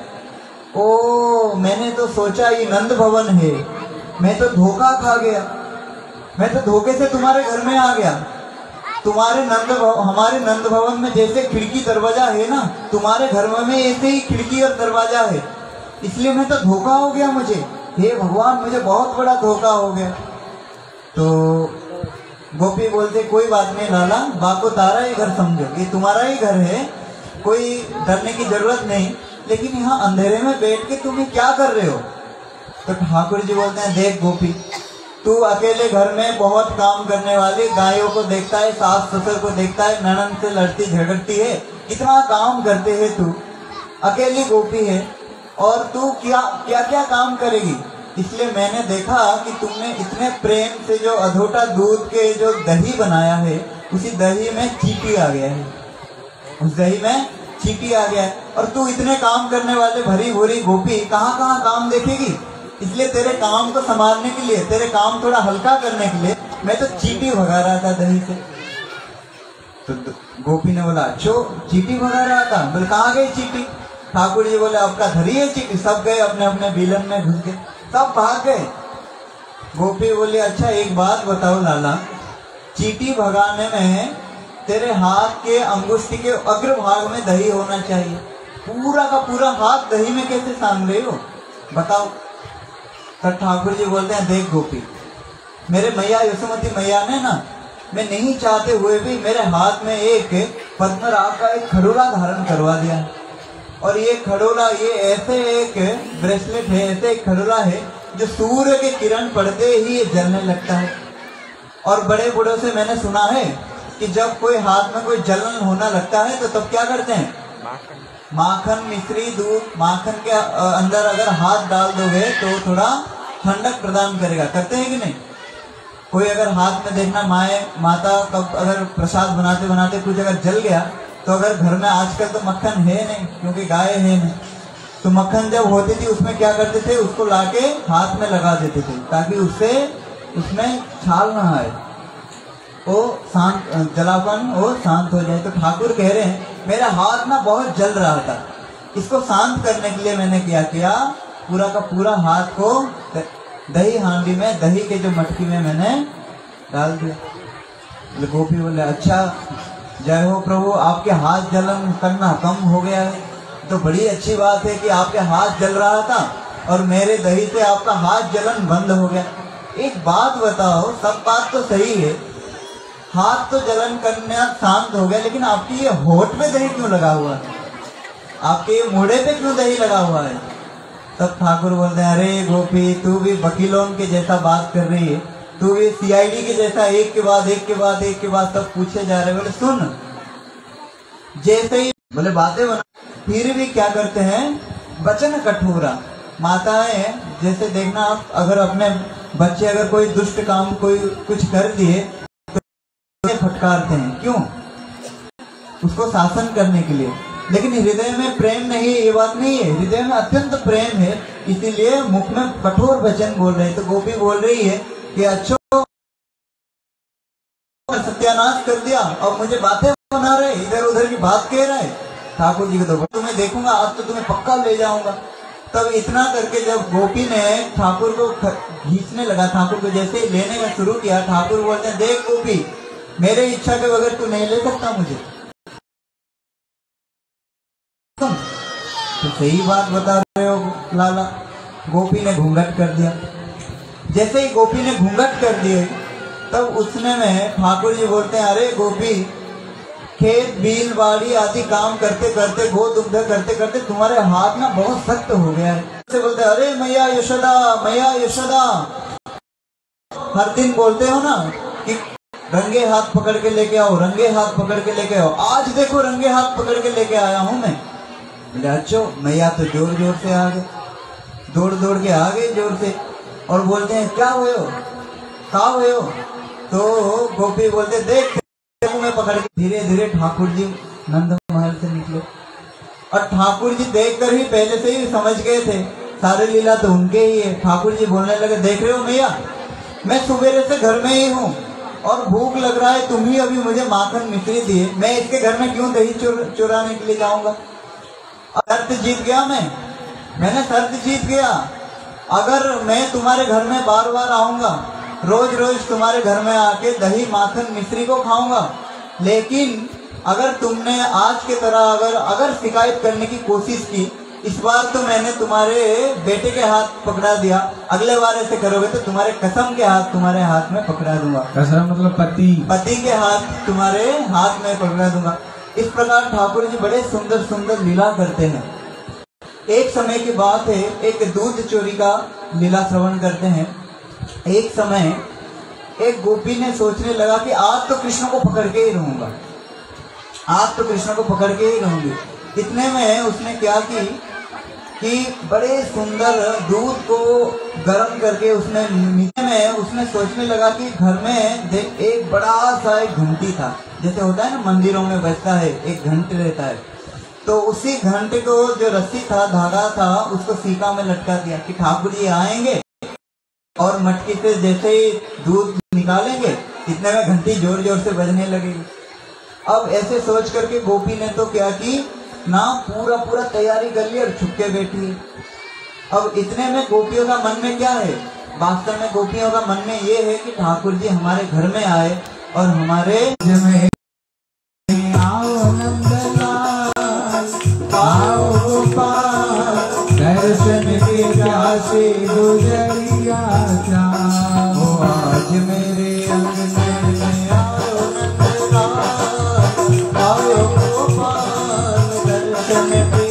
ओ मैंने तो सोचा ये नंद भवन है, मैं तो धोखा खा गया, मैं तो धोखे से तुम्हारे घर में आ गया। तुम्हारे हमारे नंद भवन में जैसे खिड़की दरवाजा है ना, तुम्हारे घर में ऐसे ही खिड़की और दरवाजा है, इसलिए मैं तो धोखा हो गया मुझे। हे भगवान, मुझे बहुत बड़ा धोखा हो गया। तो गोपी बोलते कोई बात नहीं लाला, बाको तारा ही घर समझो, ये तुम्हारा ही घर है, कोई डरने की जरूरत नहीं, लेकिन यहाँ अंधेरे में बैठ के तुम्हें क्या कर रहे हो? तो ठाकुर जी बोलते हैं, देख गोपी, तू अकेले घर में बहुत काम करने वाली गायों को देखता है, सास ससुर को देखता है, ननद से लड़ती झगड़ती है, इतना काम करते है, तू अकेली गोपी है और तू क्या क्या क्या काम करेगी। इसलिए मैंने देखा कि तुमने इतने प्रेम से जो अधोटा दूध के जो दही बनाया है, उसी दही में चींटी आ गया है, उस दही में चींटी आ गया है, और तू इतने काम करने वाले भरी भूरी गोपी कहाँ कहाँ काम देखेगी। इसलिए तेरे काम को संभालने के लिए, तेरे काम थोड़ा हल्का करने के लिए मैं तो चींटी भगा रहा था दही से। तो गोपी ने बोला, अच्छो चींटी भगा रहा था? बोले कहाँ गई चींटी? ठाकुर जी बोले, आपका धरी है चींटी? सब गए अपने अपने बिलन में घुस गए, सब भाग गए। गोपी बोली, अच्छा एक बात बताओ लाला, चींटी भगाने में तेरे हाथ के अंगुष्ठी के अग्रभाग में दही होना चाहिए, पूरा का पूरा हाथ दही में कैसे सान रहे हो, बताओ। तब ठाकुर जी बोलते हैं, देख गोपी, मेरे मैया यशोमती मैया ने ना, मैं नहीं चाहते हुए भी मेरे हाथ में एक पद्मराग का एक खड़ोला धारण करवा दिया, और ये खड़ोला, ये ऐसे एक ब्रेसलेट है, ऐसे एक खड़ोला है जो सूर्य के किरण पड़ते ही ये जलने लगता है। और बड़े बूढ़ों से मैंने सुना है कि जब कोई हाथ में कोई जलन होना लगता है तो तब क्या करते हैं, माखन मिश्री दूध माखन के अंदर अगर हाथ डाल दोगे तो थोड़ा ठंडक प्रदान करेगा, करते हैं कि नहीं? कोई अगर हाथ में देखना, माता कब अगर प्रसाद बनाते बनाते कुछ अगर जल गया, तो अगर घर में आजकल तो मक्खन है नहीं क्योंकि गाय है नहीं, तो मक्खन जब होती थी उसमें क्या करते थे, उसको लाके हाथ में लगा देते थे ताकि उससे उसमें छाल ना आए, वो शांत जलापन वो शांत हो जाए। तो ठाकुर कह रहे हैं, मेरा हाथ ना बहुत जल रहा था, इसको शांत करने के लिए मैंने क्या किया, पूरा का पूरा हाथ को दही हांडी में, दही के जो मटकी में मैंने डाल दिया। गोपी बोले, अच्छा जय हो प्रभु, आपके हाथ जलन करना कम हो गया है, तो बड़ी अच्छी बात है कि आपके हाथ जल रहा था और मेरे दही से आपका हाथ जलन बंद हो गया। एक बात बताओ, सब बात तो सही है, हाथ तो जलन करना शांत हो गया, लेकिन आपकी ये होठ पे दही क्यों लगा हुआ है, आपके ये मुड़े पे क्यों दही लगा हुआ है? तब ठाकुर बोलते हैं, अरे गोपी, तू भी वकीलों के जैसा बात कर रही है, तू भी सीआईडी के जैसा एक के बाद एक के बाद एक के बाद सब पूछे जा रहे। बोले सुन, जैसे ही बोले बातें बना, फिर भी क्या करते हैं, वचन कठोरा। माताएं जैसे देखना, आप अगर अपने बच्चे अगर कोई दुष्ट काम कोई कुछ कर दिए तो फटकारते हैं, क्यों? उसको शासन करने के लिए, लेकिन हृदय में प्रेम नहीं, ये बात नहीं है, हृदय में अत्यंत प्रेम है, इसीलिए मुख में कठोर वचन बोल रहे हैं। तो गोपी बोल रही है कि अच्छो सत्यानाश कर दिया और मुझे बातें बना रहे, इधर उधर की बात कह रहे। ठाकुर जी को तो तुम्हें देखूंगा, आज तो तुम्हें पक्का ले जाऊंगा। तब इतना करके जब गोपी ने ठाकुर को खींचने लगा, ठाकुर को जैसे ही लेने का शुरू किया, ठाकुर बोलते हैं देख गोपी, मेरे इच्छा के बगैर तू नहीं ले सकता मुझे। तो सही बात बता रहे हो लाला। गोपी ने घूंघट कर दिया। जैसे ही गोपी ने घूंघट कर दिए तब उसने में ठाकुर जी बोलते हैं अरे गोपी, खेत बील बाड़ी आदि काम करते करते, गोद दुग्ध करते करते तुम्हारे हाथ ना बहुत सख्त हो गया है। से बोलते अरे मैया यशोदा, मैया यशोदा, हर दिन बोलते हो ना कि रंगे हाथ पकड़ के लेके आओ, रंगे हाथ पकड़ के लेके आओ। आज देखो रंगे हाथ पकड़ के लेके आया हूँ मैं। बोले अच्छा। मैया तो जोर जोर से आ गए, दौड़ दौड़ के आ गए जोर से, और बोलते हैं क्या हुए हो, कहा हुए हो? तो गोपी बोलते देख मैं पकड़ के। धीरे धीरे ठाकुर जी नंद महल से निकले और ठाकुर जी देखकर ही पहले से ही समझ गए थे सारे लीला तो उनके ही है। ठाकुर जी बोलने लगे देख रहे हो मैया, मैं सुबेरे से घर में ही हूँ और भूख लग रहा है, तुम ही अभी मुझे माखन मिश्री दिए, मैं इसके घर में क्यों दही चुराने के लिए जाऊंगा? शर्त जीत गया, मैंने शर्त जीत गया। अगर मैं तुम्हारे घर में बार बार आऊंगा, रोज रोज तुम्हारे घर में आके दही माखन मिश्री को खाऊंगा, लेकिन अगर तुमने आज के तरह अगर शिकायत करने की कोशिश की, इस बार तो मैंने तुम्हारे बेटे के हाथ पकड़ा दिया, अगले बार ऐसे करोगे तो तुम्हारे कसम के हाथ तुम्हारे हाथ में पकड़ा दूंगा। कसम मतलब पति के हाथ तुम्हारे हाथ में पकड़ा दूंगा। इस प्रकार ठाकुर जी बड़े सुंदर सुंदर लीला करते हैं। एक समय की बात है, एक दूध चोरी का लीला श्रवण करते हैं। एक समय एक गोपी ने सोचने लगा कि आज तो कृष्ण को पकड़ के ही रहूंगा, आज तो कृष्ण को पकड़ के ही रहूंगी। इतने में उसने क्या कि बड़े सुंदर दूध को गर्म करके उसने सोचने लगा कि घर में एक बड़ा सा एक घंटी था, जैसे होता है ना मंदिरों में बजता है, एक घंटे रहता है। तो उसी घंटे को जो रस्सी था, धागा था, उसको सीका में लटका दिया कि ठाकुर जी आएंगे और मटकी से जैसे ही दूध निकालेंगे, इतने में घंटी जोर जोर से बजने लगेगी। अब ऐसे सोच करके गोपी ने तो क्या की ना, पूरा तैयारी कर ली और छुपके बैठी। अब इतने में गोपियों का मन में क्या है, वास्तव में गोपियों का मन में ये है कि ठाकुर जी हमारे घर में आए और हमारे आओ गोपाल, दर्शन के प्यासे गुजरिया जाओ, आज मेरे अंगने में आओ नंदलाल, आओ गोपाल, दर्शन के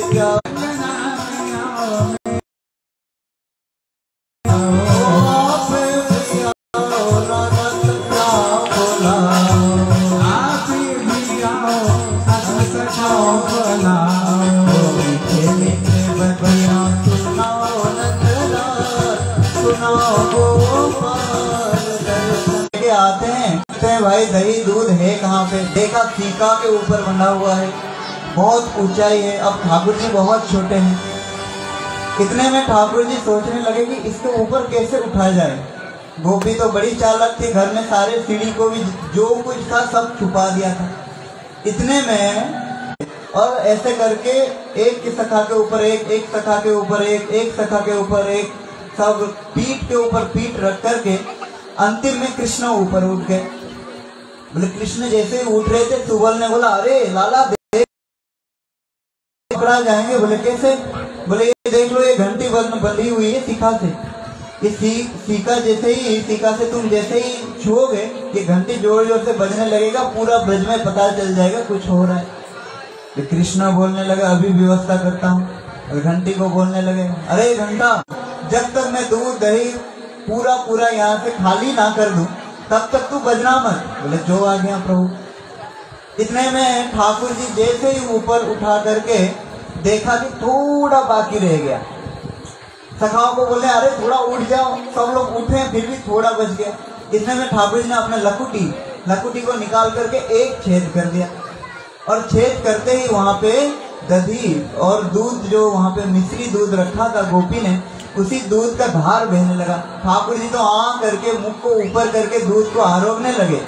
आते हैं भाई, दही दूध है कहाँ पे? देखा सीका के ऊपर बंधा हुआ है, बहुत ऊंचाई है। अब ठाकुर जी बहुत छोटे हैं। इतने में ठाकुर जी सोचने लगे कि इसके ऊपर कैसे उठाया जाए। गोपी तो बड़ी चालाक थी, घर में सारे सीढ़ी को भी जो कुछ था सब छुपा दिया था। इतने में और ऐसे करके एक की सखा के ऊपर एक सखा के ऊपर एक सखा के ऊपर एक, सब पीठ के ऊपर पीठ रख करके अंतिम में कृष्ण ऊपर उठ गए। बोले कृष्ण जैसे ही उठ रहे थे, सुबल ने बोला अरे लाला देख पकड़ा जाएंगे। बोले कैसे? बोले ये देख लो, ये घंटी बंधी हुई है सीखा से, ये सीका जैसे ही सीका से तुम जैसे ही छुओगे, ये घंटी जोर जोर से बजने लगेगा, पूरा ब्रज में पता चल जाएगा कुछ हो रहा है। तो कृष्ण बोलने लगा अभी व्यवस्था करता हूँ। और घंटी को बोलने लगे अरे घंटा, जब तक मैं दूध दही पूरा यहाँ से खाली ना कर दूं तब तक तू बजना मत। बोले जो आ गया प्रभु। इतने में ठाकुर जी जैसे ही ऊपर उठा करके देखा कि थोड़ा बाकी रह गया। सखाओं को बोले अरे थोड़ा उठ जाओ, सब लोग उठे फिर भी थोड़ा बच गया। इतने में ठाकुर जी ने अपने लकुटी को निकाल करके एक छेद कर दिया, और छेद करते ही वहां पे दही और दूध जो वहां पे मिश्री दूध रखा था गोपी ने, उसी दूध का धार बहने लगा। ठाकुर जी तो आ करके मुख को ऊपर करके दूध को आरोगने लगे।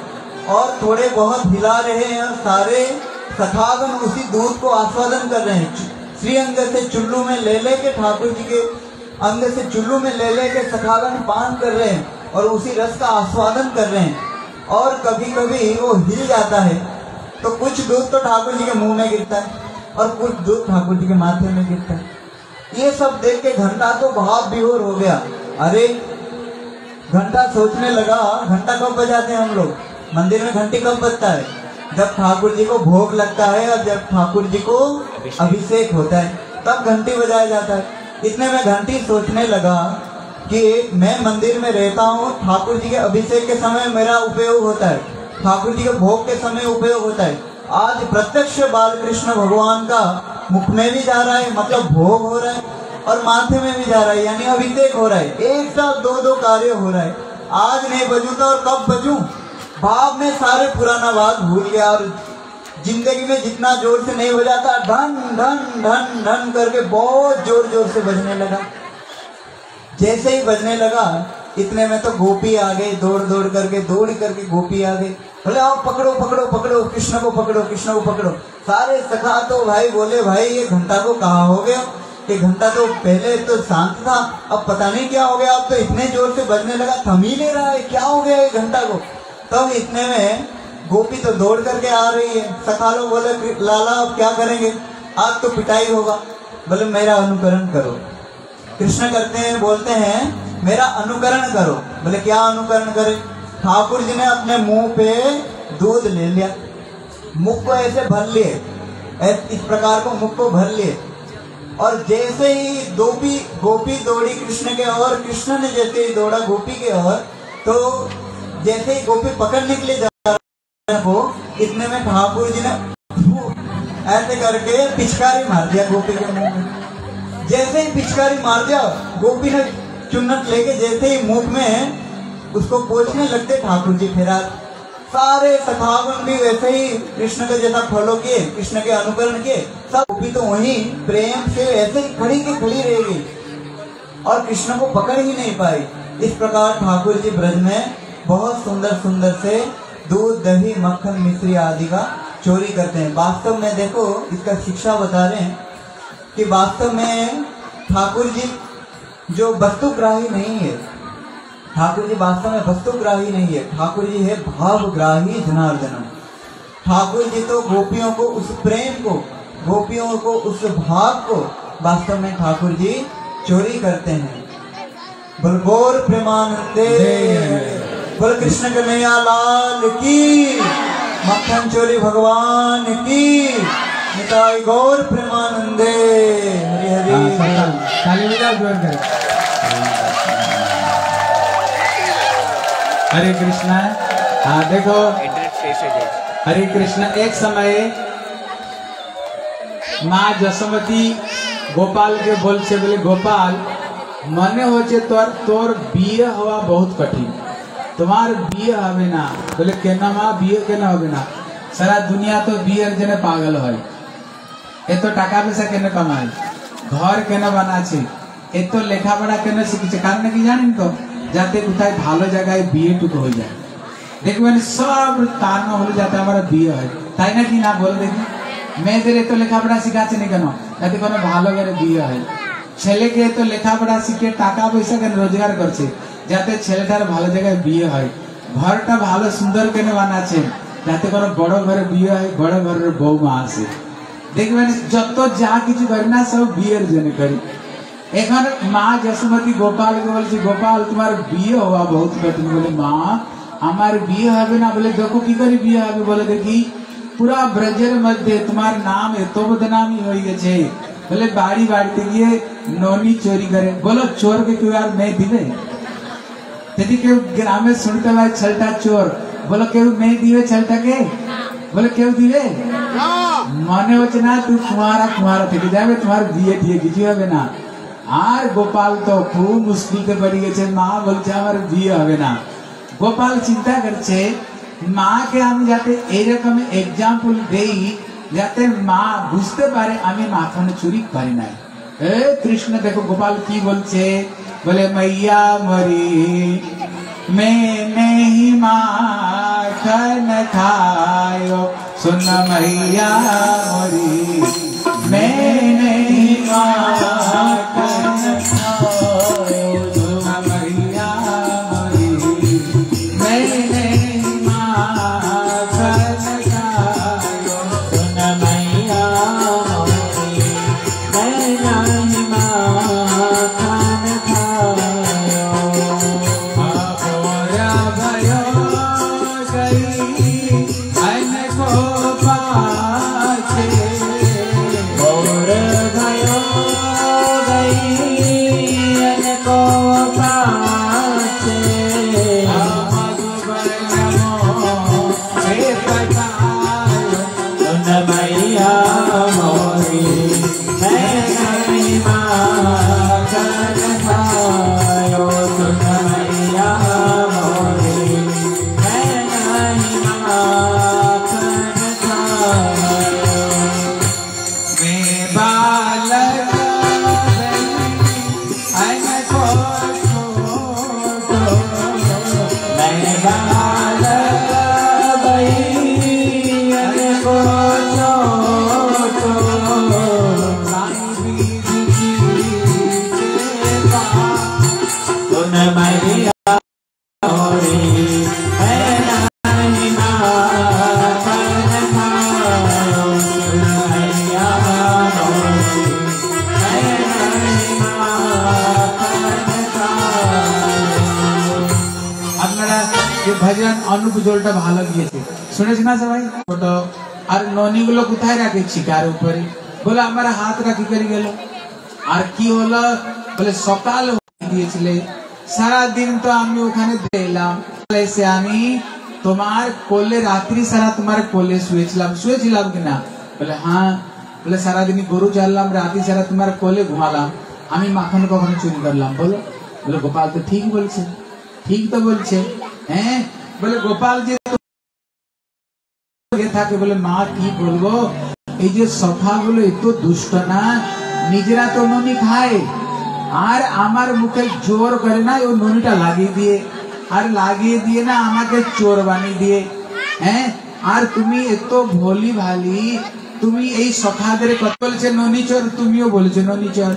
और थोड़े बहुत हिला रहे हैं और सारे सखागण उसी दूध को आस्वादन कर रहे हैं। श्री अंग से चुल्लू में ले लेके ठाकुर जी के अंग से चुल्लू में ले लेके सखागण पान कर रहे हैं और उसी रस का आस्वादन कर रहे हैं। और कभी कभी वो हिल जाता है तो कुछ दूध तो ठाकुर जी के मुंह में गिरता है और कुछ दूध ठाकुर जी के माथे में गिरता है। ये सब देख के घंटा तो भाव विभोर हो गया। अरे घंटा सोचने लगा, घंटा कब बजाते हैं हम लोग? मंदिर में घंटी कब बजता है? जब ठाकुर जी को भोग लगता है और जब ठाकुर जी को अभिषेक होता है तब घंटी बजाया जाता है। इतने में घंटी सोचने लगा कि मैं मंदिर में रहता हूँ, ठाकुर जी के अभिषेक के समय मेरा उपयोग होता है, ठाकुर जी के भोग के समय उपयोग होता है। आज प्रत्यक्ष बालकृष्ण भगवान का मुख में भी जा रहा है, मतलब भोग हो रहा है, और माथे में भी जा रहा है, यानी अभिषेक हो रहा है। एक साथ दो कार्य हो रहा है। आज नहीं बजूं तो और कब बजूं? भाव में सारे पुराना बात भूल गया और जिंदगी में जितना जोर से नहीं बजाता धन धन धन धन करके बहुत जोर जोर से बजने लगा। जैसे ही बजने लगा इतने में तो गोपी आ गई, दौड़ करके गोपी आ गई। बोले आओ पकड़ो पकड़ो पकड़ो, कृष्ण को पकड़ो, कृष्ण को पकड़ो। सारे सखा तो भाई बोले भाई ये घंटा को कहाँ हो गया? ये घंटा तो पहले तो शांत था, अब पता नहीं क्या हो गया, अब तो इतने जोर से बजने लगा, थम ही नहीं रहा है, क्या हो गया ये घंटा को? तब इतने में गोपी तो दौड़ करके आ रही है। सखा लोग बोले लाला अब क्या करेंगे, आज तो पिटाई होगा। बोले मेरा अनुकरण करो। कृष्ण करते हैं, बोलते हैं मेरा अनुकरण करो। बोले क्या अनुकरण करें? ठाकुर जी ने अपने मुंह पे दूध ले लिया, मुख को ऐसे भर लिए, इस प्रकार को मुख को भर लिए, और जैसे ही गोपी दौड़ी कृष्ण के ओर, कृष्ण ने जैसे ही दौड़ा गोपी के ओर, तो जैसे ही गोपी पकड़ने के लिए जा रहा हो, इतने में ठाकुर जी ने ऐसे करके पिचकारी मार दिया गोपी के मुंह में। जैसे ही पिचकारी मार दिया, गोपी ने चुन्नट लेके जैसे ही मुंह में उसको पोंछने लगते ठाकुर जी फिर सारे सखागण भी वैसे ही कृष्ण का जैसा फॉलो किए, कृष्ण के अनुकरण किए। सब गोपी तो वहीं प्रेम से ऐसे ही खड़ी की खड़ी रह गई और कृष्ण को पकड़ ही नहीं पाई। इस प्रकार ठाकुर जी ब्रज में बहुत सुंदर सुंदर से दूध, दही, मक्खन, मिश्री आदि का चोरी करते हैं। वास्तव में देखो, इसका शिक्षा बता रहे हैं कि वास्तव में ठाकुर जी जो वस्तुग्राही नहीं है, ठाकुर जी वास्तव में वस्तुग्राही नहीं है, ठाकुर जी है भावग्राही जनार्दन। ठाकुर जी तो गोपियों को उस प्रेम को, गोपियों को उस भाव को वास्तव में ठाकुर जी चोरी करते हैं। बोल गौर प्रेमानंदे, बोल कृष्ण कन्हैया लाल की, मक्खन चोरी भगवान की, निताई गौर प्रेमानंदे। हरि हरि ताली बजाओ जोर कर। हरे कृष्णा। हाँ देखो, हरे कृष्ण। एक समय माँ जसोमती गोपाल के बोल से बोले गोपाल मने होचे तोर बिये हवा बहुत कठिन, तुम्हार बिये हवे ना। बोले केना माँ बिये केना हवे ना? सारा दुनिया तो बियर जने पागल है, ए तो टाका पैसा केने कमाए, घर केने बनाचे, ए तो लेखा पढ़ा केने शिखिছে, कारण কি জানেন তো? যাতে কোথায় ভালো জায়গায় বিয়ে টুকু হয়ে যায়। দেখবেন সব কারণ হলে যাতে আমার বিয়ে হয়, তাই না কি না বল দেখি? মেয়েদের এত লেখাপড়া শিখাচ্ছে না কেন? যাতে কোনো ভালো করে বিয়ে হয়। ছেলেকে এত লেখাপড়া শিখে টাকা পয়সা কেন রোজগার করছে? যাতে ছেলেটার ভালো জায়গায় বিয়ে হয়। ঘরটা ভালো সুন্দর কেন বানাচ্ছে? যাতে কোনো বড় ঘরে বিয়ে হয়, বড় ঘরের বৌমা আসে। দেখবেন যত যা কিছু করি না সব বিয়ের জন্য করি। এখন মা যশোমতী গোপাল के बोलছে गोपाल तुम्हार বিয়ে হওয়া बहुत कठिन। बोले माँ हमार বিয়ে হবে না। बोले देखो की करी বিয়ে হবে? बोले देखी पूरा ब्रजेर मध्य तुम्हार नाम এত বদনামি হয়ে গেছে। बोले বাড়ি বাড়িতে গিয়ে ননি চोरी करे। बोलो चोर के क्यों यार मैं दिवे? यदि केउ ग्रामे सुनते भाई छलटा चोर, बोलो केउ मैं दिवे छलटा के? बोले केउ दिवे मने होचे ना तू कुमारा कुमारा থেকে যাবে, তোমার বিয়ে দিয়ে কিছু হবে না। আর গোপাল তো খুব মুশকিলতে পড়ে গেছে, মা বলছে আমার বিয়ে হবে না। গোপাল চিন্তা করছে মাকে আমি যাতে এইরকম এক্সাম্পল দেই যাতে মা বুঝতে পারে আমি মাখন চুরি করি নাই। কৃষ্ণ দেখো গোপাল কি বলছে, বলে मैया मरी मैंने ही माखन खायो सुन मैया मोरी, मैंने ही माखन खायो सुन मैया मोरी, मैंने ही माखन खायो सुन मैया मोरी, मैंने ही माखन खायो। भोरा भयो गई अन को पाछे, भोर भयो गई अन को पाछे, मधुबर नमो हे पठायो सुन मैया मोरी, मैंने माखन खायो सुन मैया मोरी, मैंने माखन खायो। मैं बालक अन को छोटो, मैं बालक अन को छोटो, सुन मैया मोरी, मैंने माखन खायो सुन मैया मोरी, मैंने माखन खायो। আপনারা এই ভজন অনুপ জলটা ভালো গিয়েছে শুনেছেন না সবাই? ছোট আর ননি গুলো কোথায় রাখে? শিকার উপরে। বলে আমার হাত রাখি করে গেল। আর কি হলো? বলে সকাল দিয়েছিলে, সারা দিন তো আমি ওখানে দিলাম, এসে আমি তোমার কোলে রাত্রি সারা তোমার কোলে শুয়েছিলাম কিনা? বলে হ্যাঁ। বলে সারাদিন গরু চাললাম, রাত্রি সারা তোমার কোলে ঘুমালাম, আমি মাখন কখনো চুরি করলাম? বলো। বলে গোপাল তো ঠিক বলছে, ঠিক তো বলছে। হ্যাঁ। বলে গোপাল যে থাকে, বলে মা কি বলবো, এই যে সখাগুলো এত দুষ্ট না, নিজেরা তো ননি খায় আর আমার মুখে জোর করে না, ও ননিটা লাগিয়ে দিয়ে না আমাকে চোর বানিয়ে দিয়ে। হ্যাঁ। আর তুমি এত ভোলি ভালি, তুমি এই সখাদের কথা বলছে ননি চোর, তুমিও বলেছো ননি চোর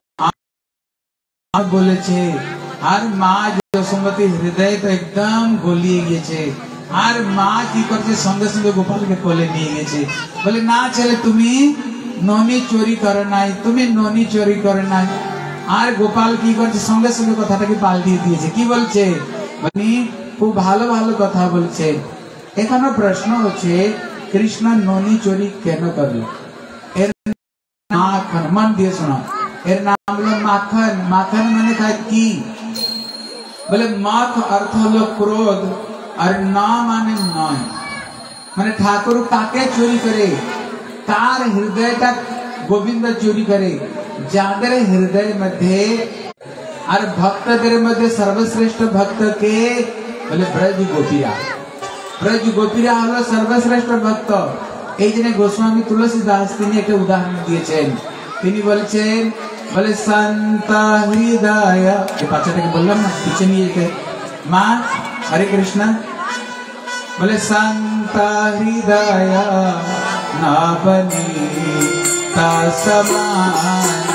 বলেছে। আর মা যশোমতী হৃদয় তো একদম গলিয়ে গেছে। আর মা কি করছে, সঙ্গে সঙ্গে গোপালকে কোলে নিয়ে গেছে। বলে না ছেলে, তুমি ননি চুরি করে নাই, তুমি ননি চুরি করে নাই। আর গোপাল কি করছে, সঙ্গে সঙ্গে কথাটাকে পাল্টিয়ে দিয়েছে। কি বলছে? মানে খুব ভালো ভালো কথা বলছে। এখানে প্রশ্ন হচ্ছে, কৃষ্ণ ননি চুরি কেন করলো? এর মাখন, মন দিয়ে শোনো, এর নাম হলো মাখন। মাখন মানে কি? বলে মাখ অর্থ হলো ক্রোধ, আর না মানে নয়। মানে ঠাকুর কাকে চুরি করে? কার হৃদয়টা গোবিন্দ চুরি করে? যাদের হৃদয় মধ্যে আর ভক্তদের মধ্যে সর্বশ্রেষ্ঠ ভক্ত কে? বলে ব্রজ গোপীরা। ব্রজ গোপীরা হলো সর্বশ্রেষ্ঠ ভক্ত। এই জন্য গোস্বামী তুলসীদাস তিনি একটা উদাহরণ দিয়েছেন। তিনি বলছেন, বলে সন্ত হৃদয়, এই বাচ্চাটাকে বললাম না, পিছিয়ে নিয়ে যেতে মা, হরে কৃষ্ণ। বলে সন্ত হৃদয় না বনি তা সমানা,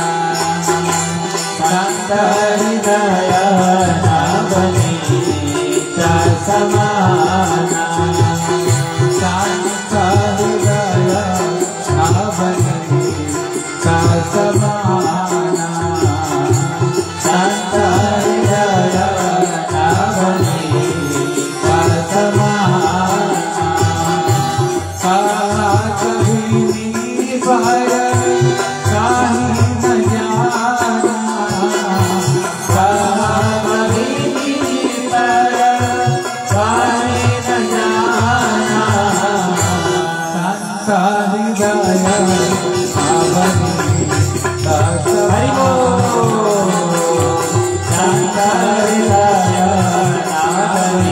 সন্ত হৃদয় না বনি তা সমানা, সন্ত হৃদয় না বনি তা সমানা, সন্ত হৃদয় না বনি তা সমানা। কহি पर काहि न जाना, कहि पर काहि न जाना, संत हृदय आवनी दास हरि बोल, संत हृदय आवनी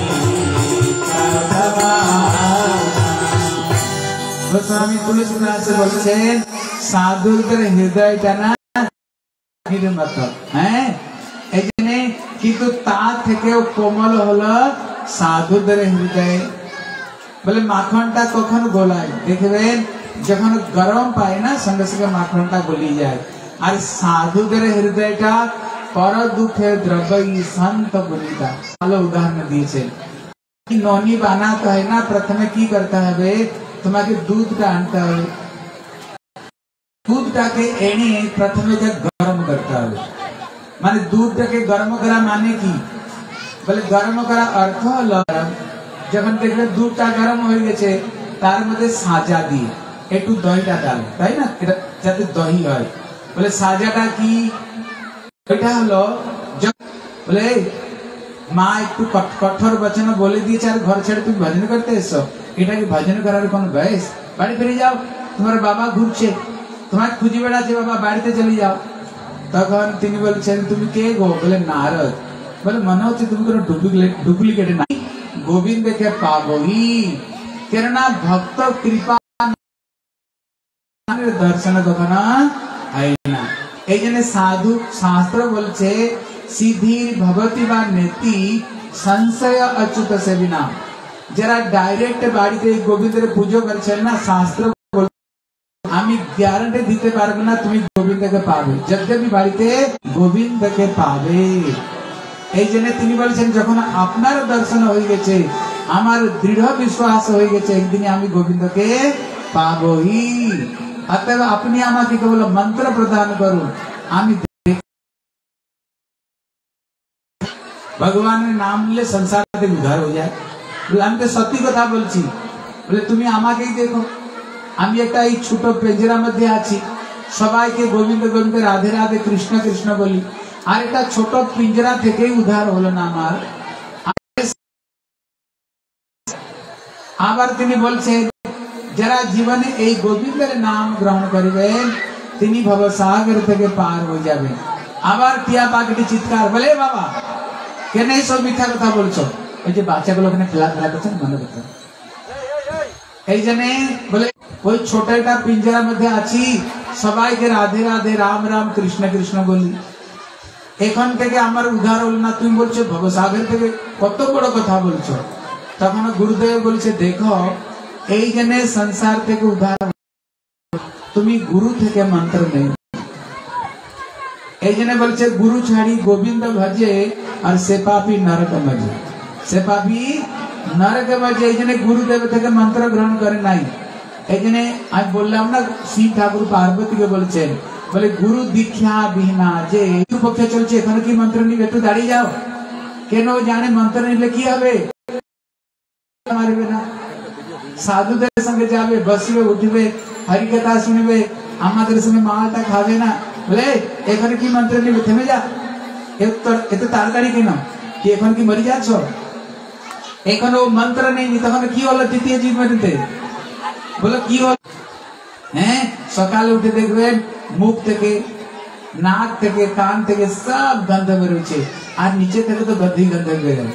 গোস্বামী তুলসীদাস বলছেন, সাধুদের হৃদয়টা না মতো। হ্যাঁ, এই জন্য কিন্তু তা থেকেও কোমল হলো সাধুদের হৃদয়। বলে মাখনটা কখন গোলায় দেখবেন, যখন গরম পায় না সঙ্গে সঙ্গে মাখনটা গলি যায়। আর সাধুদের হৃদয়টা পর দুঃখে দ্রব্য শান্ত বলিতা। ভালো উদাহরণ দিয়েছেন। ননি বানাতে হয় না, প্রথমে কি করতে হবে, তোমাকে দুধটা আনতে হবে, দুধটাকে এনে প্রথমে গরম করতে হবে। মানে দুধটাকে গরম করা মানে কি, বলে গরম করা অর্থ হলো যখন দেখবে দুধটা গরম হয়ে গেছে তার মধ্যে সাজা দিয়ে একটু দইটা ডালে, তাই না, যাতে দই হয়। বলে সাজাটা কি, এটা হলো বলে মা একটু কঠোর বচন বলে দিয়েছে আর ঘর ছেড়ে তুমি ভজন করতে এসো, এটা কি ভজন করার কোন বয়স? বাড়ি ফিরে যাও, তোমার বাবা ঘুরছে, তোমার খুঁজে বেড়াচ্ছে, বাবা বাড়িতে চলে যাও। তখন তিনি বলছেন তুমি কে গো? বলে নারদ। বলে মনে হচ্ছে তুমি কোনো ডুপ্লিকেট না, গোবিন্দকে পাবই, কেননা ভক্ত কৃপা দর্শন কখনো হয় না। এই জন্য সাধু শাস্ত্র বলছে সিদ্ধির ভগবতী বা নেতি সংশয় অচ্যুত সেবিনা। যারা ডাইরেক্ট বাড়িতে গোবিন্দের পুজো করছেন না, শাস্ত্র আমি গ্যারান্টি দিতে পারবো না তুমি গোবিন্দকে পাবে, যদ্যপি বাড়িতে গোবিন্দকে পাবে। এই জন্য তিনি বলছেন যখন আপনার দর্শন হয়ে গেছে, আমার দৃঢ় বিশ্বাস হয়ে গেছে একদিনে আমি গোবিন্দকে পাবই। অতএব আপনি আমাকে কেবল মন্ত্র প্রদান করুন, আমি ভগবানের নাম নিলে সংসার থেকে উদ্ধার হয়ে যায়। আমি তো সত্যি কথা বলছি। বলে তুমি আমাকেই দেখো, আমি একটা এই ছোট পেঞ্জরার মধ্যে আছি, সবাইকে গোবিন্দ গোবিন্দ রাধে রাধে কৃষ্ণ কৃষ্ণ বলি, আর একটা ছোট পিঞ্জরা থেকেই উদ্ধার হলো না আমার। আবার তিনি বলছেন যারা জীবনে এই গোবিন্দের নাম গ্রহণ করবেন তিনি ভবসাগর থেকে পার হয়ে যাবেন। আবার টিয়া পাখিটি চিৎকার, বলে বাবা কেন এইসব মিথ্যা কথা বলছো? ওই যে বাচ্চাগুলো ওখানে খেলাধুলা করছেন মনে করতে, এই জন্য বলে ওই ছোট একটা পিঞ্জরার মধ্যে আছি, সবাইকে রাধে রাধে রাম রাম কৃষ্ণ কৃষ্ণ বলি, এখান থেকে আমার উদ্ধার হল না, তুমি বলছো ভবসাগর থেকে, কত বড় কথা বলছো। তখন গুরুদেব বলছে দেখো এই জন্য সংসার থেকে উদ্ধার তুমি গুরু থেকে মন্ত্র নেই। এই জন্য বলছে গুরু ছাড়ি গোবিন্দ ভজে আর সে পাপি নরক মজে, সে পাপি নরক মজে। এই জন্য গুরুদেব থেকে মন্ত্র গ্রহণ করে নাই। এই জন্য আমি বললাম না শিব ঠাকুর পার্বতীকে বলছেন, বলে গুরু দীক্ষা বিহীনা যে পক্ষে চলছে এখানে কি মন্ত্র নিবে, একটু দাঁড়িয়ে যাও। কেন জানে মন্ত্র নিলে কি হবে, মারবে না। সাধুদের সঙ্গে যাবে, বসবে উঠবে, হরিকথা শুনবে, আমাদের সঙ্গে মালটা খাবে না। বলে এখানে কি মন্ত্র নিবে, থেমে যা, এত তাড়াতাড়ি কেন, কি এখন কি মরে যাচ্ছ? এখন ও মন্ত্র নেই, তখন কি হলো দ্বিতীয় জীবনীতে? বলো কি হল? হ্যাঁ, সকালে উঠে দেখবেন মুখ থেকে, নাক থেকে, কান থেকে সব গন্ধ বেরোচ্ছে, আর নিচে থেকে তো গন্ধি গন্ধ বেরোয়।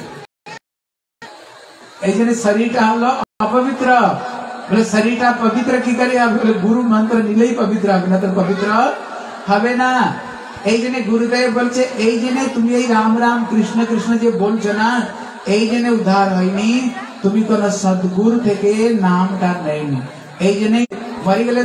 এই জন্য শরীরটা হলো অপবিত্র। বলে শরীরটা পবিত্র কি করে? বলে গুরু মন্ত্র নিলেই পবিত্র হবে, না তো পবিত্র হবে না। এই জন্য গুরুদেব বলছে এই জন্য তুমি এই রাম রাম কৃষ্ণ কৃষ্ণ যে বলছো না, এই জন্য উদ্ধার হয়নি, তুমি কোন সদ্গুরু থেকে নামটা নেয়নি। এই জন্যই মরে গেলে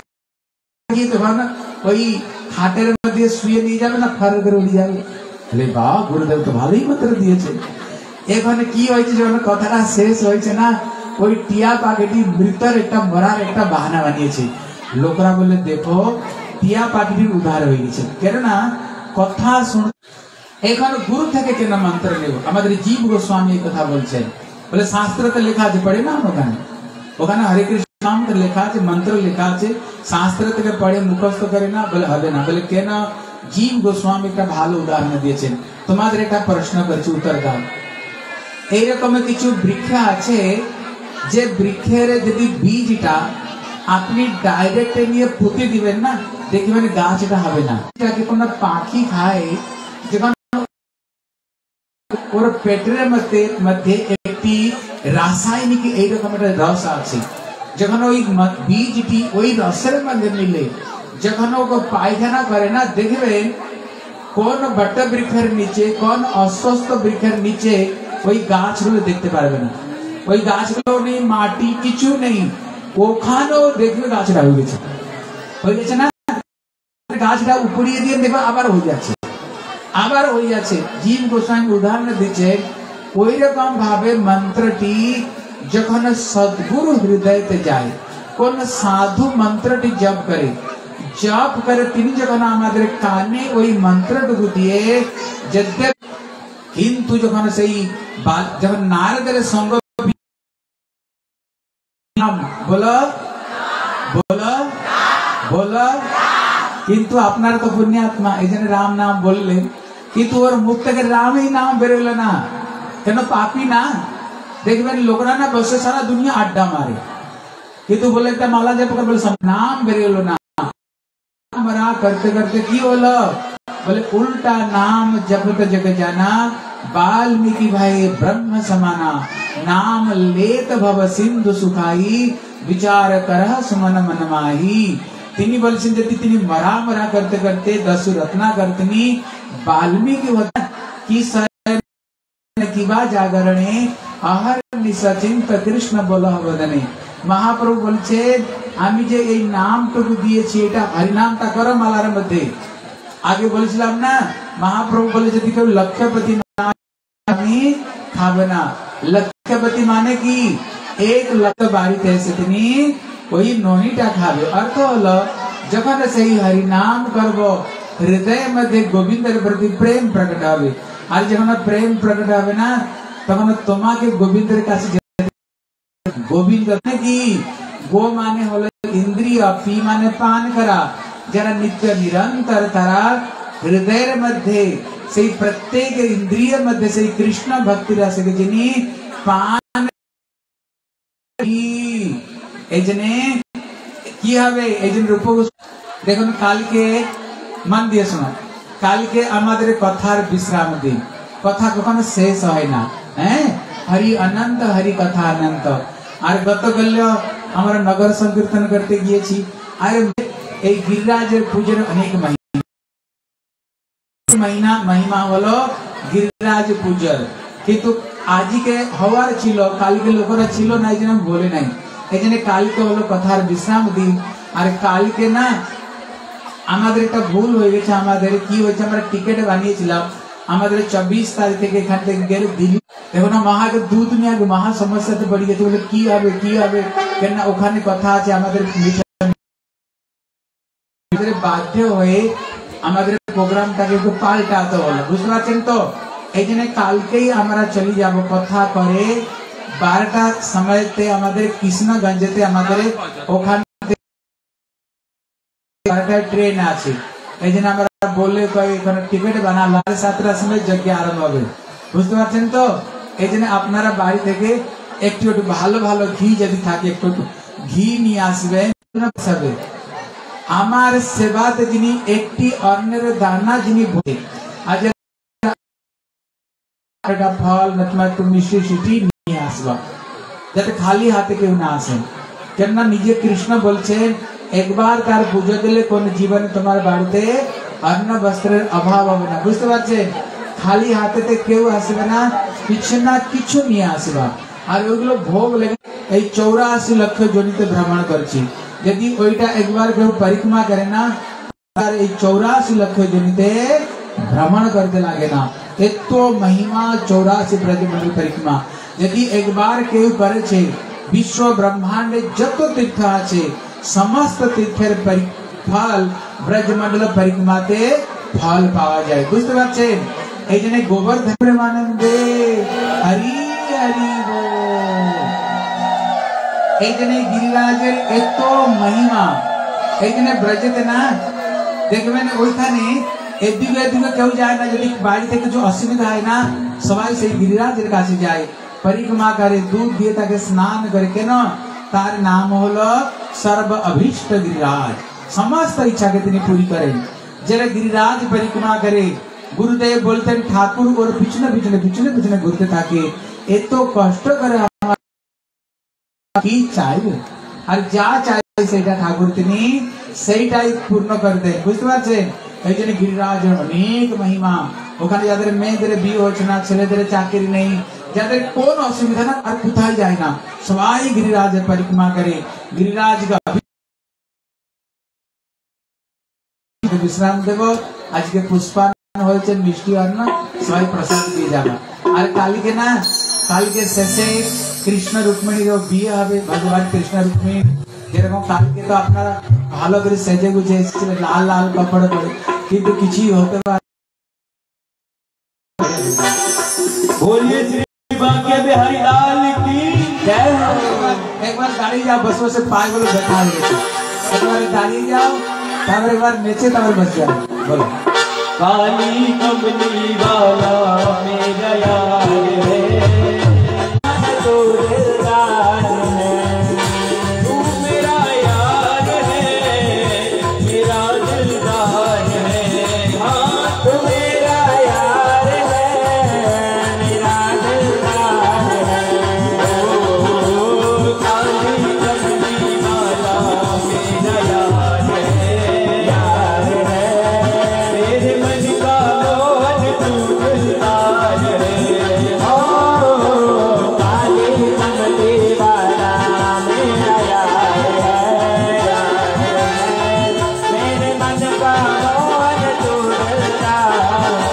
ওই খাটের মধ্যে শুয়ে নিয়ে যাবে না, ফার করে উড়ে যাবে। বা গুরুদেব তো ভালোই মন্ত্র দিয়েছে। এখানে কি হয়েছে, যখন কথাটা শেষ হয়েছে না, ওই টিয়া পাখিটি মৃতের একটা মরার একটা বাহানা বানিয়েছে। লোকরা বলে দেখো টিয়া পাখিটির উদ্ধার হয়ে গেছে, কেননা কথা শুন। এখন গুরু থেকে কেন মন্ত্র নেব? আমাদের জীব গোস্বামী এই কথা বলছেন। বলে শাস্ত্রতে লেখা আছে, পড়ে না ওখানে, ওখানে হরে কৃষ্ণ নাম লেখা আছে, মন্ত্র লেখা আছে, শাস্ত্র থেকে পড়ে মুখস্থ করে না? বলে হবে না। বলে কেন? জীব গোস্বামী একটা ভালো উদাহরণ দিয়েছেন। তোমাদের একটা প্রশ্ন করছি, উত্তর দাও। এইরকম কিছু বৃক্ষ আছে যে বৃক্ষের যদি বীজটা আপনি ডাইরেক্ট নিয়ে পুঁতে দিবেন না, দেখবেন গাছটা হবে না। এটাকে কোনো পাখি খায়, যখন ওর পেটের মধ্যে একটি রাসায়নিক এইরকম একটা রস আছে, যখন ওই বীজটি ওই রসের মধ্যে মিলে যখন ও পায়খানা করে না, দেখবেন কোন বট বৃক্ষের নিচে, কোন অস্বস্থ বৃক্ষের নিচে ওই গাছগুলো দেখতে পারবে না। ওই গাছগুলো নেই, মাটি কিছু নেই, ওখানেও দেখবে গাছটা হয়ে গেছে না, গাছটা উপড়িয়ে দিয়ে দেখবে আবার হয়ে যাচ্ছে, আবার হয়ে যাচ্ছে। জীব গোস্বামী উদাহরণ দিচ্ছে ওই রকম ভাবে মন্ত্রটি যখন সদ্গুরু হৃদয়তে যায়, কোন সাধু মন্ত্রটি জপ করে তিনি যখন আমাদের কানে ওই মন্ত্রটুকু দিয়ে যদ্যপ, কিন্তু যখন সেই যখন নারদের সঙ্গ বলো বলো বলো, কিন্তু আপনার তো পুণ্যাত্মা এই জন্য রাম নাম বললেন, কিন্তু ওর মুখ থেকে রামই নাম বেরোলো না কেন? পাপি না। দেখবেন লোকরা না বসে সারা দুনিয়া আড্ডা মারে, কিন্তু বলে একটা মালা জপ করে বলে নাম বেরোলো না। मरा करते करते की बोलो, बोले उल्टा नाम जपत जग जाना, वाल्मीकि भाई ब्रह्म समाना, नाम लेत भव सिंधु सुखाई, विचार करह सुमन मन माही। तिनी बोलसिन जति तिनी मरा मरा करते करते दसु रत्ना करतनी वाल्मीकि होता की किबा जागरणे आहर निसचिंत कृष्ण बोलह वदने। महाप्रभु বলছে আমি যে এই নামটুকু দিয়েছি এটা হরিনামটা করো মালার মধ্যে। আগে বলেছিলাম না, মহাপ্রভু বলে যদি কেউ লক্ষপতি আমি খাবে না। লক্ষপতি মানে কি? 1 লক্ষ বাড়িতে এসে তিনি ওই নহিটা খাবে। অর্থ হলো যখন সেই হরিনাম করব হৃদয়ের মধ্যে গোবিন্দের প্রতি প্রেম প্রকট হবে। আর যখন প্রেম প্রকট হবে না তখন তোমাকে গোবিন্দের কাছে গোবিন্দ কি? গো মানে হলো ইন্দ্রিয়, পি মানে পান করা। যারা নিত্য নিরন্তর তারা হৃদয়ের মধ্যে সেই প্রত্যেক ইন্দ্রিয়ের মধ্যে সেই কৃষ্ণ ভক্তি রাশিকে যিনি পান, এই জন্য কি হবে? এই জন্য রূপ দেখুন কালকে মান দিয়ে শোনো, কালকে আমাদের কথার বিশ্রাম দিন, কথা কখনো শেষ হয় না। হ্যাঁ, হরি অনন্ত, হরি কথা অনন্ত। আর গতকাল আমরা নগর সংকীর্তন করতে গিয়েছি। আর এই গিরিরাজের পুজোর অনেক মহিমা হলো গিরিরাজ পূজার, কিন্তু আজকে হওয়ার ছিল, কালকে লোকেরা ছিল না, এই জন্য বলে নাই। এই জন্য কালকে হলো কথার বিশ্রাম দিন। আর কালকে না আমাদের একটা ভুল হয়ে গেছে। আমাদের কি হয়েছে, আমরা টিকিট বানিয়েছিলাম আমাদের 24 তারিখ থেকে এখান থেকে গেলে দিল্লি। দেখো না মহাকে দুনিয়া মহা সমস্যাতে পড়ে গেছে। বলে কি হবে কেন? ওখানে কথা আছে আমাদের বাধ্য হয়ে আমাদের প্রোগ্রামটাকে একটু পাল্টাতে হলো, বুঝতে পারছেন তো? এই জন্য কালকেই আমরা চলে যাব কথা করে 12টার সময়তে আমাদের কৃষ্ণগঞ্জেতে আমাদের ওখানে ট্রেন আছে। এই জন্য আমরা বললে এখানে টিকিট বানালাম 7টার সময় যজ্ঞ আরম্ভ হবে, বুঝতে পারছেন তো? এই জন্য আপনারা বাড়ি থেকে একটু একটু ভালো ভালো ঘি যদি থাকে একটু ঘি নিয়ে আসবেন। আমার সেবাতে যিনি একটি অন্যের দানা যিনি ভোগে, আজ ফল নতুবা একটু মিষ্টি সিটি নিয়ে আসবা, যাতে খালি হাতে কেউ না আসেন। কেননা নিজে কৃষ্ণ বলছেন একবার তার পুজো দিলে কোন জীবনে তোমার বাড়িতে অন্ন বস্ত্রের অভাব হবে না, বুঝতে পারছেন? খালি হাতেতে কেউ আসবে না, কিছু না কিছু নিয়ে আসবা। আর ওইগুলো ভোগ লেগে এই 84 লক্ষ জনিতে ভ্রমণ করছি। যদি ওইটা একবার কেউ পরিক্রমা করে না, আর এই 84 লক্ষ জনিতে ভ্রমণ করতে লাগে না। এত মহিমা 84 ব্রজমন্ডল পরিক্রমা যদি একবার কেউ করেছে, বিশ্ব ব্রহ্মাণ্ডে যত তীর্থ আছে সমস্ত তীর্থের ফল ব্রজমন্ডল পরিক্রমাতে ফল পাওয়া যায়, বুঝতে পারছেন? এই জন্য গোবর্ধন আনন্দে হরি হরি বল। এই জন্য গিরিরাজের এত মহিমা। এই জন্য ব্রজেতে না দেখবেন ওইখানে এদিকে এদিকে কেউ যায় না। যদি বাড়ি থেকে কিছু অসুবিধা হয় না, সবাই সেই গিরিরাজের কাছে যায়, পরিক্রমা করে, দুধ দিয়ে তাকে স্নান করে। কেন? তার নাম হলো সর্ব অভীষ্ট গিরিরাজ, সমস্ত ইচ্ছাকে তিনি পুরি করেন। যারা গিরিরাজ পরিক্রমা করে, গুরুদেব বলতেন ঠাকুর ওর পিছনে পিছনে পিছনে পিছনে ঘুরতে থাকে। এত কষ্ট করে আমার কি চাইবে, আর যা চাই সেইটা ঠাকুর তিনি সেইটাই পূর্ণ করতে, বুঝতে পারছেন? এই জন্য গিরিরাজের অনেক মহিমা। ওখানে যাদের মেয়েদের বিয়ে হচ্ছে না, ছেলেদের চাকরি নেই, যাদের কোন অসুবিধা না, আর কোথায় যায় না, সবাই গিরিরাজের পরিক্রমা করে। गिरिराज का विश्राम देव। आज के पुष्पान হয়েছে মিষ্টি অন্ন, সবাই প্রসাদ দিয়ে যাবে। আর কালকে না, কালকে শেষে কৃষ্ণ রুক্মিণীর বিয়ে হবে, ভগবান কৃষ্ণ রুক্মিণী। যেরকম কালকে তো আপনারা ভালো করে সেজে গুজে এসেছিলেন, লাল লাল কাপড় পরে, কিন্তু কিছুই হতে পারে। बोलिए श्री बांके बिहारी लाल की जय हो। एक बार दाঁড়িয়ে যাও, बस से पाए बोलो बैठा है, एक बार दाঁড়িয়ে যাও, তারপর एक बार नीचे, তারপর बस जाओ, बोलो। काली कमली वाला मेरा यार है, तो दिलदार है, तू मेरा यार है, मेरा दिलदार है। हाँ तू मेरा यार है, मेरा दिलदार है। ओ काली कमली वाला मेरा यार है, यार है, मेरे मन का मोहन तू दिलदार है। ओ काली कमली वाला मेरा यार है, यार है, मेरे मन का मोहन तू दिलदार है।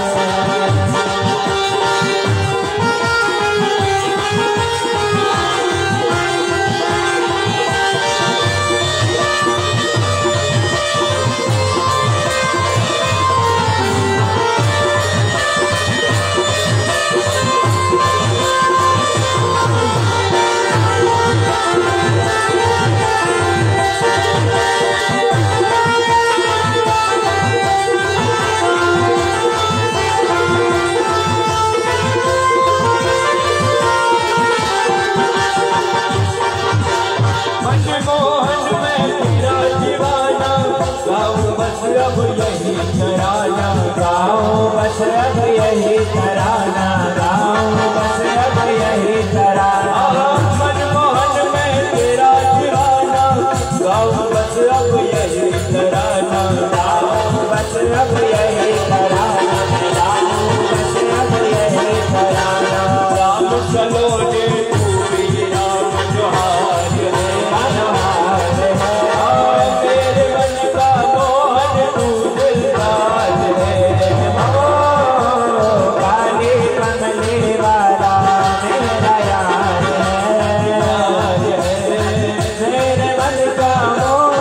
मनमोहन में तेरा दीवाना, गाओ बस अब यही तराना, गाओ बस अब यही तराना, गाओ बस अब यही तराना। मनमोहन में तेरा दीवाना, गाओ बस अब यही तराना, गाओ बस अब यही तराना, गाओ बस अब यही तराना। राम सलोने तू भी राम जोहार है, मनोहार है, मेरे मन का मोहन तू दिलदार है। ओ काली कमली वाला मेरा यार है, यार है, मेरे मन का मोहन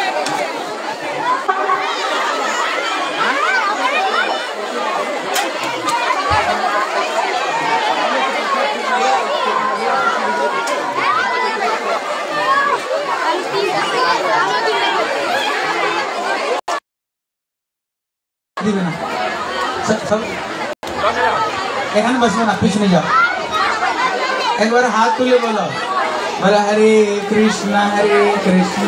দিবে না सब এখানে বসবে না পিছনে যাও एक बार हाथ तुले बोलो बोला हरे कृष्ण कृष्ण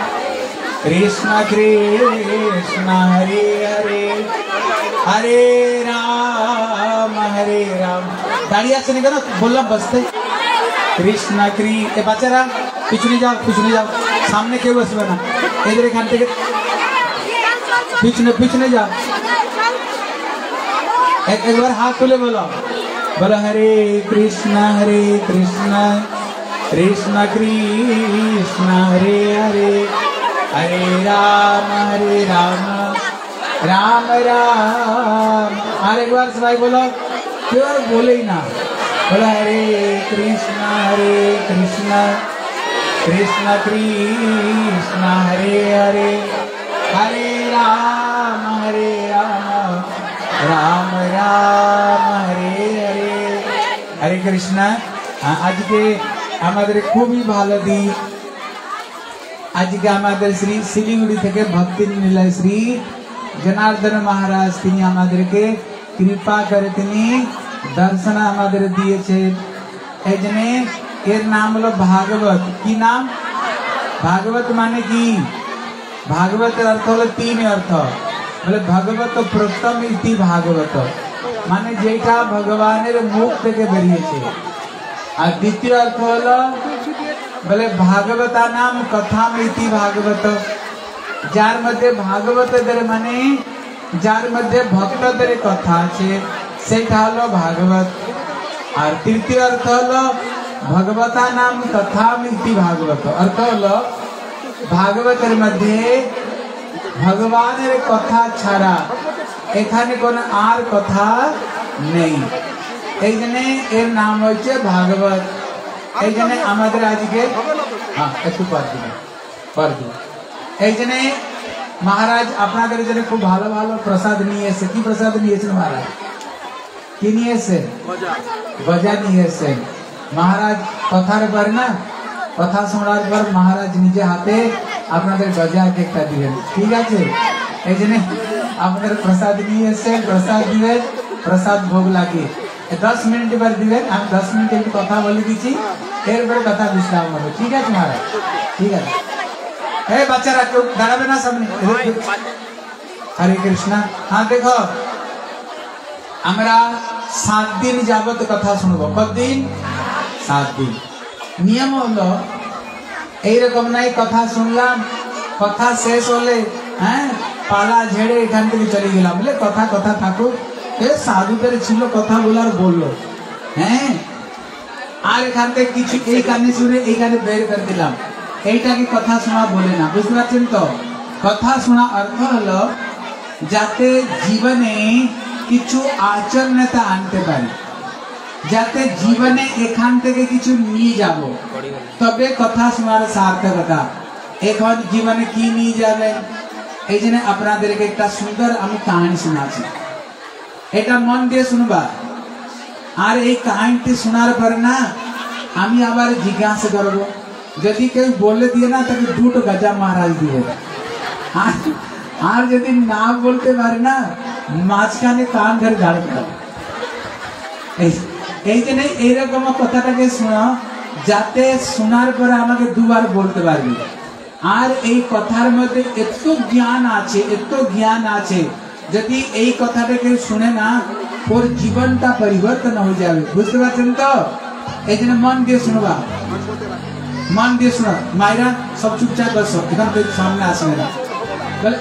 कृष्ण हरे हरे हरे राम दाढ़िया से निकलो बोलना बसते कृष्ण कृष्ण बच्चारा पिछने जाओ सामने क्यों बस बना इधर खान के पिछने जाओ एक बार हाथ तुले बोलो बोलो हरे कृष्ण कृष्ण कृष्ण हरे हरे हरे राम राम राम। और एक बार भाई बोलो क्यों बोले ही ना बोलो हरे कृष्ण कृष्ण कृष्ण हरे हरे हरे राम राम राम हरे हरे हरे कृष्ण। आज के हमारे खूब ही भालो दी आज के हमारे श्री सिलीगुड़ी थे भक्ति निलय श्री जनार्दन महाराज তিনি আমাদেরকে কৃপা করে তিনি দর্শন আমাদের দিয়েছে এই জন্য এর নাম হলো ভাগবত। কি নাম? ভাগবত মানে কি? ভাগবতের অর্থ হলো তিন অর্থ বলে ভগবত প্রথম ইতি ভাগবত মানে যেটা ভগবানের মুখ থেকে বেরিয়েছে। আর দ্বিতীয় অর্থ হলো বলে ভাগবতা নাম কথা ইতি ভাগবত যার মধ্যে ভাগবতদের মানে যার মধ্যে ভক্তদের কথা আছে সেটা হলো ভাগবত। আর তৃতীয় অর্থ হলো ভগবতা নাম কথা ইতি ভাগবত অর্থ হলো ভাগবতের মধ্যে ভগবানের কথা ছাড়া এখানে কোনো আর কথা নেই এই জন্য এর নাম হচ্ছে ভাগবত। এই জন্য আমাদের আজকে একটু পর দিন এই জন্য মহারাজ আপনাদের জন্য খুব ভালো ভালো প্রসাদ নিয়ে এসে কি প্রসাদ নিয়েছেন মহারাজ? কি নিয়ে এসে? গজা নিয়ে এসে। মহারাজ কথার পর না কথা শোনার পর মহারাজ নিজে হাতে আপনাদের গজা একটা দিবেন ঠিক আছে। এই জন্য আপনাদের প্রসাদ নিয়ে এসে প্রসাদ দিবেন প্রসাদ ভোগ লাগিয়ে 10 মিনিট পর দিবেন। আমি 10 মিনিট একটু কথা বলে দিচ্ছি এরপরে কথা বিশ্রাম হবে ঠিক আছে মহারাজ? ঠিক আছে। हे बच्चा क्यों दाঁড়াবে না সামনে? हरे कृष्ण। हाँ देखो আমরা 7 দিন যাবত কথা শুনবো। কতদিন? 7 দিন। নিয়ম হলো এইরকম নাই কথা শুনলাম কথা শেষ হলে হ্যাঁ পালা ঝেড়ে এখান থেকে চলে গেলাম বলে কথা কথা থাকুক এ সাধুদের ছিল কথা বলার বললো হ্যাঁ আর এখান থেকে কিছু এই কানে শুনে এই কানে বের করে দিলাম এইটাকে কথা শোনা বলে না। বুঝতে পারছেন তো? কথা শোনা অর্থ হলো যাতে জীবনে কিছু আচরণতা আনতে পারি যাতে জীবনে এখান থেকে কিছু নিয়ে যাব তবে কথা শোনার সার্থকতা। এখন জীবনে কি নিয়ে যাবেন এই জন্য আপনাদেরকে একটা সুন্দর আমি কাহিনী শোনাচ্ছি এটা মন দিয়ে শুনবা। আর এই কাহিনীটি শোনার পর না আমি আবার জিজ্ঞাসা করবো যদি কেউ বলে দিয়ে না তাকে 2টো গজা মহারাজ দিবে আর যদি না বলতে পারে না মাঝখানে কান ধরে দাঁড়াতে এই জন্য এইরকম কথাটাকে শোনা যাতে শোনার পরে আমাকে 2বার বলতে পারবি। আর এই কথার মধ্যে এত জ্ঞান আছে যদি এই কথাটাকে শুনে না ওর জীবনটা পরিবর্তন হয়ে যাবে। বুঝতে পারছেন তো? এই জন্য মন দিয়ে শুনবা मान दिए सुना मायरा सब चुपचाप बसो इधर पे सामने আসবে না। বলে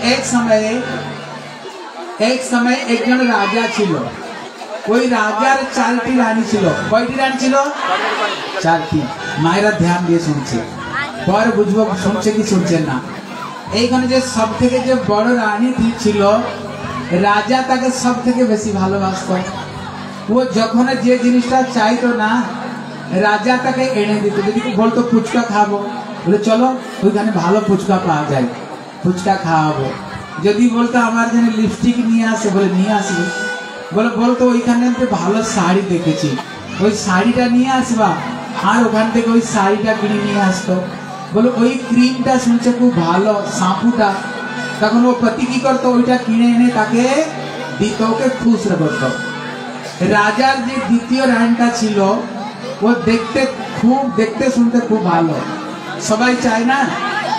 एक समय एक जन राजा ছিল ওই রাজার 4টি রানী ছিল। কয়টি রানী ছিল? 4টি। মায়েরা ধ্যান দিয়ে শুনছে পরে বুঝবো শুনছে কি শুনছেন না। এইখানে যে সব থেকে যে বড় রানী ছিল রাজা তাকে সব থেকে বেশি ভালোবাসতো। ও যখন যে জিনিসটা চাইতো না রাজা তাকে এনে দিত। যদি বলতো ফুচকা খাবো বলে চলো ওইখানে ভালো ফুচকা পাওয়া যায় ফুচকা খাওয়াবো। যদি বলতো আমার জন্য লিপস্টিক নিয়ে আসে বলে নিয়ে আসবে। বলতো ওইখানে ভালো শাড়ি দেখেছি ওই শাড়িটা নিয়ে আসবা আর ওখান থেকে ওই শাড়িটা কিনে নিয়ে আসতো। বলে ওই ক্রিমটা শুনছে খুব ভালো শ্যাম্পুটা তখন ও পতি কি করতো ওইটা কিনে এনে তাকে দ্বিতীয়কে খুশ রাখতো। রাজার যে দ্বিতীয় রানীটা ছিল ও দেখতে শুনতে খুব ভালো, সবাই চায় না,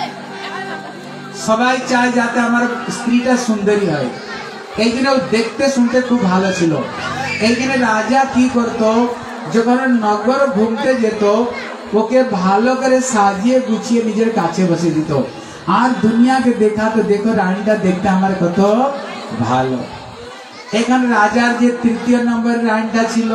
সবাই চায় যাতে আমার স্ত্রীটা সুন্দরী হয়, এই জন্য দেখতে শুনতে খুব ভালো ছিল। এই জন্য রাজা কি করতো, যখন নগর ঘুরতে যেত ওকে ভালো করে সাজিয়ে গুছিয়ে নিজের কাছে বসে দিত আর দুনিয়াকে দেখাতো, দেখো রানীটা দেখতে আমার কত ভালো। এখানে রাজার যে তৃতীয় নম্বর রানীটা ছিল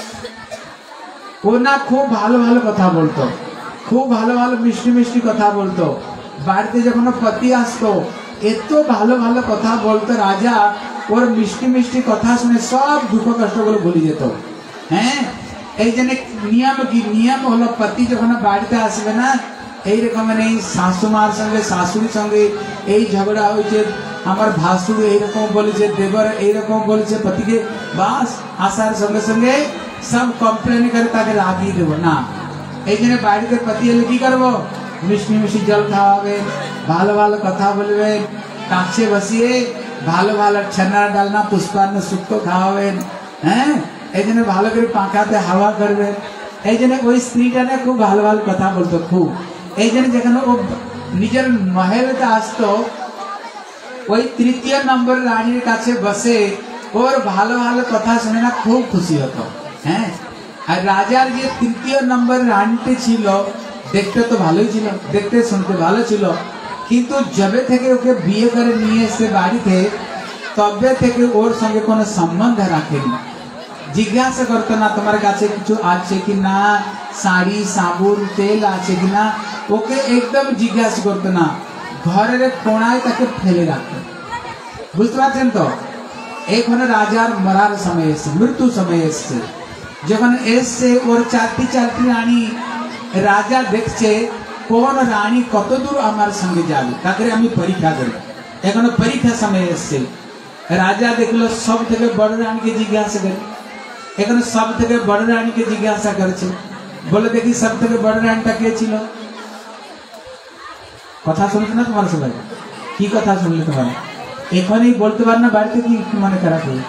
ও না খুব ভালো ভালো কথা বলতো, খুব ভালো ভালো মিষ্টি মিষ্টি কথা বলতো। বাড়িতে যখন পতি আসতো এত ভালো ভালো কথা বলতো, রাজা ওর মিষ্টি মিষ্টি কথা শুনে সব দুঃখ কষ্ট গুলো ভুলে যেত। হ্যাঁ, এই জন্য নিয়ম হলো পতি যখন বাড়িতে আসবে না এই রকমের এই শাশুমার সঙ্গে শাশুড়ির সঙ্গে এই ঝগড়া হয়েছে, আমার ভাসুর এইরকম বলেছে, দেবর এইরকম বলেছে পতিকে, বাস আসার সঙ্গে সঙ্গে সব কমপ্লেন করে তাকে রাগিয়ে দেবো না। এই জন্য বাড়িতে পতি এলে কি করবো, মিষ্টি মিষ্টি জল খাওয়াবে, ভালো ভালো কথা বলবেন, কাছে বসিয়ে ভালো ভালো ছানা ডালনা পুষ্পান্ন শুক্তো খাওয়াবেন। হ্যাঁ, এই জন্য ভালো করে পাখাতে হাওয়া করবেন। এই জন্য ওই স্ত্রীটা না খুব ভালো ভালো কথা বলতো খুব। এই জন্য যেখানে ও নিজের মহলেতে আসতো ওই তৃতীয় নম্বর রানীর কাছে বসে ওর ভালো ভালো কথা শুনে না খুব খুশি হতো। হ্যাঁ, আর রাজার যে তৃতীয় নম্বর রানীটি ছিল দেখতে তো ভালোই ছিল, দেখতে শুনতে ভালো ছিল, কিন্তু যবে থেকে ওকে বিয়ে করে নিয়ে এসে বাড়িতে তবে থেকে ওর সঙ্গে কোনো সম্বন্ধ রাখেনি, জিজ্ঞাসা করতো না তোমার কাছে কিছু আছে কি না, শাড়ি সাবুন তেল আছে কি না, ওকে একদম জিজ্ঞাসা করতো না, ঘরের কোনায় তাকে ফেলে রাখতো। বুঝতে পারছেন তো? এখানে রাজার মরার সময় এসছে, মৃত্যু সময় এসছে, যখন এসছে ওর চারটি রানী, রাজা দেখছে কোন রানী কত দূর আমার সঙ্গে যাবে, তাকে আমি পরীক্ষা করি। এখন পরীক্ষা সময় এসছে, রাজা দেখলো সব থেকে বড় রানীকে জিজ্ঞাসা করে, এখানে সব থেকে বড় রানীকে জিজ্ঞাসা করছে, বলে দেখি সব থেকে বড় রানীটা কে ছিল? কথা শুনছো না তোমার সবাই? কি কথা শুনলে তোমার? এখানেই বলতে পার না, বাড়িতে কি মনে খারাপ হয়ে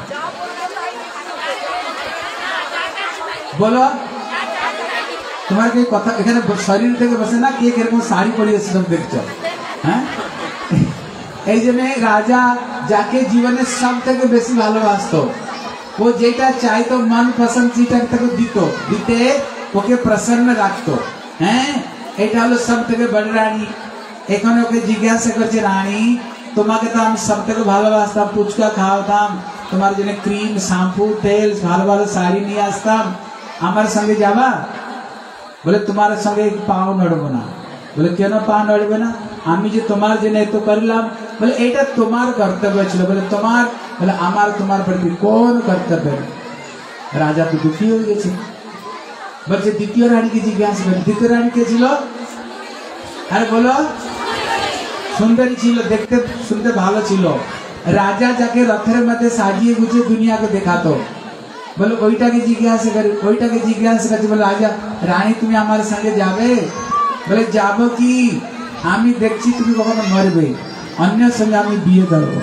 বলো? তোমার কি কথা এখানে শরীর থেকে বসে না, কে কিরকম শাড়ি পরিয়েছে সব দেখছো? হ্যাঁ, এই জন্য রাজা যাকে জীবনে সব থেকে বেশি ভালোবাসতো, ও যেটা চাইতো মন পছন্দ সেটা তাকে দিতে ওকে প্রসন্ন রাখতো। হ্যাঁ, এটা হলো সব থেকে বড় রানী। এখন ওকে জিজ্ঞাসা করছে, রানী তোমাকে তো আমি সব থেকে ভালোবাসতাম, ফুচকা খাওয়াতাম, তোমার জন্য ক্রিম শ্যাম্পু তেল ভালো ভালো শাড়ি নিয়ে আসতাম, আমার সঙ্গে যাবা? বলে তোমার সঙ্গে পাও নড়বো না। বলে কেন পা নড়বে না? আমি যে তোমার জন্য এত করলাম। বলে এটা তোমার কর্তব্য ছিল। বলে তোমার? বলে আমার তোমার প্রতি কোন কর্তব্য? রাজা তো দুঃখী হয়ে গেছে, বলছে দ্বিতীয় রানীকে জিজ্ঞাসা করে। দ্বিতীয় রানী কে ছিল? আরে বলো। সুন্দরী ছিল, দেখতে শুনতে ভালো ছিল। রাজা যাকে রথের মধ্যে সাজিয়ে গুছিয়ে দুনিয়াকে দেখাতো, বলে ওইটাকে জিজ্ঞাসা করি, ওইটাকে জিজ্ঞাসা করছি। বলে রাজা, রানী তুমি আমার সঙ্গে যাবে? বলে যাবো কি, আমি দেখছি তুমি কখনো মরবে, অন্য সঙ্গে আমি বিয়ে করবো।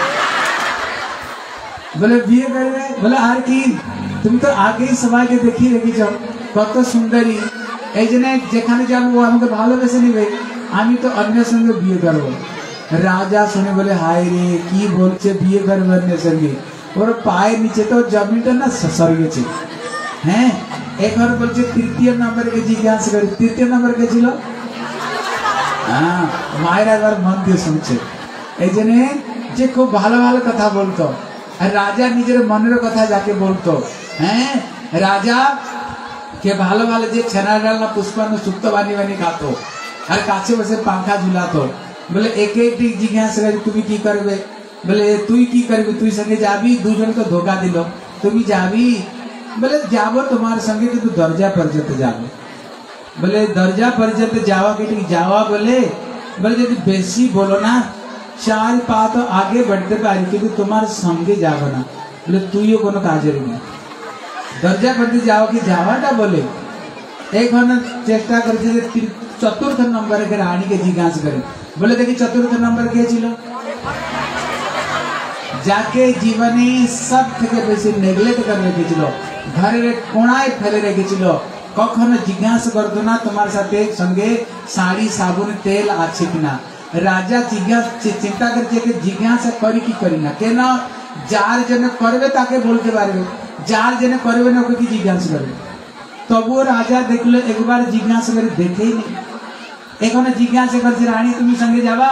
বলে বিয়ে করবে? বলে আর কি, তুমি তো আগেই সবাইকে দেখিয়ে রেখেছ কত সুন্দরী, এই জন্য যেখানে যাবো ও আমাকে ভালোবেসে নিবে, আমি তো অন্য সঙ্গে বিয়ে করবো। রাজা শুনে বলে হায় রে, কি বলছে বিয়ে করবে অন্য সঙ্গে? ওর পায়ের নিচে তো জমিটা না সরে গেছে। হ্যাঁ, এখন বলছে তৃতীয় নম্বরকে জিজ্ঞাসা করি। তৃতীয় নম্বর কে ছিল? হ্যাঁ, মায়ের একবার মন দিয়ে শুনছে। এই জন্য যে খুব ভালো ভালো কথা বলতো, আর রাজা নিজের মনের কথা যাকে বলতো, হ্যাঁ, রাজা কে ভালো ভালো যে ছেনা ডালনা পুষ্পান্ন সুক্ত বানিয়ে খাতো, আর কাছে বসে পাখা ঝুলাতো। বলে একে ঠিক জিজ্ঞাসা করি তুমি কি করবে? বলে তুই কি করবি, তুই সঙ্গে যাবি? দুজন তো ধোকা দিল, তুমি যাবি? বলে যাবো তোমার সঙ্গে, কিন্তু দরজা পর্যন্ত যাবো। বলে দরজা পর্যন্ত যাওয়া কি ঠিক যাওয়া? বলে যদি বেশি বলো না, 4 পা তো আগে बढ़ते পারি, কিন্তু তোমার সঙ্গে যাব না। বলে তুইও কোনো কাজের না, দরজা পর্যন্ত যাওয়া কি যাওয়াটা? বলে এখন চেষ্টা করছে যে চতুর্থ নম্বরে রানীকে জিজ্ঞাসা করে। বলে দেখি চতুর্থ নম্বর কে ছিল? যাকে জীবনে সব থেকে বেশি নেগলেক্ট করে রেখেছিল, ঘরের কোণায় ফেলে রেখেছিল, কখনো জিজ্ঞাসা করতো না তোমার সাথে সঙ্গে শাড়ি সাবুন তেল আছে কিনা। রাজা চিন্তা করছে যে জিজ্ঞাসা করি কি করি না, কেন যার জন্য করবে তাকে বলতে পারবে, যার জন্য করবে না ওকে কি জিজ্ঞাসা করবে। তবুও রাজা দেখলো একবার জিজ্ঞাসা করে দেখেই নি, এখানে জিজ্ঞাসা করছে রানী তুমি সঙ্গে যাবা।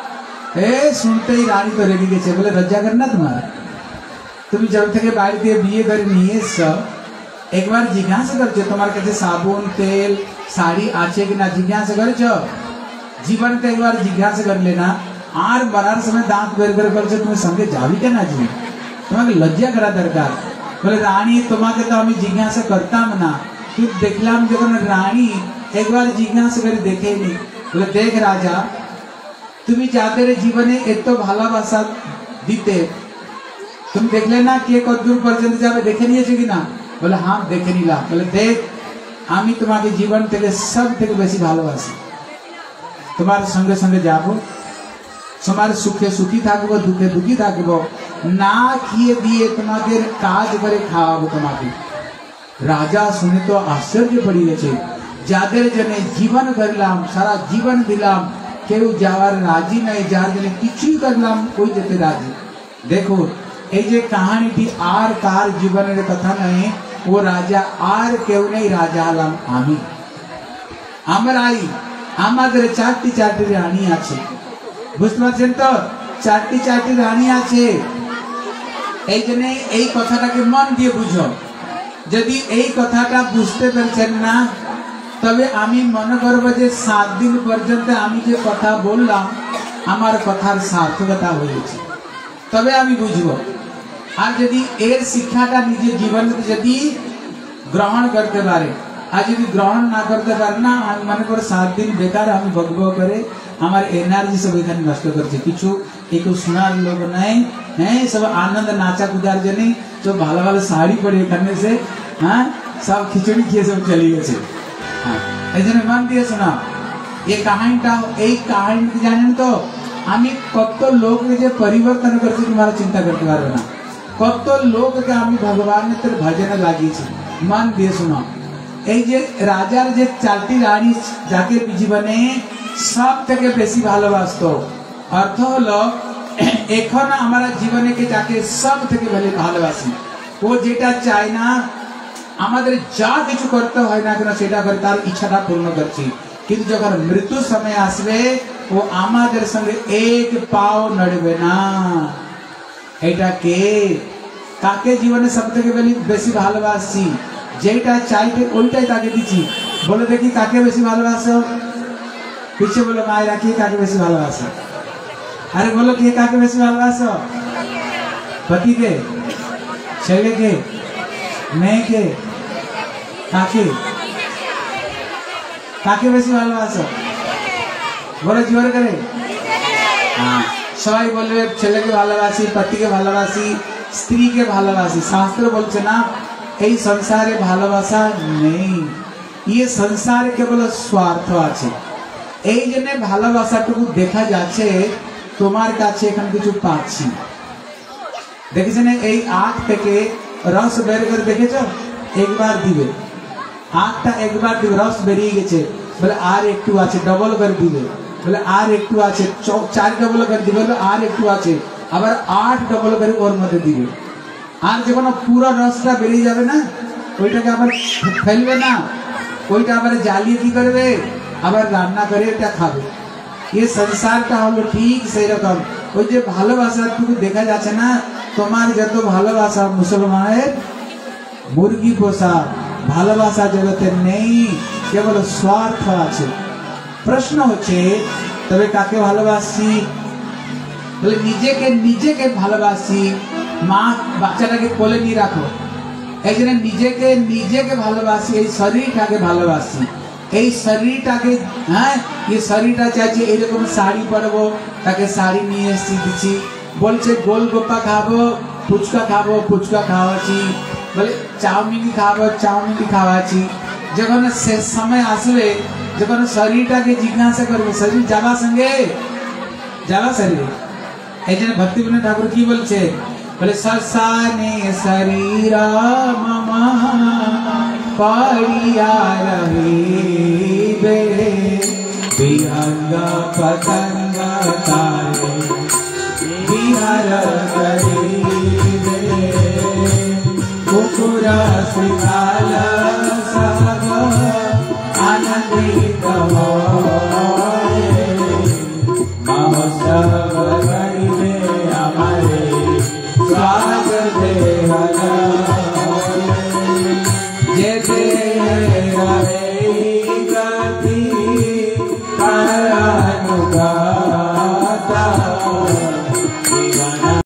শুনতেই রানী তো রেগে গেছে, বলে লজ্জা করে না তোমার, তুমি জব থেকে বাড়ি দিয়ে বিয়ে করে নিয়ে এসছো, একবার জিজ্ঞাসা করছো তোমার কাছে সাবুন তেল শাড়ি আছে কিনা, জিজ্ঞাসা করেছো। জীবন का एक बार जिज्ञासा कर लेना, আর বাড়ার সময় দাঁত বের করে বলছে তুমি সঙ্গে যাবি কেন, আজকে তোমাকে লজ্জা করা দরকার। বলে রানী তোমাকে তো আমি জিজ্ঞাসা করতাম না, কিন্তু দেখলাম যখন রানী একবার জিজ্ঞাসা করে দেখেনি। বলে দেখ রাজা, তুমি যাদের জীবনে এত ভালোবাসা দিতে, তুমি দেখলে না কে কতদূর পর্যন্ত যাবে, দেখে নিয়েছে কিনা। বলে হ্যাঁ দেখে নিলাম। বলে দেখ আমি তোমাকে জীবন থেকে সব থেকে বেশি ভালোবাসি, তোমার সঙ্গে সঙ্গে যাব, তোমার সুখে সুখী থাকবো, দুঃখে দুঃখী থাকবো, না খেয়ে দিয়ে তোমাদের কাজ করে খাওয়াবো তোমাকে। রাজা শুনে তো আশ্চর্য পড়ে গেছে, যাদের জন্য জীবন করলাম, সারা জীবন দিলাম, কেউ যাওয়ার রাজি নাই, যার জন্য কিছুই করলাম ওই যেতে রাজি। দেখো এই যে কাহিনীটি আর কার জীবনের কথা নয়, ও রাজা আর কেউ নেই, রাজা হলাম আমি। আমরাই, আমাদের চারটি চারটি রানী আছে, বুঝতে পারছেন তো, চারটি চারটি রানী আছে। এই জন্য এই কথাটাকে মন দিয়ে বুঝো। যদি এই কথাটা বুঝতে পারছেন না, তবে আমি মনে করব যে 7 দিন পর্যন্ত আমি যে কথা বললাম আমার কথার সার্থকতা হয়েছে, তবে আমি বুঝবো। আর যদি এর শিক্ষাটা নিজের জীবনে যদি গ্রহণ করতে পারে, আর যদি গ্রহণ না করতে পারে না, আমি মনে করি 7 দিন বেকার আমি বকবো করে আমার এনার্জি সব এখানে নষ্ট করছে, কিছু একটু শোনার লোক নাই। হ্যাঁ সব আনন্দ নাচা কুদার জন্য সব ভালো ভালো শাড়ি পরে এখানে সে হ্যাঁ সব খিচুড়ি খেয়ে সব চলে গেছে। হ্যাঁ এই জন্য মন দিয়ে শোনা এই কাহিনীটা। এই কাহিনী জানেন তো আমি কত লোক যে পরিবর্তন করছি তোমার চিন্তা করতে পারবে না, কত লোককে আমি ভগবানের ভজনে লাগিয়েছি। মন দিয়ে শোনা, এই যে রাজার যে 4টি রানী যাকে জীবনে সব থেকে বেশি ভালোবাসত, অর্থ হলো এখন আমরা জীবনে কে যাকে সব থেকে ভালোবাসি, ও যেটা চায় না আমাদের যা কিছু করতে হয় না কেন সেটা করে তার ইচ্ছাটা পূর্ণ করছি, কিন্তু যখন মৃত্যু সময় আসবে ও আমাদের সঙ্গে এক পাও নড়বে না। এটা কে, কাকে জীবনে সব থেকে বেশি ভালোবাসি, যেটা চাইতে ওইটাই তাকে দিচ্ছি। বলে দেখি কাকে বেশি ভালোবাসো, পিছিয়ে বলো মায়েরা কে কাকে বেশি ভালোবাসো, আরে বলো কে কাকে বেশি ভালোবাসো, পতিকে, ছেলেকে, মেয়েকে, কাকে কাকে বেশি ভালোবাসো, বলো জোর করে। সবাই বলবে ছেলেকে ভালোবাসি, পতিকে ভালোবাসি, স্ত্রীকে ভালোবাসি। শাস্ত্র বলছে না এই সংসারে ভালোবাসা নেই, ये संसार केवल स्वार्थ আছে। এই জন্য ভালোবাসাটুকু দেখা যাচ্ছে তোমার কাছে এখানে কিছু পাচ্ছি। দেখেছেন এই আখ থেকে রস বের করে দেখেছো, একবার দিবে আখটা, একবার দিবে রস বেরিয়ে গেছে, বলে আর একটু আছে, ডবল করে দিবে, বলে আর একটু আছে, 4 ডবল করে দিবে, বলে আর একটু আছে, আবার 8 ডবল করে ওর মধ্যে দিবে। আর যখন পুরো রসটা বেরিয়ে যাবে না, ওইটাকে আবার ফেলবে না, ওইটা আবার জ্বালিয়ে কি করবে, আবার রান্না করে এটা খাবে। এই সংসারটা হলো ঠিক সেই রকম। ওই যে ভালোবাসাটুকু দেখা যাচ্ছে না, তোমার যত ভালোবাসা মুসলমানের মুরগি পোষা, ভালোবাসা জগতে নেই, কেবল স্বার্থ আছে। প্রশ্ন হচ্ছে তবে কাকে ভালোবাসি, বলে নিজেকে ভালোবাসি। মা বাচ্চাটাকে কোলে নিয়ে রাখো, এই জন্য নিজেকে ভালোবাসি, এই শরীরটাকে ভালোবাসি, এই শরীরটাকে। হ্যাঁ এই শরীরটা চাইছে এরকম শাড়ি পরবো, তাকে শাড়ি নিয়ে এসে দিচ্ছি, বলছে গোলগপ্পা খাবো, ফুচকা খাবো, ফুচকা খাওয়াচ্ছি, বলে চাউমিন খাবো, চাউমিন খাওয়াচ্ছি। যখন শেষ সময় আসবে, যখন শরীরটাকে জিজ্ঞাসা করবে, শরীর যাবা সঙ্গে, যাবা শরীর, एजने भक्ति विनोद ठाकुर की बोलছে बोले ससाने शरीरा ममा पाड़िया रही बे विहंगा पतंगा तारे विहार करी बे कुकुरा सिखाला सब आनंदित होए महोत्सव करिबे हमारे स्वागत देहला जे रहे गति अनुगा